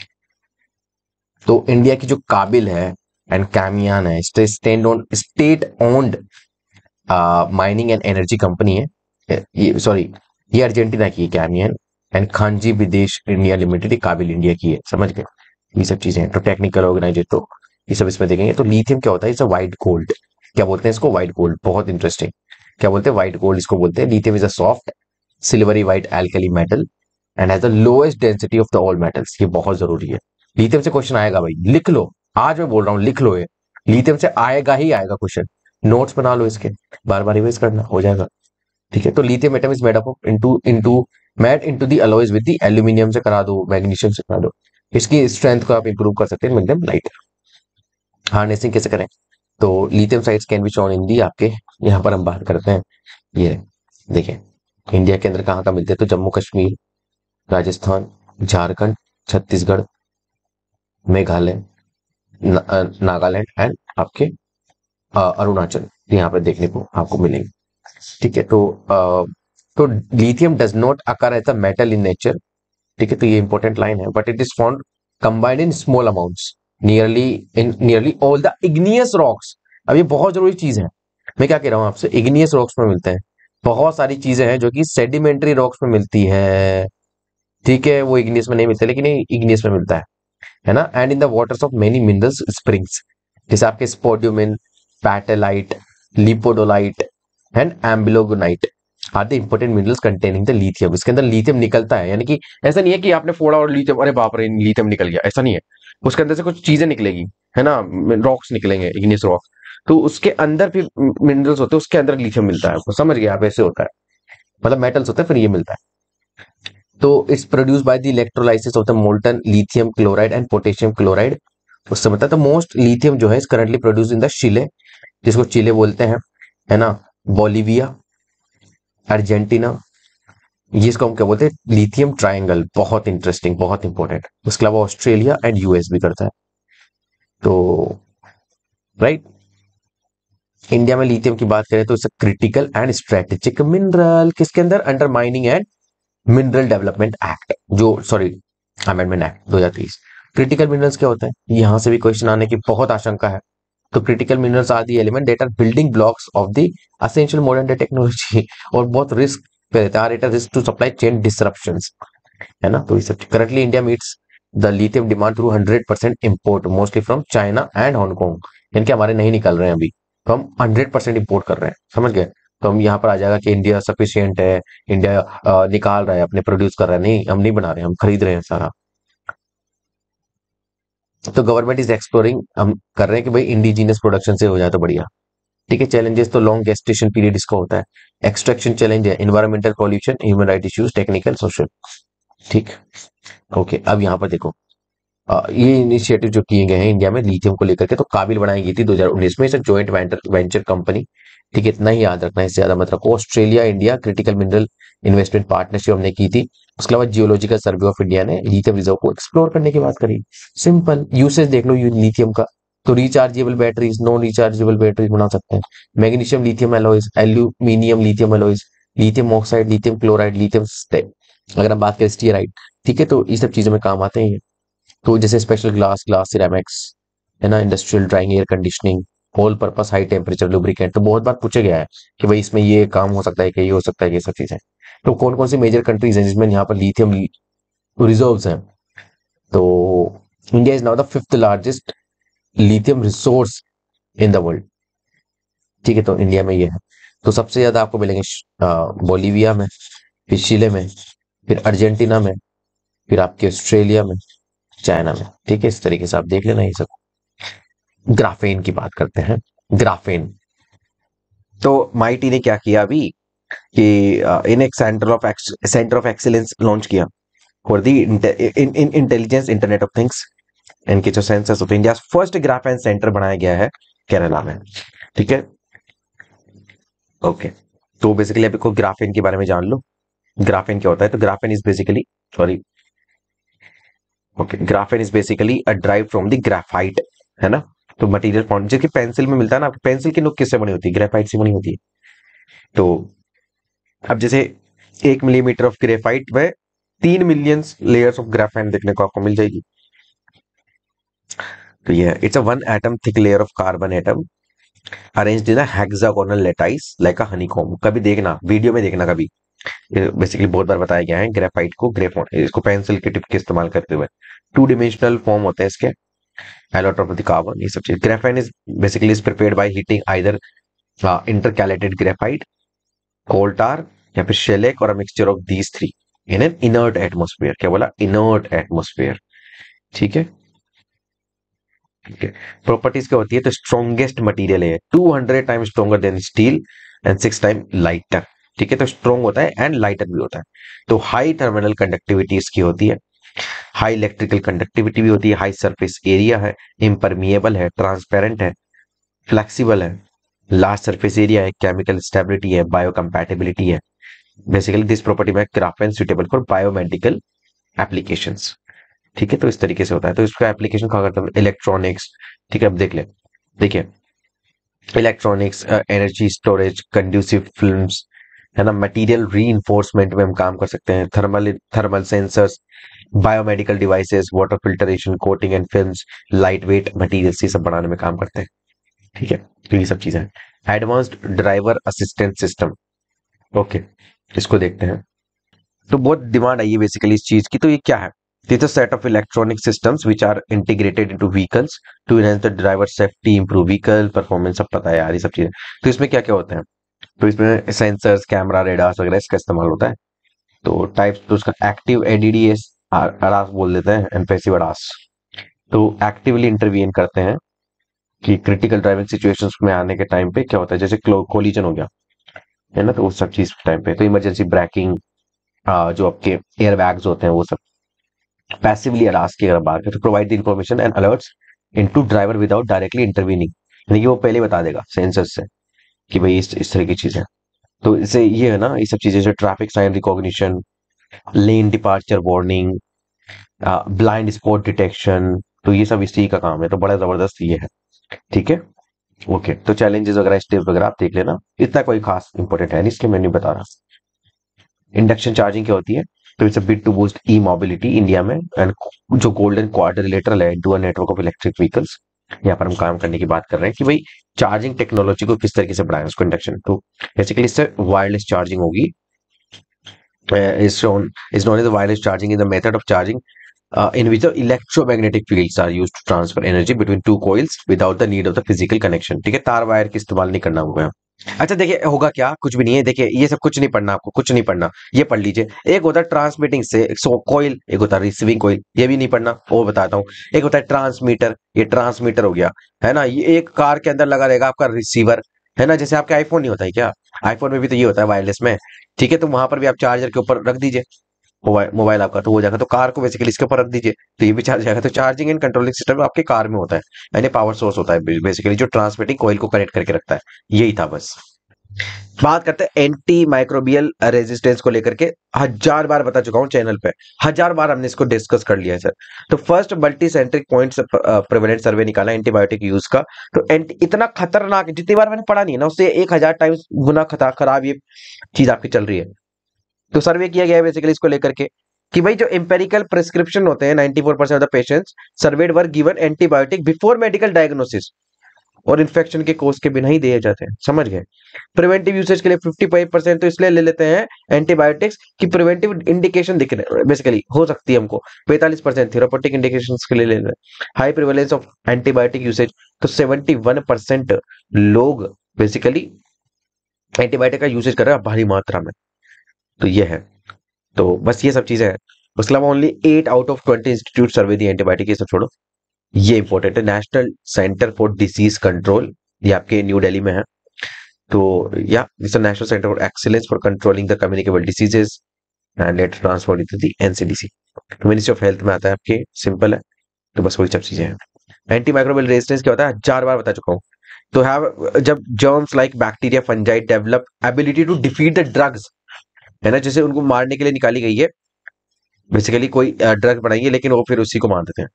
तो इंडिया की जो काबिल है एंड कैमियान है, state owned mining and energy company है। ये सॉरी, ये अर्जेंटीना की है कैमियन, एंड खानजी विदेश इंडिया लिमिटेड काबिल इंडिया की है, समझ गए। ये सब चीजें हैं, तो टेक्निकल ऑर्गेनाइजेशन, तो ये सब इसमें देखेंगे। तो लिथियम क्या होता है? It's a white gold. क्या बोलते हैं इसको? व्हाइट गोल्ड, बहुत इंटरेस्टिंग। क्या बोलते हैं? व्हाइट गोल्ड इसको बोलते हैं। Lithium is a soft silvery white alkali metal and has the lowest density of the all metals. ये बहुत जरूरी है। लिथियम से क्वेश्चन आएगा भाई, लिख लो, आज मैं बोल रहा हूँ लिख लो, ये लिथियम से आएगा ही आएगा क्वेश्चन, नोट्स बना लो इसके, बार बार रिवाइज करना हो जाएगा। ठीक है, तो lithium atom is made up of into the alloys with the aluminium से करा दो, मैग्नीशियम से करा दो। इसकी स्ट्रेंथ को आप इंप्रूव कर सकते हैं, मेक देम लाइट। हार्नेसिंग कैसे करें? तो lithium sites can be shown in the, आपके यहाँ पर हम बात करते हैं। ये देखिए, इंडिया के अंदर कहाँ का मिलते हैं? तो जम्मू कश्मीर, राजस्थान, झारखंड, छत्तीसगढ़, मेघालय, नागालैंड एंड आपके अरुणाचल, यहाँ पे देखने को आपको मिलेंगे। ठीक है, तो lithium does not occur as a metal in nature. ठीक है, तो ये इंपॉर्टेंट लाइन है, but it is found combined in small amounts nearly all the igneous rocks. अब ये बहुत जरूरी चीज है, मैं क्या कह रहा हूं आपसे, इग्नियस रॉक्स में मिलते हैं। बहुत सारी चीजें हैं जो कि सेडिमेंट्री रॉक्स में मिलती है। ठीक है, वो इग्नियस में नहीं मिलते, लेकिन ये इग्नियस में मिलता है ना। And in the waters of many minerals springs, जैसे आपके spodumene, petalite, lepidolite and amblygonite are the important minerals containing the lithium. इसके अंदर लिथियम निकलता है, यानी कि ऐसा नहीं है कि आपने फोड़ा और लिथियम, अरे बाप रे लिथियम निकल गया, ऐसा नहीं है। उसके अंदर से कुछ चीजें निकलेगी, है ना, रॉक्स निकलेंगे, इग्नियस रॉक्स। तो उसके अंदर फिर मिनरल्स होते हैं, उसके अंदर लिथियम मिलता है, आपको समझ गया आप? ऐसे होता है, मतलब मेटल्स होते हैं, फिर ये मिलता है। तो it's produce by the electrolysis of the molten lithium chloride and potassium chloride. उससे मतलब तो मोस्ट लिथियम जो है is currently produce in the Chile, जिसको चिले बोलते हैं, है ना, बोलिविया, अर्जेंटीना, ये इसको हम क्या बोलते हैं? Lithium triangle. बहुत इंटरेस्टिंग, बहुत इंपॉर्टेंट। उसके अलावा ऑस्ट्रेलिया एंड यूएस भी करता है। तो राइट, इंडिया में लिथियम की बात करें तो it's critical and strategic mineral, किसके अंदर? Under mining and mineral development act, जो sorry amendment act 2023। Critical minerals क्या होता है? यहां से भी क्वेश्चन आने की बहुत आशंका है। तो critical minerals are the element that are building blocks of the essential modern day technology और बहुत रिस्क पे देते हैं, are at risk to supply chain disruptions, है ना। तो ये सब currently India meets the lithium demand through 100% import mostly from China and Hong, यानी कि हमारे नहीं निकल रहे हैं अभी, तो हम 100% इम्पोर्ट कर रहे हैं, समझ गए। तो हम यहाँ पर आ जाएगा कि इंडिया सफिशियंट है, इंडिया निकाल रहा है अपने, प्रोड्यूस कर रहा है, नहीं हम नहीं बना रहे, हम खरीद रहे हैं सारा। तो गवर्नमेंट इज एक्सप्लोरिंग, हम कर रहे हैं कि भाई इंडिजिनियस प्रोडक्शन से हो जाए तो बढ़िया। ठीक है, चैलेंजेस तो लॉन्ग गेस्टेशन पीरियड इसका होता है, एक्सट्रैक्शन चैलेंज है, environmental pollution, human right issues, technical social. ठीक, ओके। अब यहाँ पर देखो, ये इनिशिएटिव जो किए गए हैं इंडिया में लिथियम को लेकर के, तो काबिल बनाई गई थी 2019 में, इसे जॉइंट वेंचर कंपनी। ठीक है, इतना ही याद रखना है, इससे ज्यादा मत रखो। Australia India critical mineral investment partnership हमने की थी। उसके अलावा जियोलॉजिकल सर्वे ऑफ इंडिया ने लिथियम रिजर्व को एक्सप्लोर करने की बात करी। सिंपल यूसेज देख लो लिथियम का, तो rechargeable batteries, non rechargeable batteries बना सकते हैं, magnesium lithium alloys, aluminium lithium alloys, lithium oxide, lithium chloride, lithium, अगर हम बात करें स्टीराइड, ठीक है, तो ये सब चीजों में काम आते हैं। तो जैसे स्पेशल ग्लास, ग्लास सिरेमिक्स, है ना, industrial drawing, air conditioning, all purpose high temperature lubricant, तो बहुत बार पूछा गया है कि भाई इसमें ये काम हो सकता है कि ये हो सकता है, ये सब चीजें। तो कौन कौन सी मेजर कंट्रीज हैं जिसमें यहाँ पर लिथियम रिजर्व्स हैं, तो India is now the fifth largest lithium resource in the world. ठीक है, तो इंडिया में ये है। तो सबसे ज्यादा आपको मिलेंगे बोलीविया में, फिर चिले में, फिर अर्जेंटीना में, फिर आपके ऑस्ट्रेलिया में, चाइना में। ठीक है, इस तरीके से आप देख लेना ये सब। ग्राफेन की बात करते हैं, ग्राफेन। तो माइटी ने क्या किया अभी कि इन एक सेंटर ऑफ एक्सीलेंस लॉन्च किया for the in intelligence internet of things, इनके जो सेंसर्स होते हैं। इंडिया फर्स्ट ग्राफेन सेंटर बनाया गया है केरला में। ठीक है, ओके। तो बेसिकली अभी को ग्राफेन के बारे में जान लो। ग्राफेन क्या होता है, तो graphene is basically, sorry, okay, graphene is basically a drive from the graphite, है ना। तो मटेरियल फॉर्म जो कि पेंसिल में मिलता है ना, पेंसिल की नोक किससे बनी होती है, ग्रेफाइट से बनी होती है। तो अब जैसे 1 मिलीमीटर ऑफ ग्रेफाइट में 3 मिलियन लेयर्स ऑफ ग्राफाइन देखने को आपको मिल जाएगी। तो ये it's a 1 atom thick layer of carbon atom arranged in a hexagonal lattice like a honeycomb. कभी देखना, वीडियो में देखना कभी, बेसिकली बहुत बार बताया गया है ग्रेफाइट को, ग्रेफोन, इसको पेंसिल के टिप के इस्तेमाल करते हुए। 2 डिमेंशनल फॉर्म होते हैं इसके, एलोट्रोप ऑफ द कार्बन, ये सब चीज। Graphene is basically is prepared by heating either intercalated graphite, coal tar, या फिर शेलेक, और a mixture of these three in an inert atmosphere. क्या बोला, इनर्ट एटमोस्फेयर। ठीक है, ठीक है। प्रॉपर्टीज क्या होती है, तो स्ट्रॉन्गेस्ट मटेरियल है, 200 time stronger than steel and 6 time lighter. ठीक है, तो स्ट्रॉन्ग होता है एंड लाइटर भी होता है। तो हाई थर्मिनल कंडक्टिविटी इसकी होती है, हाई इलेक्ट्रिकल कंडक्टिविटी भी होती है, हाई सरफेस एरिया है, इम्परमिएबल है, ट्रांसपेरेंट है, फ्लेक्सिबल है, लार्ज सरफेस एरिया है, केमिकल स्टेबिलिटी है, बायोकम्पैटिबिलिटी है। बेसिकली दिस प्रॉपर्टी में graphene suitable for biomedical applications. ठीक है, तो इस तरीके से होता है। तो इसका एप्लीकेशन कहाँ करता है, इलेक्ट्रॉनिक्स। ठीक है, अब देख ले, देखिए, electronics, energy storage, conducive films, है ना, मटेरियल री में हम काम कर सकते हैं, thermal thermal sensors, biomedical devices, water filtration, coating and films, lightweight materials, ये सब बनाने में काम करते हैं। ठीक है, तो ये सब चीजें हैं। Advanced driver assistant system, okay, इसको देखते हैं। तो बहुत डिमांड आई है बेसिकली इस चीज की। तो ये क्या है, it's a set of electronic systems which are integrated into vehicles to enhance the driver safety, improve vehicle performance, सब पता है यार ये सब चीजें। तो इसमें क्या क्या होता है, तो इसमें सेंसर्स, कैमरा, रेडार्स वगैरह इसका इस्तेमाल होता है। तो टाइप्स, तो उसका एक्टिव एडीडीएस अडास बोल देते हैं, एंड पैसिव अडास। तो एक्टिवली इंटरवीन करते हैं कि क्रिटिकल ड्राइविंग सिचुएशंस में आने के टाइम पे क्या होता है, जैसे कोलिजन हो गया, है ना, तो उस सब चीज टाइम पे तो इमरजेंसी ब्रेकिंग, जो आपके एयर बैग्स होते हैं वो सब। पैसिवली अडास की अगर बात करें, तो provide the information and alerts into driver without directly intervening, यानी कि वो पहले बता देगा सेंसर से कि भाई इस तरह की चीज है। तो इससे ये है ना, ये सब चीजें जो traffic sign recognition, lane departure warning, blind spot detection, तो ये सब इसी का काम है। तो बड़ा जबरदस्त ये है। ठीक है, ओके। तो चैलेंजेस वगैरह, स्टेप्स वगैरह आप देख लेना, इतना कोई खास इंपॉर्टेंट है नहीं इसके, मैं नहीं बता रहा। इंडक्शन चार्जिंग क्या होती है, तो it's a bit to boost e mobility India में, एंड जो गोल्डन क्वाड्रिलेटरल है to a network of electric vehicles, यहाँ पर हम काम करने की बात कर रहे हैं कि भाई चार्जिंग टेक्नोलॉजी को किस तरीके से बढ़ाएं उसको, इंडक्शन। तो बेसिकली इससे वायरलेस चार्जिंग होगी, is known as the wireless charging, is the method of charging in which the electromagnetic fields are used to transfer energy between two coils without the need of the physical connection. ठीक है, तार wire की इस्तेमाल नहीं करना होगा। अच्छा देखिए, होगा क्या, कुछ भी नहीं है। देखिए ये सब कुछ नहीं पढ़ना, आपको कुछ नहीं पढ़ना, ये पढ़ लीजिए। एक होता है ट्रांसमिटिंग से कॉइल, एक होता है रिसीविंग कॉइल, ये भी नहीं पढ़ना, वो बताता हूँ। एक होता है ट्रांसमीटर, ये ट्रांसमीटर हो गया, है ना। ये एक कार के अंदर लगा रहेगा आपका रिसीवर, है ना। जैसे आपके आईफोन नहीं होता है क्या, आईफोन में भी तो ये होता है वायरलेस में, ठीक है। तो वहां पर भी आप चार्जर के ऊपर रख दीजिए मोबाइल आपका, तो हो जाएगा। तो कार को बेसिकली इसके ऊपर रख दीजिए, तो ये भी चार्ज जाएगा। तो चार्जिंग एंड कंट्रोलिंग सिस्टम आपके कार में होता है, यानी पावर सोर्स होता है बेसिकली, जो ट्रांसमिटिंग कॉइल को कनेक्ट करके रखता है। यही था बस। बात करते हैं एंटी माइक्रोबियल रेजिस्टेंस को लेकर के। 1000 बार बता चुका हूं चैनल पे, 1000 बार हमने इसको डिस्कस कर लिया है सर। तो first multi centric point prevalent survey निकाला एंटीबायोटिक यूज का। तो इतना खतरनाक, जितनी बार मैंने पढ़ा नहीं है ना, उससे 1000 टाइम्स गुना खराब ये चीज आपकी चल रही है। तो सर्वे किया गया है बेसिकली इसको लेकर के कि भाई जो एम्पेरिकल प्रिस्क्रिप्शन होते हैं, 94% of the patients surveyed were given antibiotic before medical diagnosis, और इन्फेक्शन के कोर्स के बिना ही दिए जाते हैं, समझ गए। प्रिवेंटिव यूसेज के लिए 55% तो इसलिए ले लेते हैं एंटीबायोटिक्स की प्रिवेंटिव इंडिकेशन दिख रहे बेसिकली हो सकती है हमको। 45% थेरापेटिक इंडिकेशन के लिए ले रहे हैं। High prevalence of antibiotic usage, तो 71% लोग बेसिकली एंटीबायोटिक का यूसेज कर रहे हैं भारी मात्रा में। तो ये है, तो बस ये सब चीजें हैं। उसके अलावा only 8 out of 20 institute survey the antibiotic, ये सब छोड़ो, ये इंपॉर्टेंट है। National centre for disease control, ये आपके न्यू दिल्ली में है। तो या this national centre for excellence for controlling the communicable diseases and let transfer into the NCDC. तो मिनिस्ट्री ऑफ हेल्थ में आता है आपके, सिंपल है। तो बस वही सब चीजें हैं। एंटी माइक्रोबियल रेजिस्टेंस क्या होता है, 1000 बार बता चुका हूँ। तो हैव, जब germs like bacteria fungi develop ability to defeat the drugs, है ना, जैसे उनको मारने के लिए निकाली गई है बेसिकली, कोई ड्रग बनाई है लेकिन वो फिर उसी को मार देते हैं।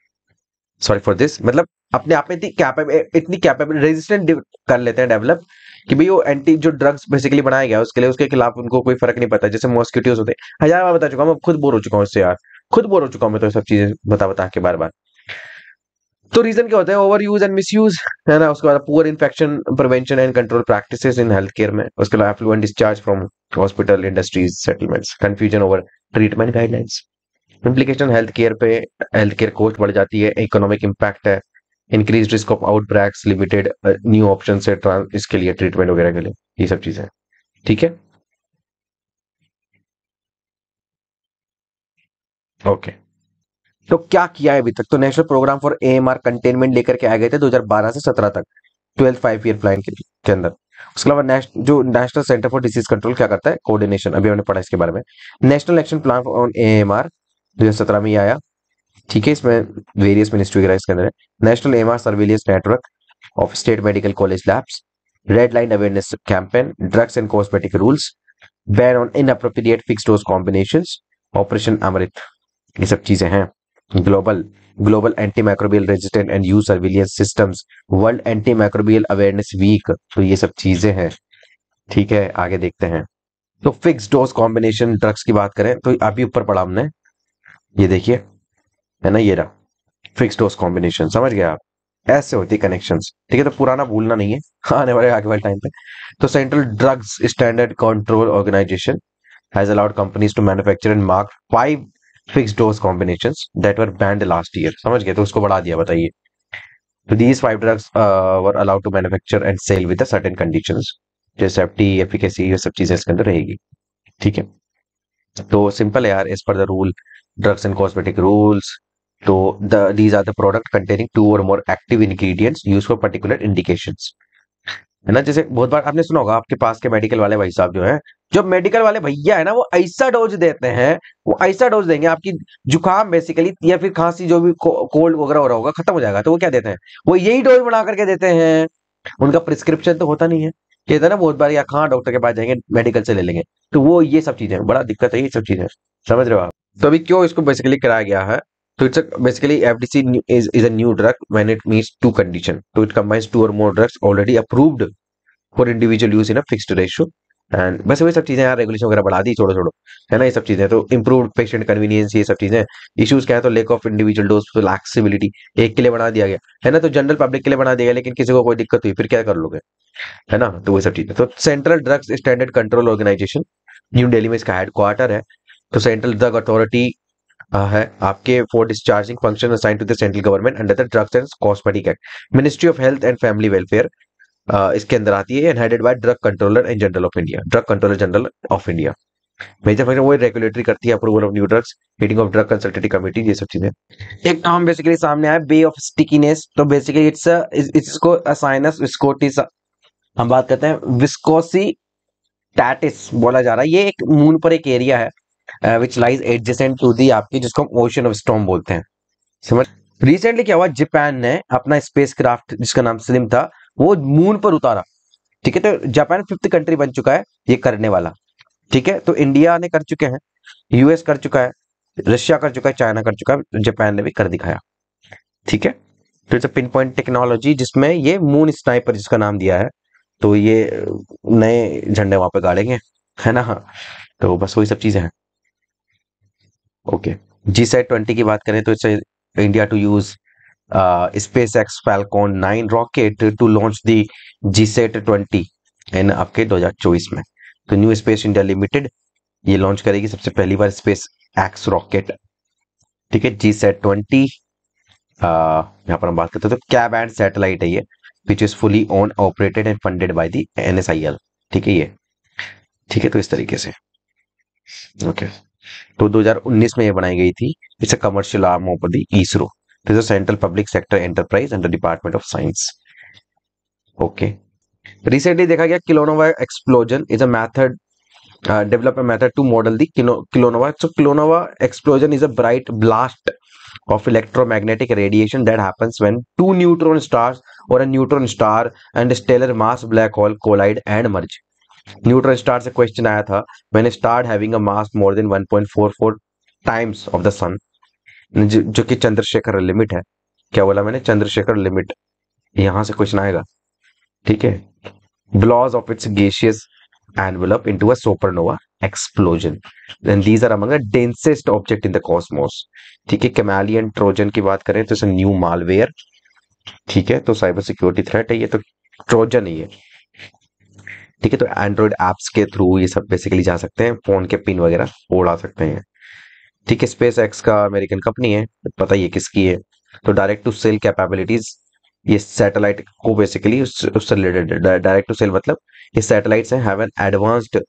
सॉरी फॉर दिस, मतलब अपने आप में इतनी कैपेबल रेजिस्टेंट कर लेते हैं डेवलप कि भाई वो एंटी जो ड्रग्स बेसिकली बनाया गया उसके लिए, उसके खिलाफ उनको कोई फर्क नहीं पड़ता। जैसे मॉस्किटोज होते हैं, 1000 बार बता चुका हूँ, मैं खुद बोर हो चुका हूँ इससे यार, खुद बोर हो चुका हूँ मैं तो सब चीजें बता के बार बार। तो रीजन क्या होता है, overuse and misuse, है ना। उसके बाद poor infection prevention and control practices in health care में। उसके अलावा effluent discharge from hospital industries settlements, confusion over treatment guidelines. Implication health care पे, हेल्थ केयर कॉस्ट बढ़ जाती है, इकोनॉमिक इम्पैक्ट है, increase risk of outbreaks, limited new option है इसके लिए, ट्रीटमेंट वगैरह के लिए, ये सब चीजें, ठीक है। ओके, तो क्या किया है अभी तक, तो national programme for AMR containment लेकर के आ गए थे 2012 से 17 तक, 12 5 ईयर प्लान के अंदर। उसके अलावा जो national centre for disease control क्या करता है, कोऑर्डिनेशन, अभी हमने पढ़ा इसके बारे में। National action plan on AMR 2017 में ये आया, ठीक है। इसमें वेरियस मिनिस्ट्री वगैरह इसके अंदर है। National AMR surveillance network of state medical college labs, red line awareness campaign, drugs and cosmetic rules, ban on inappropriate fixed dose combinations, operation Amrit, ये सब चीजें हैं। Global antimicrobial resistant and use surveillance systems, world antimicrobial awareness week, तो ये सब चीजें हैं, ठीक है। आगे देखते हैं। तो फिक्स डोज कॉम्बिनेशन ड्रग्स की बात करें तो अभी ऊपर पढ़ा हमने, ये देखिए, है ना, ये रहा फिक्स डोज कॉम्बिनेशन, समझ गए आप, ऐसे होती है कनेक्शंस, ठीक है। तो पुराना भूलना नहीं है आने वाले आगे वाले टाइम पे। तो central drugs standard control organisation has allowed companies to manufacture and market 5 fixed dose combinations that were banned last year, समझ गए, तो उसको बढ़ा दिया, बताइए। तो these 5 drugs were allowed to manufacture and sale with certain conditions, जैसे safety, efficacy, ये सब चीजें इसके अंदर रहेगी, ठीक है। तो सिंपल है यार, as per the rule drugs and cosmetic rules, तो these are the product containing 2 or more active ingredients used for particular indications, है ना। जैसे बहुत बार आपने सुना होगा, आपके पास के मेडिकल वाले भाई साहब जो है, जो मेडिकल वाले भैया है ना, वो ऐसा डोज देते हैं, वो ऐसा डोज देंगे आपकी जुकाम बेसिकली या फिर खांसी जो भी कोल्ड वगैरह हो रहा होगा खत्म हो जाएगा, तो वो क्या देते हैं, वो यही डोज बना करके देते हैं। उनका प्रिस्क्रिप्शन तो होता नहीं है, कहते हैं ना बहुत बार, या कहाँ डॉक्टर के पास जाएंगे, मेडिकल से ले लेंगे। तो वो ये सब चीजें, बड़ा दिक्कत है ये सब चीजें, समझ रहे हो आप। तो अभी क्यों इसको बेसिकली कराया गया है, तो it's basically FDC is a new drug when it meets 2 condition, so it combines 2 or more drugs already approved for individual use in a fixed ratio, and बस वही सब चीजें यार, रेगुलेशन वगैरह बढ़ा दी, छोड़ो छोड़ो, है ना, ये सब चीजें। तो इम्प्रूव्ड पेशेंट कन्वीनियंस, ये सब चीजें। इश्यूज क्या है, तो lack of individual dose flexibility, एक के लिए बना दिया गया, है ना, तो जनरल पब्लिक के लिए बना दिया गया, लेकिन किसी को कोई दिक्कत हुई फिर क्या कर लोगे, है ना। तो वो सब चीजें। तो central drugs standard control organisation new Delhi में इसका हेडक्वार्टर है। तो सेंट्रल ड्रग अथॉरिटी है आपके for discharging function assign to the central government under the drugs and cosmetic act. Ministry of health and family welfare इसके अंदर आती है, and headed by drug controller and general of India, drug controller general of India. Major function वो regulatory करती है, approval of new drugs, meeting of drug consultative committee, ये सब चीजें। एक नाम बेसिकली सामने आया, बे ऑफ स्टिकीनेस। तो बेसिकली इसको असाइनस विस्कोटिस हम बात करते हैं, विस्कोसी टैटिस बोला जा रहा है। ये एक मून पर एक एरिया है which lies adjacent to the आपकी, जिसको हम ओशन ऑफ स्टॉर्म बोलते हैं। समझ। रिसेंटली क्या हुआ, जापान ने अपना स्पेस क्राफ्ट जिसका नाम स्लिम था वो मून पर उतारा। ठीक है, तो जापान 5th कंट्री बन चुका है ये करने वाला। ठीक है, तो इंडिया ने कर चुके हैं, यूएस कर चुका है, रशिया कर चुका है, चाइना कर चुका है, जापान ने भी कर दिखाया। ठीक है, तो it's a pinpoint technology जिसमें ये मून स्नाइपर जिसका नाम दिया है, तो ये नए झंडे वहां पे गाड़ेंगे, है ना। तो बस वही सब चीजें हैं। ओके, G-SAT-20 की बात करें तो it's India to use SpaceX Falcon 9 rocket to launch the G-SAT-20 in आपके 2024 में। तो न्यू स्पेस इंडिया लिमिटेड ये लॉन्च करेगी सबसे पहली बार स्पेस एक्स रॉकेट। ठीक है, G-SAT-20 यहाँ पर हम बात करते हैं तो क्या बैंड सैटेलाइट है ये, which is fully owned operated and funded by the NSIL। ठीक है ये, ठीक है, तो इस तरीके से। ओके, तो 2019 में ये बनाई गई थी। It's a commercial arm of the ISRO, this is central public sector enterprise under department of science. Okay, recently देखा गया kilonova explosion is a method develop a method to model the kilonova. So kilonova explosion is a bright blast of electromagnetic radiation that happens when two neutron stars or a neutron star and a stellar mass black hole collide and merge. Neutron star से question आया था, when a star having a mass more than 1.44 times of the sun, जो कि Chandrashekhar limit है। क्या बोला मैंने, Chandrashekhar limit, यहां से क्वेश्चन आएगा। ठीक है, blows of its gaseous envelope into a supernova explosion. Then these are among the densest object in the cosmos. ठीक है, कैमेलियन ट्रोजन की बात करें तो इसे न्यू मालवेयर। ठीक है, तो साइबर सिक्योरिटी थ्रेट है ये, तो ट्रोजन ही है। ठीक है, तो एंड्रॉइड एप्स के थ्रू ये सब बेसिकली जा सकते हैं, फोन के पिन वगैरह उड़ा सकते हैं। ठीक है, स्पेस एक्स का अमेरिकन कंपनी है, पता ही है किसकी है। तो डायरेक्ट टू सेल कैपेबिलिटीज, ये सैटेलाइट को बेसिकली उससे रिलेटेड, डायरेक्ट टू सेल मतलब ये सैटेलाइट्स हैं have an advanced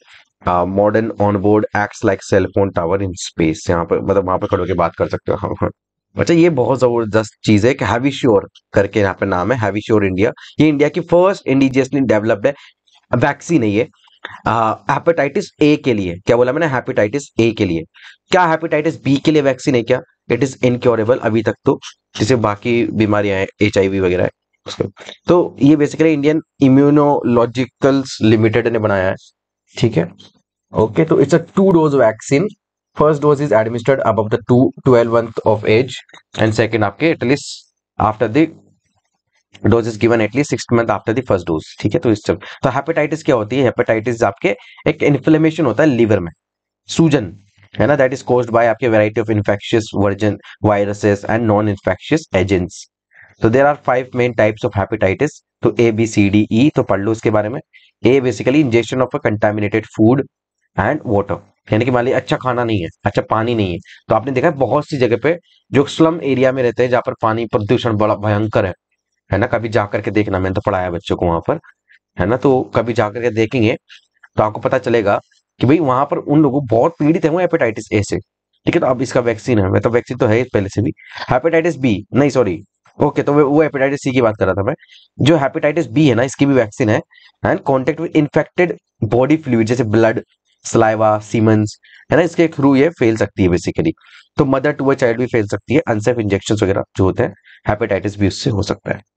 modern on board acts like cell phone tower in space. यहाँ पर मतलब वहां पर खड़े होकर बात कर सकते हो। हाँ हाँ, अच्छा ये बहुत जबरदस्त चीज है कि हैवी श्योर करके यहाँ पे नाम है, हैवी श्योर इंडिया। ये इंडिया की फर्स्ट इंडिजियसली डेवलप्ड है वैक्सीन है ये हेपेटाइटिस ए के लिए। क्या बोला मैंने, हेपेटाइटिस ए के लिए। क्या हेपेटाइटिस बी के लिए वैक्सीन है क्या? इट इज इनक्योरेबल अभी तक तो, जैसे बाकी बीमारियां हैं HIV वगैरह है उसको। तो ये बेसिकली इंडियन इम्यूनोलॉजिकल्स लिमिटेड ने बनाया है। ठीक है, ओके, तो it's a 2 dose vaccine. First dose is administered above the 12 month of age, and second आपके at least after the dose is given at least 6 month after the first dose. ठीक है, तो इस तो हेपेटाइटिस क्या होती है? हेपेटाइटिस आपके एक इन्फ्लेमेशन होता है लिवर में, सूजन, है ना, दैट इज कॉज्ड बाय आपके variety of infectious version viruses and non infectious agents. तो there are 5 main types of hepatitis, तो ABCDE तो पढ़ लो इसके बारे में। A basically injection of a contaminated food and water, यानी कि मान लीजिए अच्छा खाना नहीं है, अच्छा पानी नहीं है। तो आपने देखा है बहुत सी जगह पे जो स्लम एरिया में रहते हैं जहां पर पानी प्रदूषण बड़ा भयंकर है ना, कभी जाकर के देखना, मैंने तो पढ़ाया बच्चों को वहां पर, है ना, तो कभी जाकर के देखेंगे तो आपको पता चलेगा कि भाई वहां पर उन लोगों बहुत पीड़ित है वो हेपेटाइटिस ए से। ठीक है, तो अब इसका वैक्सीन है, मतलब वैक्सीन तो है पहले से भी। हेपेटाइटिस बी नहीं, सॉरी, ओके, तो वो हेपेटाइटिस सी की बात कर रहा था मैं। जो हेपेटाइटिस बी है ना, इसकी भी वैक्सीन है, and contact with infected body fluid जैसे ब्लड, सलाइवा, सीमेंस, है ना, इसके थ्रू ये फैल सकती है बेसिकली। तो मदर टू अ चाइल्ड भी फैल सकती है, अनसेफ इंजेक्शन वगैरह जो होते हैं, हेपेटाइटिस बी उससे हो सकता है।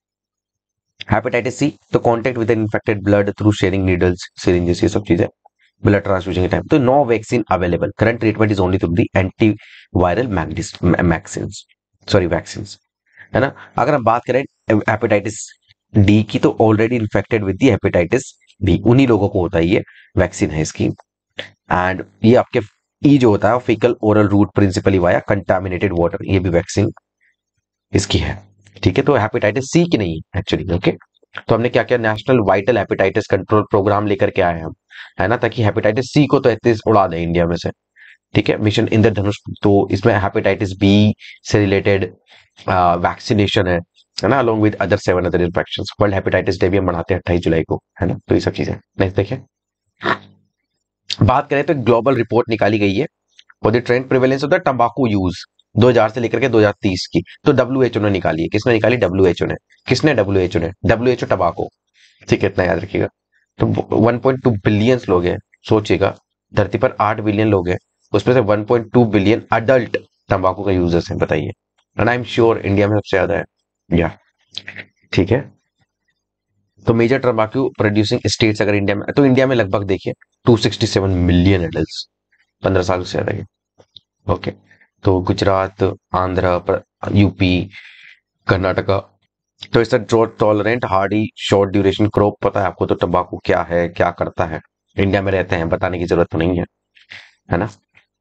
हेपेटाइटिस सी तो contact with infected blood through sharing needles, syringes, ये सब चीजें, ब्लड ट्रांसफ्यूजन के टाइम। तो no vaccine available, current treatment is only through the antiviral vaccine, sorry vaccine, है ना। अगर हम बात करें हेपेटाइटिस डी की, तो already infected with the hepatitis B, उन्हीं लोगों को होता है, ये वैक्सीन है इसकी। एंड ये आपके ई जो होता है faecal oral route principally via contaminated water, ये भी वैक्सीन इसकी है। ठीक है, तो हेपेटाइटिस सी की नहीं है एक्चुअली। ओके, तो हमने क्या किया, national vital hepatitis control programme लेकर के आए हैं हम। है ना, ताकि हेपेटाइटिस सी को तो एटलीस्ट उड़ा दे इंडिया में से। ठीक है, मिशन इंद्रधनुष, तो इसमें हेपेटाइटिस बी से रिलेटेड वैक्सीनेशन है ना, along with other 7 other infections. World hepatitis day भी हम मनाते हैं 28 जुलाई को, है ना। तो ये सब चीजें नेक्स्ट देखिए, बात करें तो ग्लोबल रिपोर्ट निकाली गई है for the trend prevalence of the तंबाकू यूज 2000 से लेकर के 2030 की। तो डब्ल्यूएचओ ने निकाली है। किसने निकाली? डब्ल्यूएचओ ने। किसने? डब्ल्यूएचओ ने। WHO tobacco. ठीक है, इतना याद रखिएगा। तो 1.2 बिलियन लोग हैं, सोचिएगा धरती पर 8 बिलियन लोग हैं, उसमें से 1.2 बिलियन अडल्ट तंबाकू का यूजर्स हैं, बताइए। And I am sure India में सबसे ज्यादा है या, ठीक है। तो मेजर तंबाकू प्रोड्यूसिंग स्टेट्स अगर इंडिया में, तो इंडिया में लगभग देखिए 267 मिलियन एडल्ट 15 साल से ज्यादा के। ओके, तो गुजरात, आंध्र, यूपी, कर्नाटका। तो it's a drought tolerant hardy short duration crop. पता है आपको तो तंबाकू क्या है, क्या करता है, इंडिया में रहते हैं, बताने की जरूरत तो नहीं है ना।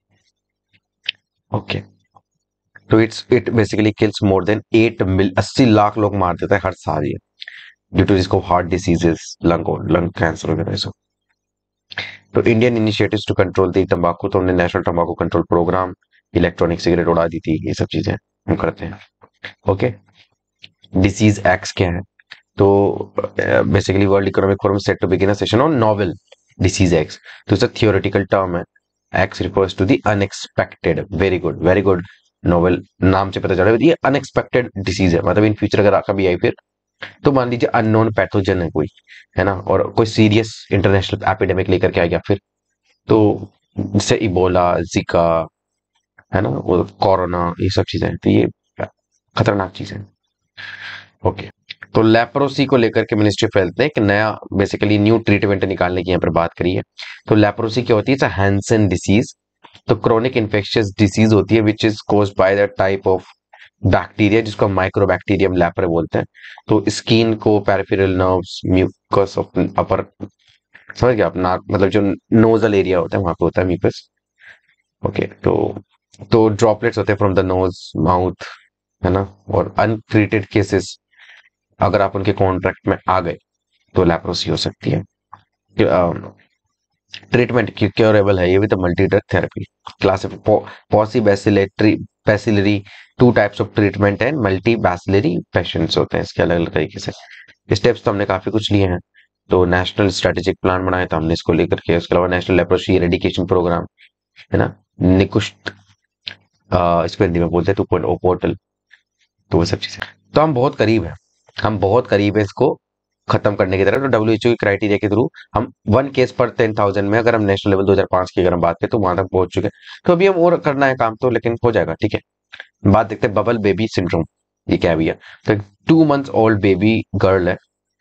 ओके, तो it basically kills more than 80 lakh लोग मार देता है हर साल ये, ड्यू टू जिसको हार्ट डिसीजेस, लंग कैंसर वगैरह सब। तो Indian initiatives to control the तंबाकू, तो हमने नेशनल तंबाकू कंट्रोल प्रोग्राम, इलेक्ट्रॉनिक सिगरेट उड़ा दी थी, ये सब चीजें हम करते हैं। ओके, डिसीज एक्ट्स क्या है? तो basically world economic forum set to begin a session on novel disease X. तो इट्स अ थियोरेटिकल टर्म है। X refers to the unexpected, very good very good. Novel नाम से पता चल रहा है ये अनएक्सपेक्टेड डिसीज है, मतलब इन फ्यूचर अगर कभी आई फिर, तो मान लीजिए अननोन पैथोजन है कोई, है ना, और कोई सीरियस इंटरनेशनल एपिडेमिक लेकर के आ गया फिर, तो जैसे इबोला, जिका, है ना, वो कोरोना, ये सब चीजें, तो ये खतरनाक चीजें। ओके, तो लेप्रोसी को लेकर के मिनिस्ट्री ऑफ हेल्थ ने एक नया बेसिकली न्यू ट्रीटमेंट निकालने की यहाँ पर बात करी है। तो लेप्रोसी क्या होती है? Hansen disease. तो क्रोनिक इन्फेक्शियस डिसीज होती है which is caused by the type of bacteria जिसको माइक्रोबैक्टीरियम लेप्रे बोलते हैं। तो स्किन को, peripheral nerves, mucus of upper, समझ गया आप, नाक मतलब जो नोजल एरिया होता है वहां पे होता है म्यूकस। ओके, तो ड्रॉपलेट्स होते हैं फ्रॉम द नोज, माउथ, है ना। और अनट्रीटेड केसेस अगर आप उनके कॉन्ट्रैक्ट में आ गए तो लेप्रोसी हो सकती है। ट्रीटमेंट क्योरेबल है ये भी, तो multi drug therapy class paucibacillary bacillary, 2 types of treatment and multibacillary patients होते हैं इसके अलग अलग तरीके से। स्टेप्स तो हमने काफी कुछ लिए हैं। तो नेशनल स्ट्रेटेजिक प्लान बनाया था हमने इसको लेकर के, उसके अलावा नेशनल लेप्रोसी एरेडिकेशन प्रोग्राम, है ना, निकुष्ट, इसको हिंदी में बोलते हैं 2.0 पोर्टल। तो वो सब चीजें, तो हम बहुत करीब है, हम बहुत करीब है इसको खत्म करने की तरफ। तो डब्ल्यूएचओ की क्राइटेरिया के थ्रू हम 1 केस पर 10,000 में, अगर हम नेशनल लेवल 2005 की अगर हम बात करें, तो वहां तक पहुंच चुके हैं। तो अभी हम और करना है काम तो, लेकिन हो जाएगा, ठीक है। बात देखते हैं बबल बेबी सिंड्रोम, ये क्या है भैया? तो 2 मंथ्स ओल्ड बेबी गर्ल है,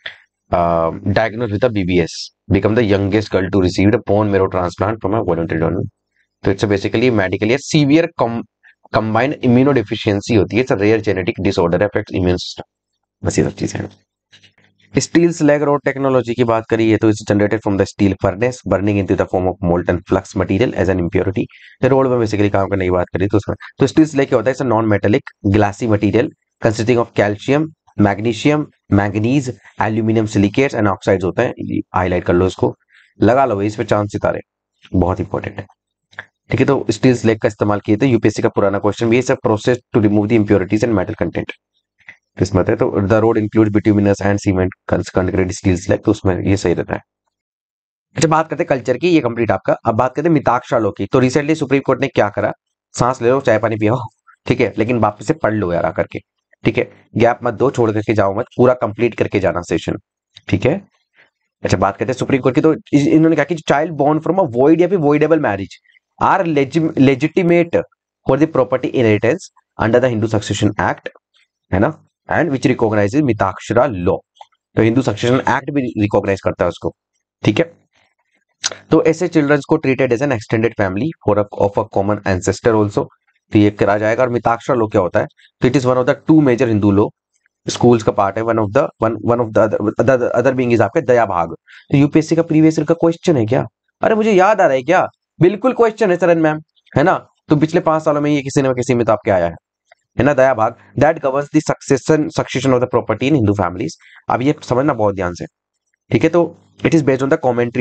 diagnose with BBS, become the youngest girl to receive the bone marrow transplant from a voluntary donor. तो it's basically medically severe combined immunodeficiency होती है, it's a rare genetic disorder, affects immune system. बस ये सब चीजें हैं। Steel slag road technology की बात करिए तो it's generated from the steel furnace burning into the form of molten flux material as an impurity. Road में बेसिकली काम करने की बात करिए तो उसमें, तो स्टील स्लैग क्या होता है? It's non metallic glassy material consisting of calcium, magnesium, manganese, aluminium silicates and oxides होते हैं। हाईलाइट कर लो इसको, लगा लो इस पे चांद सितारे, बहुत इंपॉर्टेंट है। ठीक है, तो स्टील स्लैग का इस्तेमाल किए थे, यूपीएससी का पुराना क्वेश्चन भी है, process to remove the impurities and metal content किस्मत है। तो the road include bituminous and cement concrete steel slag, तो उसमें ये सही रहता है। अच्छा, बात करते हैं कल्चर की, ये कंप्लीट आपका। अब बात करते हैं मिताक्षरा लो की। तो रिसेंटली सुप्रीम कोर्ट ने क्या करा? सांस ले लो, चाय पानी पियो, ठीक है, लेकिन वापस से पढ़ लो यार आकर के, ठीक है, गैप मत दो, छोड़ करके जाओ मत, पूरा कंप्लीट करके जाना सेशन, ठीक है। अच्छा, बात करते हैं सुप्रीम कोर्ट की। तो इन्होंने कहा कि child born from a void या फिर voidable marriage are legitimate for the property inheritance under the Hindu succession act, है ना, and which recognises Mitakshara law. तो हिंदू सक्सेशन एक्ट भी रिकॉग्नाइज करता है उसको, ठीक है। तो ऐसे चिल्ड्रंस को treated as an extended family for of a common ancestor also, तो ये करा जाएगा। और मिताक्षरा लॉ क्या होता है? तो it is one of the 2 major Hindu law schools का पार्ट है। One of the other being is आपके दया भाग। तो यूपीएससी का प्रीवियस ईयर का क्वेश्चन है क्या? अरे मुझे याद आ रहा है क्या, बिल्कुल क्वेश्चन है सरन मैम, है ना। तो पिछले 5 सालों में ये किसी न किसी में तो आपके आया है ना, Dayabhaga, that governs the succession of the property in Hindu families. अब ये समझना बहुत ध्यान से, ठीक है। तो it is based on the commentary on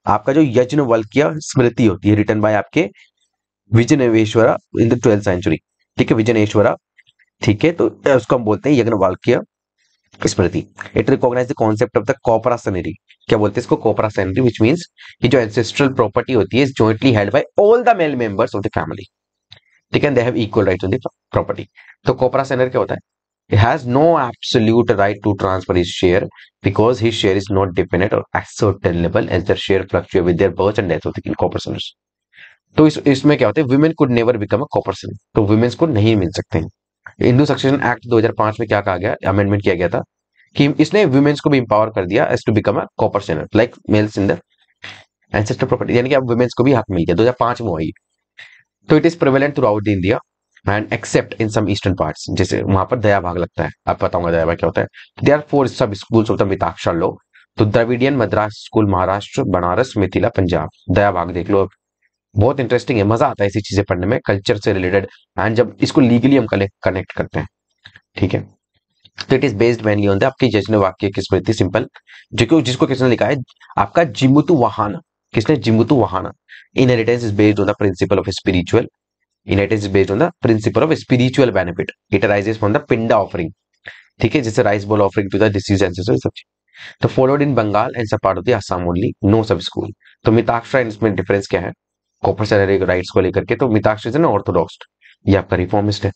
आपका जो यज्ञवल्क्य स्मृति होती है, रिटन बाय आपके विजयनेश्वरा इन द 12th सेंचुरी। ठीक है, विजयनेश्वरा। ठीक है, तो उसको हम बोलते हैं Yajnavalkya Smriti. It recognise the concept of the coparcenary. क्या बोलते हैं इसको? कॉपरासनरी, विच मींस कि जो एंसेस्ट्रल प्रॉपर्टी होती है is jointly held by all the male members of the family. ठीक है, they have equal right on the property. तो कॉपरासनर क्या होता है? He has no absolute right to transfer his share because his share is not dependent or ascertainable as their share fluctuate with their birth and death of the corporations। तो इसमें क्या होता है? women could never become a corporation। तो women को नहीं मिल सकते हैं। हिंदू सक्सेशन एक्ट 2005 में क्या कहा गया, अमेंडमेंट किया गया था कि इसने वुमेन्स को भी इंपावर कर दिया as to become a corporation like males in the ancestor property, यानी कि अब वुमेन्स को भी हक मिल गया, 2005 में हुई। तो it is prevalent throughout the India and except in some eastern parts, जैसे वहां पर दया भाग लगता है। आप बताऊंगा दया भाग क्या होता है। There are 4 sub schools of the Mitakshara law. तो द्रविडियन मद्रास स्कूल महाराष्ट्र, बनारस, मिथिला, पंजाब। दया भाग देख लो, बहुत इंटरेस्टिंग है, मजा आता है ऐसी चीजें पढ़ने में, कल्चर से रिलेटेड, एंड जब इसको लीगली हम कनेक्ट करते हैं। ठीक है, तो it is based mainly on the आपकी यज्ञ वाक्य की स्मृति, सिंपल, जो जिसको किसने लिखा है? आपका जिमुतु वाहन। किसने? Jimutavahana. Inheritance is based on the principle of spiritual, inheritance is based on the principle of spiritual benefit, it arises from the pinda offering. ठीक है, जैसे rice ball offering to the deceased ancestor, सब। तो followed in Bengal and sub part of the Assam only, no sub school. तो मिताक्षरा इसमें difference क्या है copper salary rights को लेकर के? तो मिताक्षरा इज ना ऑर्थोडॉक्स, ये आपका रिफॉर्मिस्ट है।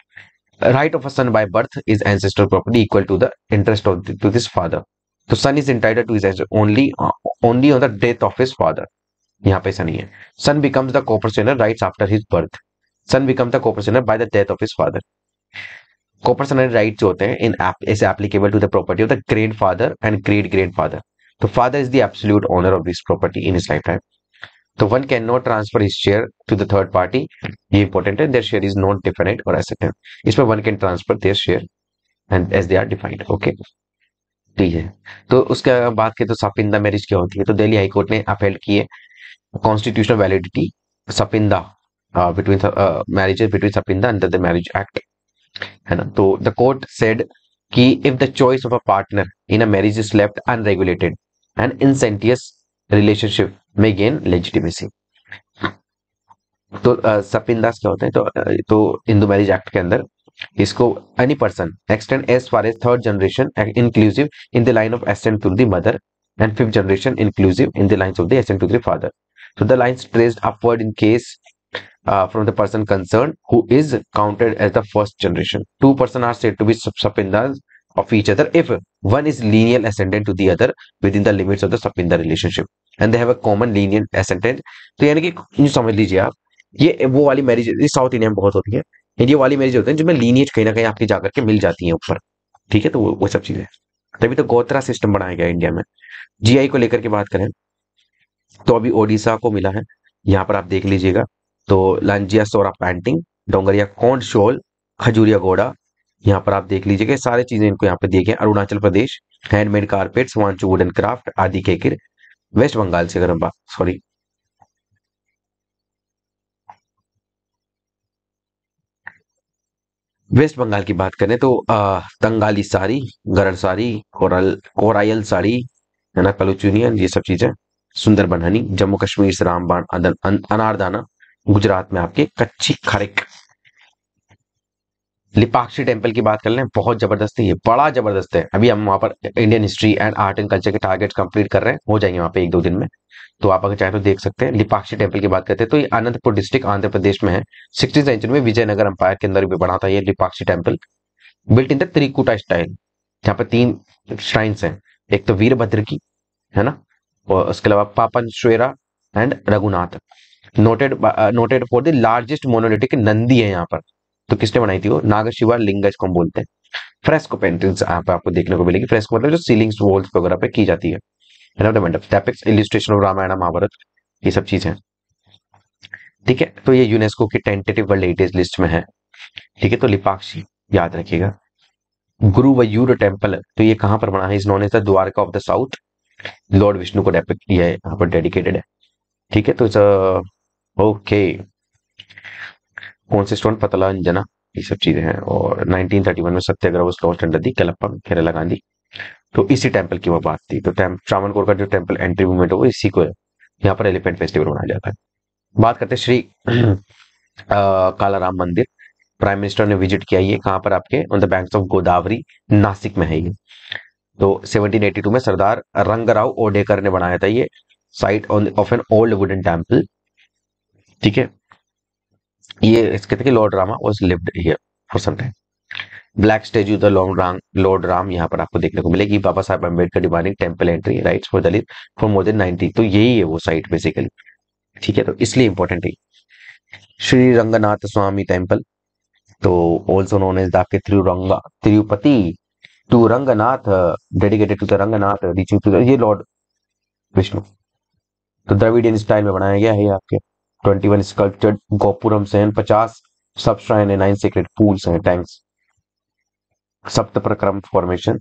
Right of a son by birth is ancestral property equal to the interest of to his father। तो son is entitled to his ancestor only on the death of his father। यहाँ पे ऐसा नहीं है। son becomes the co-personal rights after his birth। son becomes the co-personal by the death of his father। co-personal rights जो होते हैं इन is applicable to the property of the grandfather and great grandfather। तो father is the absolute owner of this property in his lifetime। तो one can not transfer his share to the third party, ये important है। Their share is not different और asset. इसमें one can transfer their share and as they are defined. Okay, ठीक है। तो उसके बात की तो सपिंदा मैरिज क्या होती है? तो दिल्ली हाई कोर्ट ने अपहेल्ड की है constitutional validity sapinda between marriages between sapinda under the marriage act, है ना। तो द कोर्ट सेड कि if the choice of a partner in a marriage is left unregulated and incestuous relationship में गेन लेजिटिमेसी। तो सपिंदास क्या होता है? तो हिंदू मैरिज एक्ट के अंदर इसको any person extend as far as third generation inclusive in the line of ascent to the mother and fifth generation inclusive in the lines of the ascent to the father. So the lines traced upward in case from the person concerned who is counted as the first generation. Two persons are said to be subpindas of each other if one is lineal ascendant to the other within the limits of the subpinda relationship and they have a common lineal ascendant। तो यानी कि यूं समझ लीजिए आप, ये वो वाली मैरिज साउथ इंडिया में बहुत होती है, ये वाली मैरिज होती है जिनमें लीनियज कहीं ना कहीं आपकी जाकर के मिल जाती है ऊपर। ठीक है, तो वो सब चीजें, तभी तो गोत्रा सिस्टम बनाया गया इंडिया में। जीआई को लेकर के बात करें तो अभी ओडिशा को मिला है, यहाँ पर आप देख लीजिएगा। तो लांजिया सोरा पेंटिंग, डोंगरिया कोंड शोल, खजूरिया घोड़ा, यहाँ पर आप देख लीजिएगा सारे चीजें इनको यहाँ पे दिए गए। Arunachal Pradesh handmade carpets, Wancho wooden craft आदि केकिर। वेस्ट बंगाल से अगर हम बात सॉरी वेस्ट बंगाल की बात करें तो तंगाली साड़ी, गरड़ साड़ी, कोरायल साड़ी, है ना, कलुचुनियन, ये सब चीजें। सुंदर बनहनी, जम्मू कश्मीर से रामबाण अनारदाना, गुजरात में आपके कच्ची खरिक। लिपाक्षी टेम्पल की बात कर लें, बहुत जबरदस्त है, ये बड़ा जबरदस्त है। अभी हम वहां पर Indian history and art and culture के टारगेट्स कंप्लीट कर रहे हैं, हो जाएंगे वहां पे 1-2 दिन में। तो आप अगर चाहें तो देख सकते हैं। लिपाक्षी टेम्पल की बात करते हैं तो ये अनंतपुर डिस्ट्रिक्ट आंध्र प्रदेश में है। 16th सेंचुरी में विजयनगर अंपायर के अंदर भी बना था ये Lepakshi temple, built in the Trikuta style. यहाँ पे 3 श्राइन्स हैं, एक तो वीरभद्र की, है ना, और उसके अलावा Papanasheswara and Raghunath. Noted for the largest monolithic Nandi है यहाँ पर। तो किसने बनाई थी? वो नागर शिवा लिंगा इसको हम बोलते हैं। फ्रेस्को पेंटिंग्स यहाँ पे आपको देखने को मिलेगी। फ्रेस्को मतलब जो सीलिंग्स वॉल्स वगैरह पे की जाती है ना, the mandapa depicts illustration of Ramayana Mahabharata, ये सब चीजें। ठीक है, तो ये यूनेस्को की टेंटेटिव वर्ल्ड हेरिटेज लिस्ट में है। ठीक है, तो लिपाक्षी याद रखिएगा। गुरुवयूर टेम्पल, तो ये कहां पर बना है? Is known as the Dwarka of the south. Lord Vishnu को डेपिक्ट किया है, यहाँ पर डेडिकेटेड है। ठीक है, तो ओके। कौन से स्टोन? पतला अंजना, ये सब चीजें हैं। और 1931 में satyagraha was lost under the Kelappa Kerala Gandhi. तो इसी टेम्पल की वो बात थी। तो ट्रावणकोर का जो टेम्पल एंट्री मूवमेंट है वो इसी को है। यहाँ पर एलिफेंट फेस्टिवल मनाया जाता है। बात करते हैं श्री कालाराम मंदिर। प्राइम मिनिस्टर ने विजिट किया, ये कहाँ पर आपके on the banks of Godavari, Nashik में है ये। तो 1782 में सरदार रंगराव ओडेकर ने बनाया था ये, site on of an old wooden temple. ठीक है, ये इसके थे lord Rama was lived here for some time. Black statue the lord Ram यहाँ पर आपको देखने को मिलेगी। Baba Saheb Ambedkar demanding temple entry rights for Dalit for more than 90। तो यही है वो साइट बेसिकली। ठीक है, तो इसलिए इंपॉर्टेंट है। श्री रंगनाथ स्वामी टेम्पल, तो ऑल्सो नोन एज आपके Tirupati to Ranganath, dedicated to the Ranganath, reaching to ये लॉर्ड विष्णु। तो द्रविडियन स्टाइल में बनाया गया है ये आपके। 21 स्कल्पचर्ड गोपुरम से 50 सब श्राइन है, 9 सीक्रेट पूल्स हैं, टैंक्स, सप्त प्रक्रम formation,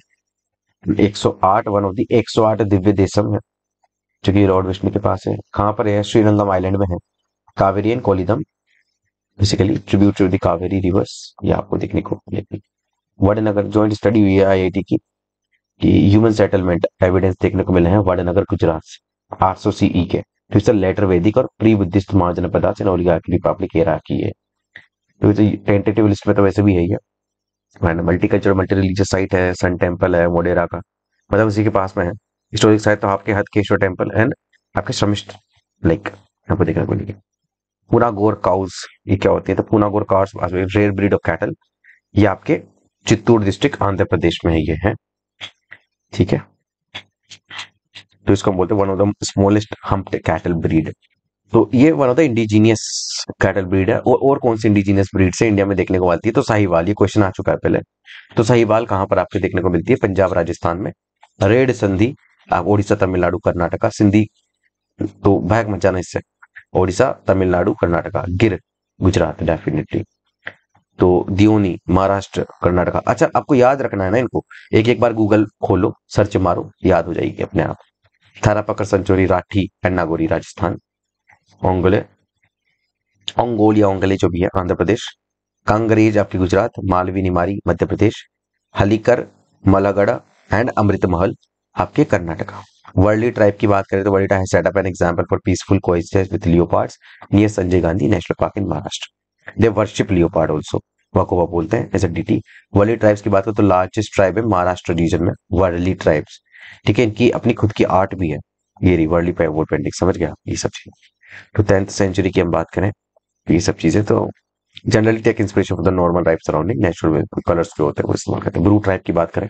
108 one of the 108 Divya Desam है जो कि लॉर्ड विष्णु के पास है। कहाँ पर है? श्रीरंगम आइलैंड में है। Kaveri and Kollidam, basically tribute to the Kaveri rivers, ये आपको देखने को मिलेगी। वडनगर जॉइंट स्टडी हुई है आईआईटी की कि ह्यूमन सेटलमेंट एविडेंस देखने को मिले हैं वडनगर गुजरात से 800 सीई के। तो इस लेटर वैदिक और प्री बुद्धिस्ट महाजन पदार्थ एंड ओलिगार्की रिपब्लिक एरा की है। तो टेंटेटिव लिस्ट में तो वैसे भी है ही है। Multi cultural multi religious site है, सन टेम्पल है मोडेरा का, मतलब उसी के पास में है। हिस्टोरिक साइट तो आपके हथकेश्वर टेम्पल एंड आपके शमिष्ठ लाइक यहाँ पर देखने को मिलेगी। पूना गोर काउस, ये क्या होती है? तो Punganur cows rare breed of cattle, ये आपके चित्तूर डिस्ट्रिक्ट आंध्र प्रदेश में है ये है। ठीक है, तो इसको हम बोलते हैं one of the smallest humped cattle breed. तो ये one of the indigenous cattle breed है। और कौन सी इंडिजीनियस ब्रीड से इंडिया में देखने को मिलती है? तो साहिवाल, ये क्वेश्चन आ चुका है पहले। तो साहिवाल कहाँ पर आपके देखने को मिलती है? पंजाब राजस्थान में। रेड संधि आप उड़ीसा तमिलनाडु कर्नाटका, सिंधी तो भाग मत जाना इससे, उड़ीसा तमिलनाडु कर्नाटका, गिर गुजरात डेफिनेटली, तो दियोनी महाराष्ट्र कर्नाटका। अच्छा, आपको याद रखना है ना इनको, एक एक बार गूगल खोलो, सर्च मारो, याद हो जाएगी अपने आप। थारापकर संचोरी राठी एंड नागौरी राजस्थान, ओंगोले ओंगोल या ओंगले जो भी है आंध्र प्रदेश, कांगरेज आपकी गुजरात, मालवी निमारी मध्य प्रदेश, हलीकर मलागढ़ एंड अमृत महल आपके कर्नाटका। वर्ली ट्राइब की बात करें तो Warli tribe set up an example for peaceful coexistence with leopards near Sanjay Gandhi national park in Maharashtra. They worship leopard also, Waghoba बोलते हैं as a deity. Warli tribes की बात करें तो लार्जेस्ट ट्राइब है महाराष्ट्र रीजन में वर्ली ट्राइब्स। ठीक है, इनकी अपनी खुद की आर्ट भी है, ये रही वर्ली वॉल पेंटिंग, समझ गया ये सब चीज। तो 10th सेंचुरी की हम बात करें, ये सब चीजें तो generally take inspiration from the normal tribe surrounding, natural colours जो होते हैं वो इस्तेमाल करते हैं। ब्रू ट्राइब की बात करें,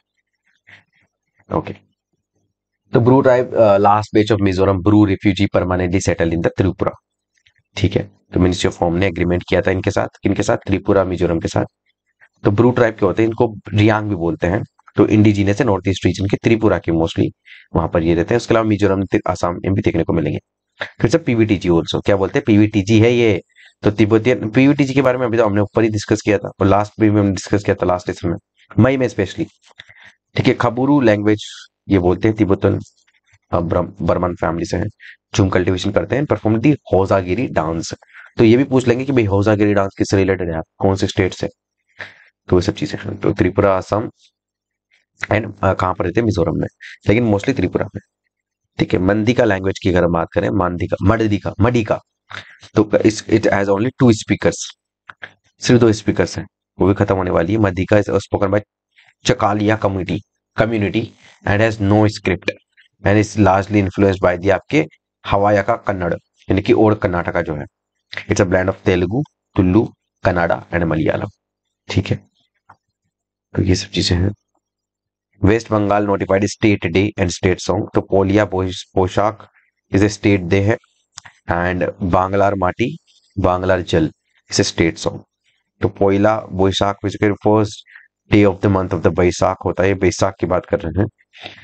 ओके, तो Bru tribe last batch of Mizoram, Bru refugee permanently settle in the Tripura. ठीक है, तो मिनिस्ट्री ऑफ होम ने एग्रीमेंट किया था इनके साथ, किनके साथ? त्रिपुरा मिजोरम के साथ। तो ब्रू ट्राइब के होते हैं, इनको रियांग भी बोलते हैं। तो इंडिजीनियस है नॉर्थ ईस्ट रीजन के, त्रिपुरा के मोस्टली वहां पर ये रहते हैं। उसके अलावा मिजोरम आसाम में भी देखने को मिलेंगे। फिर से पीवीटीजी ऑल्सो, क्या बोलते हैं? पीवीटीजी है ये। तो तिब्बतियन पीवीटीजी के बारे में अभी तो हमने ऊपर ही डिस्कस किया था, और लास्ट भी हमने डिस्कस किया था लास्ट लेसन में, मई में स्पेशली। ठीक है, खबुरु लैंग्वेज ये बोलते हैं, तिब्बतन बर्मन फैमिली से है, झूम कल्टीवेशन करते हैं, परफॉर्म दी होजागिरी डांस। तो ये भी पूछ लेंगे कि भाई होजागिरी डांस किससे रिलेटेड है, आप कौन से स्टेट से? तो ये सब चीजें। तो त्रिपुरा असम एंड कहाँ पर रहते हैं? मिजोरम में, लेकिन मोस्टली त्रिपुरा में। ठीक है, मंदिका लैंग्वेज की अगर हम बात करें, मांदिका मडिका, तो इट हैज ओनली 2 स्पीकर्स, सिर्फ 2 स्पीकर्स हैं, वो भी खत्म होने वाली है। Madika is spoken by Chakaliya community and has no script and is largely influenced by the आपके हवाया का कन्नड़, यानी कि ओल्ड कर्नाटका जो है। It's a blend of Telugu, Tulu, Kannada and Malayalam. ठीक है, तो ये सब चीजें हैं। West Bengal notified state day and state song, तो Poila Boishakh is a state day है, and Banglar Mati Banglar Jol is a state song. तो Poila Boishakh first day of the month of the Baisakh होता है, बैसाख की बात कर रहे हैं,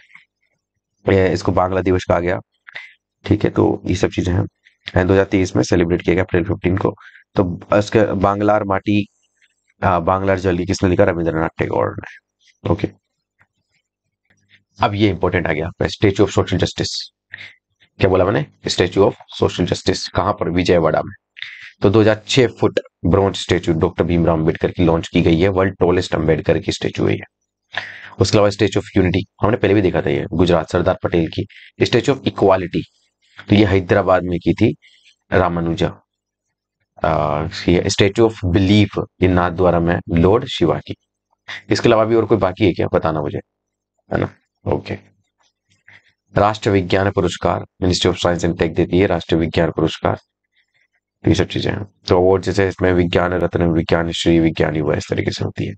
इसको बांग्ला दिवस कहा गया। ठीक है, तो ये सब चीजें हैं, एंड 2023 में सेलिब्रेट किया गया अप्रैल 15 को। तो इसके बांग्लार माटी बांग्लार जल ये किसने लिखा? रविंद्रनाथ टैगोर ने। ओके, अब ये इंपॉर्टेंट आ गया, स्टेच्यू ऑफ सोशल जस्टिस। क्या बोला मैंने? स्टेच्यू ऑफ सोशल जस्टिस कहां पर? विजयवाड़ा में। तो 2006 foot bronze statue doctor Bhimrao Ambedkar की लॉन्च की गई है, वर्ल्ड टॉलेस्ट अम्बेडकर की स्टेच्यू है ये। उसके अलावा स्टेच्यू ऑफ यूनिटी हमने पहले भी देखा था, ये गुजरात सरदार पटेल की। स्टेच्यू ऑफ इक्वालिटी तो ये हैदराबाद में की थी रामानुजा। स्टेचू ऑफ बिलीफ ये नाथद्वारा में लॉर्ड शिवा की। इसके अलावा भी और कोई बाकी है क्या, बताना मुझे, है ना। Okay. Rashtriya Vigyan Puraskar ministry of science and tech देती है, राष्ट्रीय विज्ञान पुरस्कार। तो ये सब चीजें हैं। तो अवार्ड जैसे इसमें विज्ञान रत्न, विज्ञान श्री, विज्ञान युवा, इस तरीके से होती है।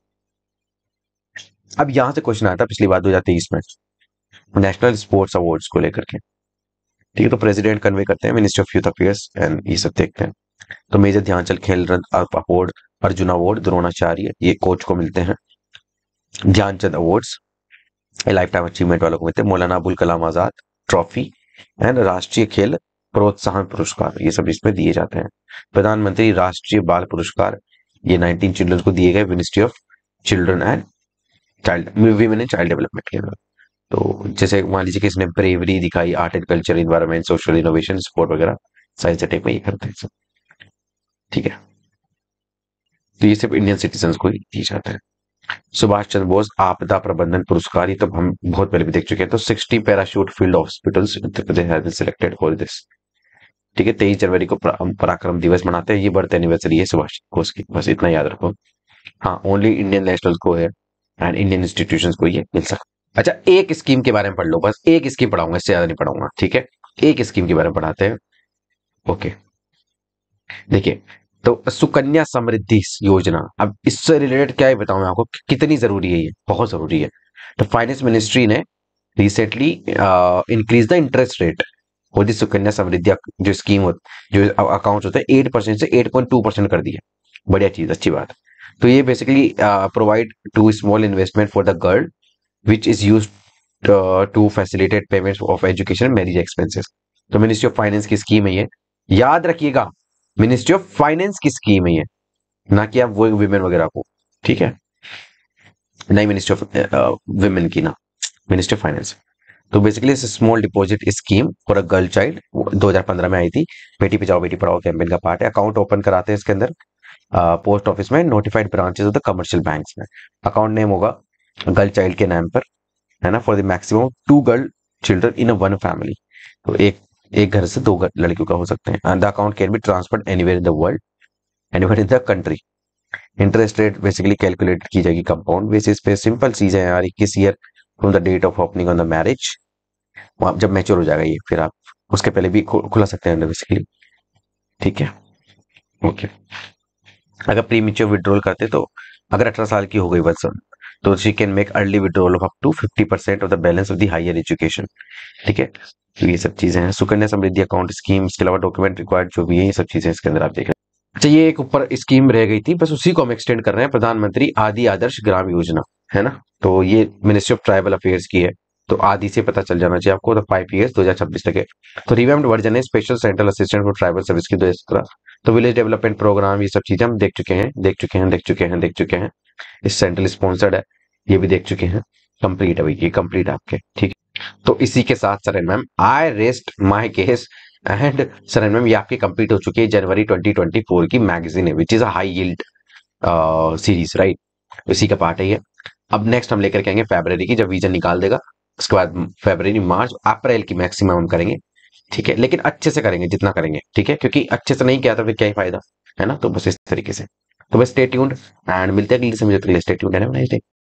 अब यहां से क्वेश्चन आया था पिछली बार 2023 में नेशनल स्पोर्ट्स अवार्ड्स को लेकर के। ठीक है, तो प्रेसिडेंट कन्वे करते हैं, ministry of youth affairs, and ये सब देखते हैं। तो major Dhyanchand Khel Ratna award, Arjuna award Dronacharya ये कोच को मिलते हैं। Dhyanchand awards lifetime achievement वालों को मिलते हैं। मौलाना अबुल कलाम आजाद ट्रॉफी एंड राष्ट्रीय खेल प्रोत्साहन पुरस्कार ये सब इसमें दिए जाते हैं। प्रधानमंत्री राष्ट्रीय बाल पुरस्कार ये 19 चिल्ड्रन को दिए गए, ministry of children and child women and child development के अंदर। तो जैसे मान लीजिए कि इसने ब्रेवरी दिखाई, art and culture, environment, social innovation, sport वगैरह, साइंस टेक में ये करते हैं सब। ठीक है, तो ये सिर्फ इंडियन सिटीजन को ही दिए जाते हैं। सुभाष चंद्र बोस आपदा प्रबंधन पुरस्कार ये तो हम बहुत पहले भी देख चुके हैं। तो 60 parachute field hospitals Uttar Pradesh has been selected for this. ठीक है, 23 जनवरी को हम पराक्रम दिवस मनाते हैं, ये बर्थ एनिवर्सरी है सुभाष बोस की, बस इतना याद रखो। हाँ, ओनली इंडियन नेशनल को है एंड इंडियन इंस्टीट्यूशंस को ये मिल सकता है। अच्छा, एक स्कीम के बारे में पढ़ लो, बस एक स्कीम पढ़ाऊंगा, इससे ज्यादा नहीं पढ़ाऊंगा। ठीक है, एक स्कीम के बारे में पढ़ाते हैं। ओके, देखिए, तो सुकन्या समृद्धि योजना, अब इससे रिलेटेड क्या है बताऊं मैं आपको, कितनी जरूरी है, ये बहुत जरूरी है। तो फाइनेंस मिनिस्ट्री ने recently increase the interest rate for the Sukanya Samriddhi जो स्कीम जो अकाउंट होते हैं 8% से 8.2% कर दिया। बढ़िया चीज, अच्छी बात। तो ये basically provide to small investment for the girl which is use to facilitate payment of education marriage expenses. तो मिनिस्ट्री ऑफ फाइनेंस की स्कीम है ये, याद रखिएगा, मिनिस्ट्री ऑफ फाइनेंस की स्कीम है ये, ना कि आप वो विमेन वगैरह को। ठीक है, नहीं मिनिस्ट्री ऑफ विमेन की ना, मिनिस्ट्री ऑफ फाइनेंस। तो basically small deposit scheme for a girl child 2015 में आई थी, बेटी बचाओ बेटी पढ़ाओ कैंपेन का पार्ट है। अकाउंट ओपन कराते हैं इसके अंदर पोस्ट ऑफिस में, notified branches of the commercial banks में। अकाउंट नेम होगा गर्ल चाइल्ड के नाम पर, है ना, for the maximum 2 girl children in a one family. तो एक घर से 2 लड़कियों का हो सकते हैं। And the account can be transferred anywhere in the world, anywhere in the country. Interest rate basically calculate की जाएगी कंपाउंड बेसिस पे। सिंपल चीज है यार, 21 year from the date of opening on the marriage. जब मैच्योर हो जाएगा ये, फिर आप उसके पहले भी खुला सकते हैं बेसिकली। ठीक है, ओके। अगर प्री मेच्योर विड्रॉल करते तो अगर 18 साल की हो गई पर्सन तो she can make early withdrawal of up to 50% of the balance of the higher education. ठीक है, तो ये सब चीजें हैं सुकन्या समृद्धि अकाउंट स्कीम। इसके अलावा डॉक्यूमेंट रिक्वायर्ड जो भी है, ये सब चीजें इसके अंदर आप देख लें। अच्छा, ये एक ऊपर स्कीम रह गई थी, बस उसी को हम एक्सटेंड कर रहे हैं, प्रधानमंत्री आदि आदर्श ग्राम योजना, है ना। तो ये मिनिस्ट्री ऑफ ट्राइबल अफेयर्स की है। तो आदि से पता चल जाना चाहिए आपको, तो 5 ईयर्स 2026 तक है। तो रिवैम्ड वर्जन है special central assistant for tribal service की 2017। तो विलेज डेवलपमेंट प्रोग्राम, ये सब चीजें हम देख चुके हैं, देख चुके हैं, देख चुके हैं, देख चुके हैं। इस सेंट्रल स्पॉन्सर्ड है, ये भी देख चुके हैं। कंप्लीट है भाई, ये कंप्लीट है आपके। ठीक है, तो इसी के साथ sir ma'am I rest my case and sir ma'am ये आपकी कंप्लीट हो चुकी है जनवरी 2024 की मैगजीन है which is a high yield series, right. इसी का पार्ट है ये। अब नेक्स्ट हम लेकर के आएंगे फरवरी की, जब वीजा निकाल देगा उसके बाद फरवरी मार्च अप्रैल की मैक्सिमम हम करेंगे। ठीक है, लेकिन अच्छे से करेंगे जितना करेंगे। ठीक है, क्योंकि अच्छे से नहीं किया तो फिर क्या ही फायदा, है ना। तो बस इस तरीके से, तो बस स्टे ट्यून्ड एंड मिलते हैं अगली समय, स्टे ट्यून्ड है ना।